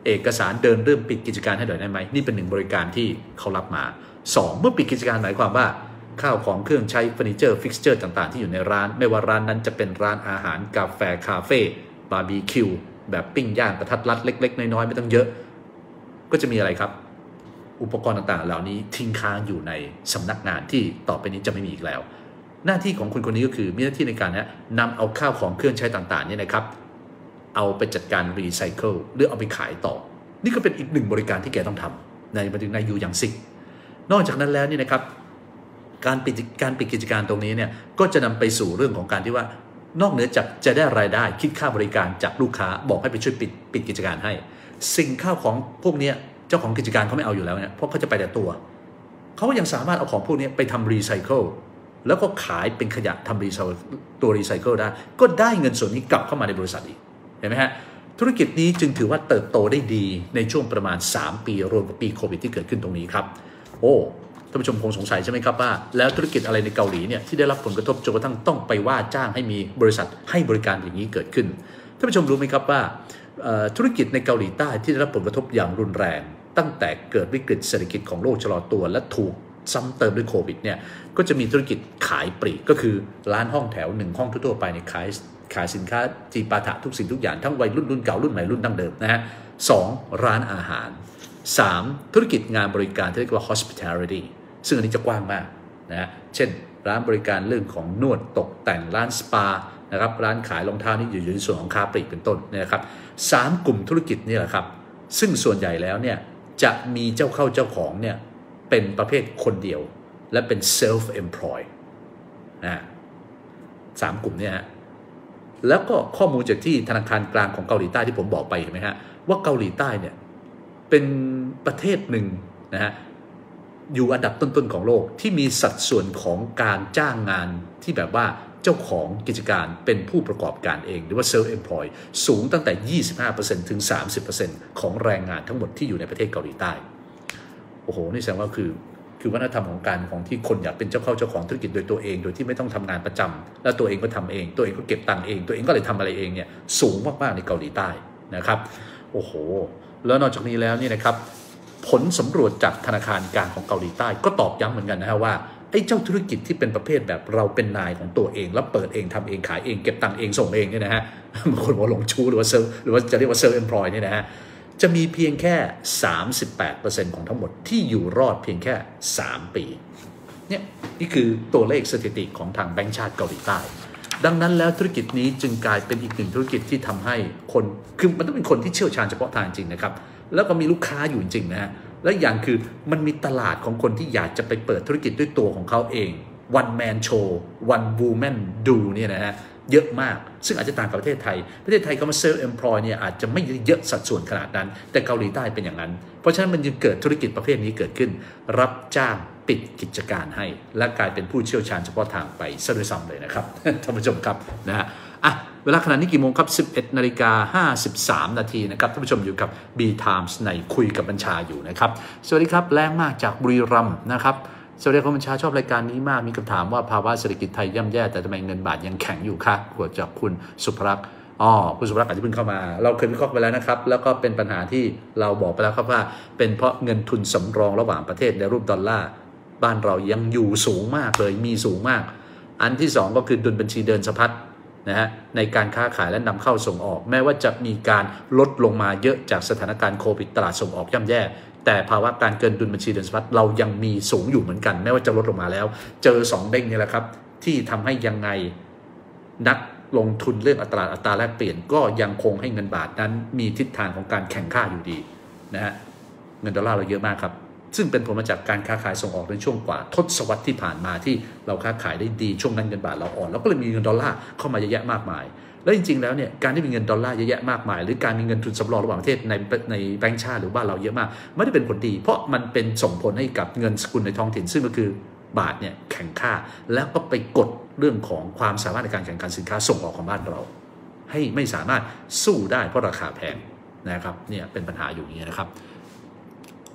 เอกสารเดินเรื่องปิดกิจการให้หน่อยได้ไหมนี่เป็นหนึ่งบริการที่เขารับมาสองเมื่อปิดกิจการหมายความว่าข้าวของเครื่องใช้เฟอร์นิเจอร์ฟิกเจอร์ต่างๆที่อยู่ในร้านไม่ว่าร้านนั้นจะเป็นร้านอาหารกาแฟคาเฟ่บาร์บีคิวแบบปิ้งย่างประทัดรัดเล็กๆน้อยๆไม่ต้องเยอะก็จะมีอะไรครับอุปกรณ์ต่างๆเหล่านี้ทิ้งค้างอยู่ในสำนักงานที่ต่อไปนี้จะไม่มีอีกแล้วหน้าที่ของคนคนนี้ก็คือมีหน้าที่ในการนะนำเอาข้าวของเครื่องใช้ต่างๆนี่นะครับเอาไปจัดการรีไซเคิลหรือเอาไปขายต่อนี่ก็เป็นอีกหนึ่งบริการที่แกต้องทำในประเด็นในยูยังซิกนอกจากนั้นแล้วนี่นะครับการปิดการปิดกิจการตรงนี้เนี่ยก็จะนำไปสู่เรื่องของการที่ว่านอกเหนือจากจะได้รายได้คิดค่าบริการจากลูกค้าบอกให้ไปช่วยปิดปิดกิจการให้สิ่งข้าวของพวกนี้เจ้าของกิจการเขาไม่เอาอยู่แล้วเนี่ยเพราะเขาจะไปแต่ตัวเขาก็ยังสามารถเอาของพวกนี้ไปทำรีไซเคิลแล้วก็ขายเป็นขยะทำรีไซเคิลตัวรีไซเคิลได้ก็ได้เงินส่วนนี้กลับเข้ามาในบริษัทอีกเห็นไหมฮะธุรกิจนี้จึงถือว่าเติบโตได้ดีในช่วงประมาณสามปีรวมกับปีโควิดที่เกิดขึ้นตรงนี้ครับโอ้ท่านผู้ชมคงสงสัยใช่ไหมครับว่าแล้วธุรกิจอะไรในเกาหลีเนี่ยที่ได้รับผลกระทบจนกระทั่งต้องไปว่าจ้างให้มีบริษัทให้บริการอย่างนี้เกิดขึ้นท่านผู้ชมรู้ไหมครับว่าธุรกิจในเกาหลีใต้ที่ได้รับผลกระทบอย่างรุนแรงตั้งแต่เกิดวิกฤตเศรษฐกิจของโลกชะลอตัวและถูกซ้ำเติมด้วยโควิดเนี่ยก็จะมีธุรกิจขายปลีกก็คือร้านห้องแถวหนึ่งห้องทั่วไปในขายขายสินค้าจีปาถะทุกสิ่งทุกอย่างทั้งวัยรุ่นรุ่นเก่ารุ่นใหม่รุ่นดั้งเดิมนะฮะสองร้านอาหารสามธุรกิจงานบริการที่เรียกว่า hospitality ซึ่งอันนี้จะกว้างมากนะฮะเช่นร้านบริการเรื่องของนวดตกแต่งร้านสปานะครับร้านขายรองเท้านี่อยู่ในส่วนของค้าปลีกเป็นต้นเนี่ยครับสามกลุ่มธุรกิจนี่แหละครับซึ่งส่วนใหญ่แล้วเนี่ยจะมีเจ้าเข้าเจ้าของเนี่ยเป็นประเภทคนเดียวและเป็น self employ นะสามกลุ่มเนี่ยฮะแล้วก็ข้อมูลจากที่ธนาคารกลางของเกาหลีใต้ที่ผมบอกไปเห็นไหมฮะว่าเกาหลีใต้เนี่ยเป็นประเทศหนึ่งนะฮะอยู่อันดับต้นๆของโลกที่มีสัดส่วนของการจ้างงานที่แบบว่าเจ้าของกิจการเป็นผู้ประกอบการเองหรือว่า self employ สูงตั้งแต่ ยี่สิบห้าเปอร์เซ็นต์ ถึง สามสิบเปอร์เซ็นต์ ของแรงงานทั้งหมดที่อยู่ในประเทศเกาหลีใต้โอ้โหนี่แสดงว่าคือคือวัฒนธรรมของการของที่คนอยากเป็นเจ้าเข้าเจ้าของธุรกิจโดยตัวเองโดยที่ไม่ต้องทำงานประจำแล้วตัวเองก็ทำเองตัวเองก็เก็บตังค์เองตัวเองก็เลยทำอะไรเองเนี่ยสูงมากๆในเกาหลีใต้นะครับโอ้โหแล้วนอกจากนี้แล้วนี่นะครับผลสำรวจจากธนาคารกลางของเกาหลีใต้ก็ตอกย้ำเหมือนกันนะฮะว่าไอ้เจ้าธุรกิจที่เป็นประเภทแบบเราเป็นนายของตัวเองแล้วเปิดเองทำเองขายเองเก็บตังค์เองส่งเองเนี่ยนะฮะบางคนบอกหลงชู้หรือว่าเซลหรือว่าจะเรียกว่าเซลล์เอ็มพลอยเนี่ยนะฮะจะมีเพียงแค่ สามสิบแปดเปอร์เซ็นต์ ของทั้งหมดที่อยู่รอดเพียงแค่สามปีเนี่ยนี่คือตัวเลขสถิติของทางแบงก์ชาติเกาหลีใต้ดังนั้นแล้วธุรกิจนี้จึงกลายเป็นอีกหนึ่งธุรกิจที่ทำให้คนคือมันต้องเป็นคนที่เชี่ยวชาญเฉพาะทางจริงนะครับแล้วก็มีลูกค้าอยู่จริงนะฮะและอย่างคือมันมีตลาดของคนที่อยากจะไปเปิดธุรกิจด้วยตัวของเขาเอง one man show one woman do เนี่ยนะฮะเยอะมากซึ่งอาจจะต่างกับประเทศไทยประเทศไทยคำว่า self employ เนี่ยอาจจะไม่เยอะสัดส่วนขนาดนั้นแต่เกาหลีใต้เป็นอย่างนั้นเพราะฉะนั้นมันจึงเกิดธุรกิจประเภทนี้เกิดขึ้นรับจ้างปิดกิจการให้และกลายเป็นผู้เชี่ยวชาญเฉพาะทางไปซะด้วยซ้ำเลยนะครับ ท่านผู้ชมครับนะฮะอ่ะเวลาขณะนี้กี่โมงครับ สิบเอ็ดนาฬิกาห้าสิบสามนาทีนะครับท่านผู้ชมอยู่กับ B Times ในคุยกับบัญชาอยู่นะครับสวัสดีครับแรงมากจากบุรีรัมย์นะครับสวัสดีครับบัญชาชอบรายการนี้มากมีคำถามว่าภาวะเศรษฐกิจไทยย่ำแย่แต่ทำไมเงินบาทยังแข็งอยู่คะขวดจากคุณสุภรักษ์อ๋อคุณสุภรักษ์อาจจะเพิ่งเข้ามาเราเคยวิเคราะห์ไปแล้วนะครับแล้วก็เป็นปัญหาที่เราบอกไปแล้วครับว่าเป็นเพราะเงินทุนสำรองระหว่างประเทศในรูปดอลลาร์บ้านเรายังอยู่สูงมากเลยมีสูงมากอันที่สองก็คือดุลบัญชีเดินสะพัดนะฮะในการค้าขายและนำเข้าส่งออกแม้ว่าจะมีการลดลงมาเยอะจากสถานการณ์โควิดตลาดส่งออกย่ำแย่แต่ภาวะการเกินดุลบัญชีเดินสะพัดเรายังมีสูงอยู่เหมือนกันแม้ว่าจะลดลงมาแล้วเจอสองเด้งนี่แหละครับที่ทำให้ยังไงนักลงทุนเรื่องอัตราอัตราแลกเปลี่ยนก็ยังคงให้เงินบาทนั้นมีทิศทางของการแข่งข้าอยู่ดีนะฮะเงินดอลลาร์เราเยอะมากครับซึ่งเป็นผลมาจากการค้าขายส่งออกในช่วงกว่าทศวรรษที่ผ่านมาที่เราค้าขายได้ดีช่วงนั้นเงินบาทเราอ่อนแล้วก็เลยมีเงินดอลลาร์เข้ามาเยอะแยะมากมายแล้วจริงๆแล้วเนี่ยการที่มีเงินดอลลาร์เยอะแยะมากมายหรือการมีเงินทุนสำรองระหว่างประเทศในในแบงก์ชาติหรือบ้านเราเยอะมากไม่ได้เป็นผลดีเพราะมันเป็นส่งผลให้กับเงินสกุลในท้องถิ่นซึ่งก็คือบาทเนี่ยแข็งค่าแล้วก็ไปกดเรื่องของความสามารถในการแข่งขันสินค้าส่งออกของบ้านเราให้ไม่สามารถสู้ได้เพราะราคาแพงนะครับเนี่ยเป็นปัญหาอยู่อย่างนี้นะครับ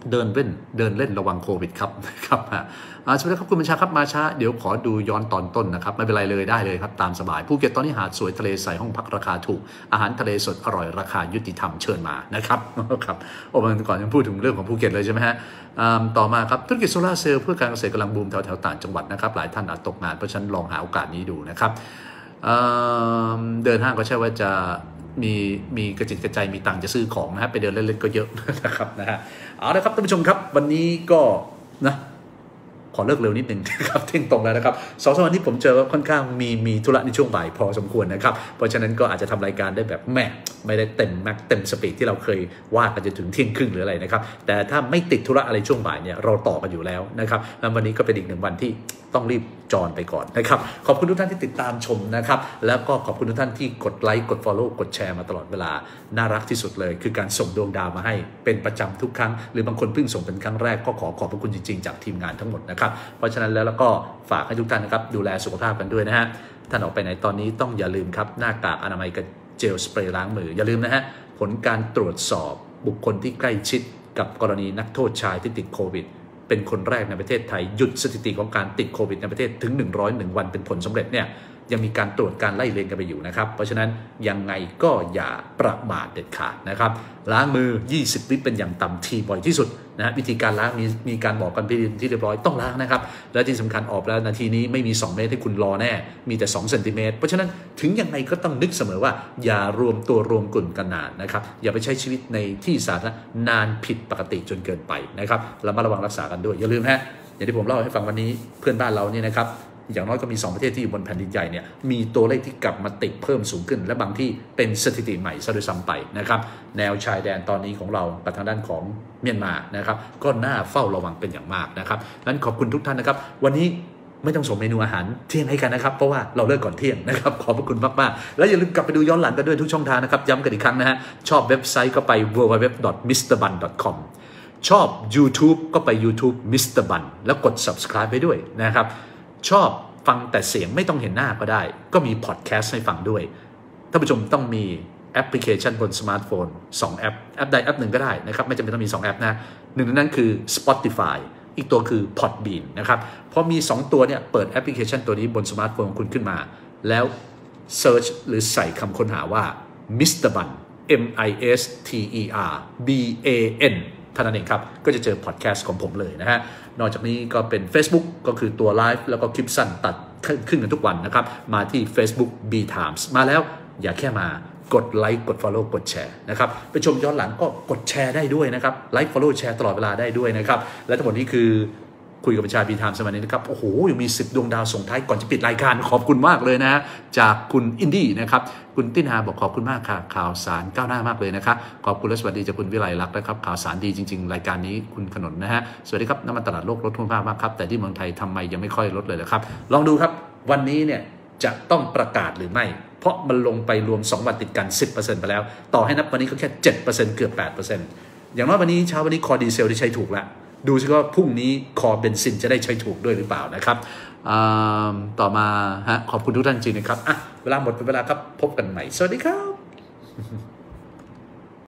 เดินเล่นเดินเล่นระวังโควิดครับครับสวัสดีครับคุณบัญชาครับมาช้าเดี๋ยวขอดูย้อนตอนต้นนะครับไม่เป็นไรเลยได้เลยครับตามสบายภูเก็ตตอนนี้หาดสวยทะเลใสห้องพักราคาถูกอาหารทะเลสดอร่อยราคายุติธรรมเชิญมานะครับครับโอ้มันก่อนยังพูดถึงเรื่องของภูเก็ตเลยใช่ไหมฮะต่อมาครับธุรกิจโซลาร์เซลล์เพื่อการเกษตรกำลังบูมแถวแถวต่างจังหวัดนะครับหลายท่านอาจตกงานเพราะฉะนั้นลองหาโอกาสนี้ดูนะครับเดินห้างก็ใช่ว่าจะมีมีกระจิตกระใจมีตังค์จะซื้อของนะฮะไปเดินเล่นๆก็เยอะนะครับนะฮะเอาละครับท่านผู้ชมครับวันนี้ก็นะขอเลิกเร็วนิดหนึ่งนะครับเที่ยงตรงแล้วนะครับสองสามวันนี้ผมเจอว่าค่อนข้างมีมีธุระในช่วงบ่ายพอสมควรนะครับเพราะฉะนั้นก็อาจจะทำรายการได้แบบแม่ไม่ได้เต็มแม็กเต็มสปีดที่เราเคยว่ากันจนถึงเที่ยงครึ่งหรืออะไรนะครับแต่ถ้าไม่ติดธุระอะไรช่วงบ่ายเนี่ยเราต่อกันอยู่แล้วนะครับแล้ววันนี้ก็เป็นอีกหนึ่งวันที่ต้องรีบจอนไปก่อนนะครับขอบคุณทุกท่านที่ติดตามชมนะครับแล้วก็ขอบคุณทุกท่านที่กดไลค์กด Follow กดแชร์มาตลอดเวลาน่ารักที่สุดเลยคือการส่งดวงดาวมาให้เป็นประจำทุกครั้งหรือบางคนเพิ่งส่งเป็นครั้งแรกก็ขอขอบพระคุณจริงๆจากทีมงานทั้งหมดนะครับเพราะฉะนั้นแล้วก็ฝากให้ทุกท่านนะครับดูแลสุขภาพกันด้วยนะฮะท่านออกไปไหนตอนนี้ต้องอย่าลืมครับหน้ากากอนามัยกับเจลสเปรย์ล้างมืออย่าลืมนะฮะผลการตรวจสอบบุคคลที่ใกล้ชิดกับกรณีนักโทษชายที่ติดโควิดเป็นคนแรกในประเทศไทยหยุดสถิติของการติดโควิดในประเทศถึงหนึ่งร้อยเอ็ดวันเป็นผลสำเร็จเนี่ยยังมีการตรวจการไล่เลียงกันไปอยู่นะครับเพราะฉะนั้นยังไงก็อย่าประมาทเด็ดขาดนะครับล้างมือยี่สิบวิเป็นอย่างต่ำทีบ่อยที่สุดนะฮะวิธีการล้างมีมีการบอกกันที่เรียบร้อยต้องล้างนะครับและที่สำคัญออกแล้วนาทีนี้ไม่มีสองเมตรให้คุณรอแน่มีแต่สองเซนติเมตรเพราะฉะนั้นถึงยังไงก็ต้องนึกเสมอว่าอย่ารวมตัวรวมกลุ่มกันนานนะครับอย่าไปใช้ชีวิตในที่สาธารณะนานผิดปกติจนเกินไปนะครับระมัดระวังรักษากันด้วยอย่าลืมฮะอย่างที่ผมเล่าให้ฟังวันนี้เพื่อนบ้านเราเนี่ยนะครับอย่างน้อยก็มีสองประเทศที่อยู่บนแผ่นดินใหญ่เนี่ยมีตัวเลขที่กลับมาติดเพิ่มสูงขึ้นและบางที่เป็นสถิติใหม่ซะด้วยซ้ำไปนะครับแนวชายแดนตอนนี้ของเรากับทางด้านของเมียนมานะครับก็น่าเฝ้าระวังเป็นอย่างมากนะครับนั้นขอบคุณทุกท่านนะครับวันนี้ไม่ต้องส่งเมนูอาหารเที่ยงให้กันนะครับเพราะว่าเราเลิกก่อนเที่ยงนะครับขอบพระคุณมากๆแล้วอย่าลืมกลับไปดูย้อนหลังกันด้วยทุกช่องทางนะครับย้ำกันอีกครั้งนะฮะชอบเว็บไซต์ก็ไป ดับเบิลยู ดับเบิลยู ดับเบิลยู ดอท มิสเตอร์ บัน ดอท คอม ชอบ YouTube ก็ไป YouTube มิสเตอร์ บัน แล้วกด Subscribe ไปด้วยนะครับชอบฟังแต่เสียงไม่ต้องเห็นหน้าก็ได้ก็มีพอดแคสต์ให้ฟังด้วยท่านผู้ชมต้องมีแอปพลิเคชันบนสมาร์ทโฟนสองแอปแอปใดแอปหนึ่งก็ได้นะครับไม่จำเป็นต้องมีสองแอปนะหนึ่งในนั้นคือ Spotify อีกตัวคือ Podbean นะครับพอมีสองตัวเนี่ยเปิดแอปพลิเคชันตัวนี้บนสมาร์ทโฟนของคุณขึ้นมาแล้วเซิร์ชหรือใส่คำค้นหาว่า มิสเตอร์ บัน M I S T E R B A N เท่านั้นเองครับก็จะเจอพอดแคสต์ของผมเลยนะฮะนอกจากนี้ก็เป็น Facebook ก็คือตัวไลฟ์แล้วก็คลิปสั้นตัดขึ้นกันทุกวันนะครับมาที่ Facebook B Times มาแล้วอย่าแค่มากดไลค์กด Follow กดแชร์นะครับไปชมย้อนหลังก็กดแชร์ได้ด้วยนะครับไลค์ Follow แชร์ตลอดเวลาได้ด้วยนะครับและทั้งหมดนี้คือคุยกับบัญชา B Times สมัยนี้นะครับโอ้โหยังมีสิบดวงดาวส่งท้ายก่อนจะปิดรายการขอบคุณมากเลยนะฮะจากคุณอินดี้นะครับคุณติ้นฮาบอกขอบคุณมากค่ะข่าวสารก้าวหน้ามากเลยนะคะขอบคุณและสวัสดีจากคุณวิไลลักษณ์นะครับข่าวสารดีจริงๆรายการนี้คุณขนนนะฮะสวัสดีครับน้ำมันตลาดโลกลดทุนมากมากครับแต่ที่เมืองไทยทำไมยังไม่ค่อยลดเลยล่ะครับลองดูครับวันนี้เนี่ยจะต้องประกาศหรือไม่เพราะมันลงไปรวมสองวันติดกัน สิบเปอร์เซ็นต์ ไปแล้วต่อให้นับวันนี้ก็แค่ เจ็ดเปอร์เซ็นต์ เกือบ แปดเปอร์เซ็นต์ อย่างน้อยวันนี้เช้าวันนี้คอดีเซลที่ใช้ถูกแล้วดูสิว่าพรุ่งนี้คอเบนซินจะได้ใช้ถูกด้วยหรือเปล่านะครับต่อมาฮะขอบคุณทุกท่านจริงนะครับอ่ะเวลาหมดเป็นเวลาครับพบกันใหม่สวัสดีครับ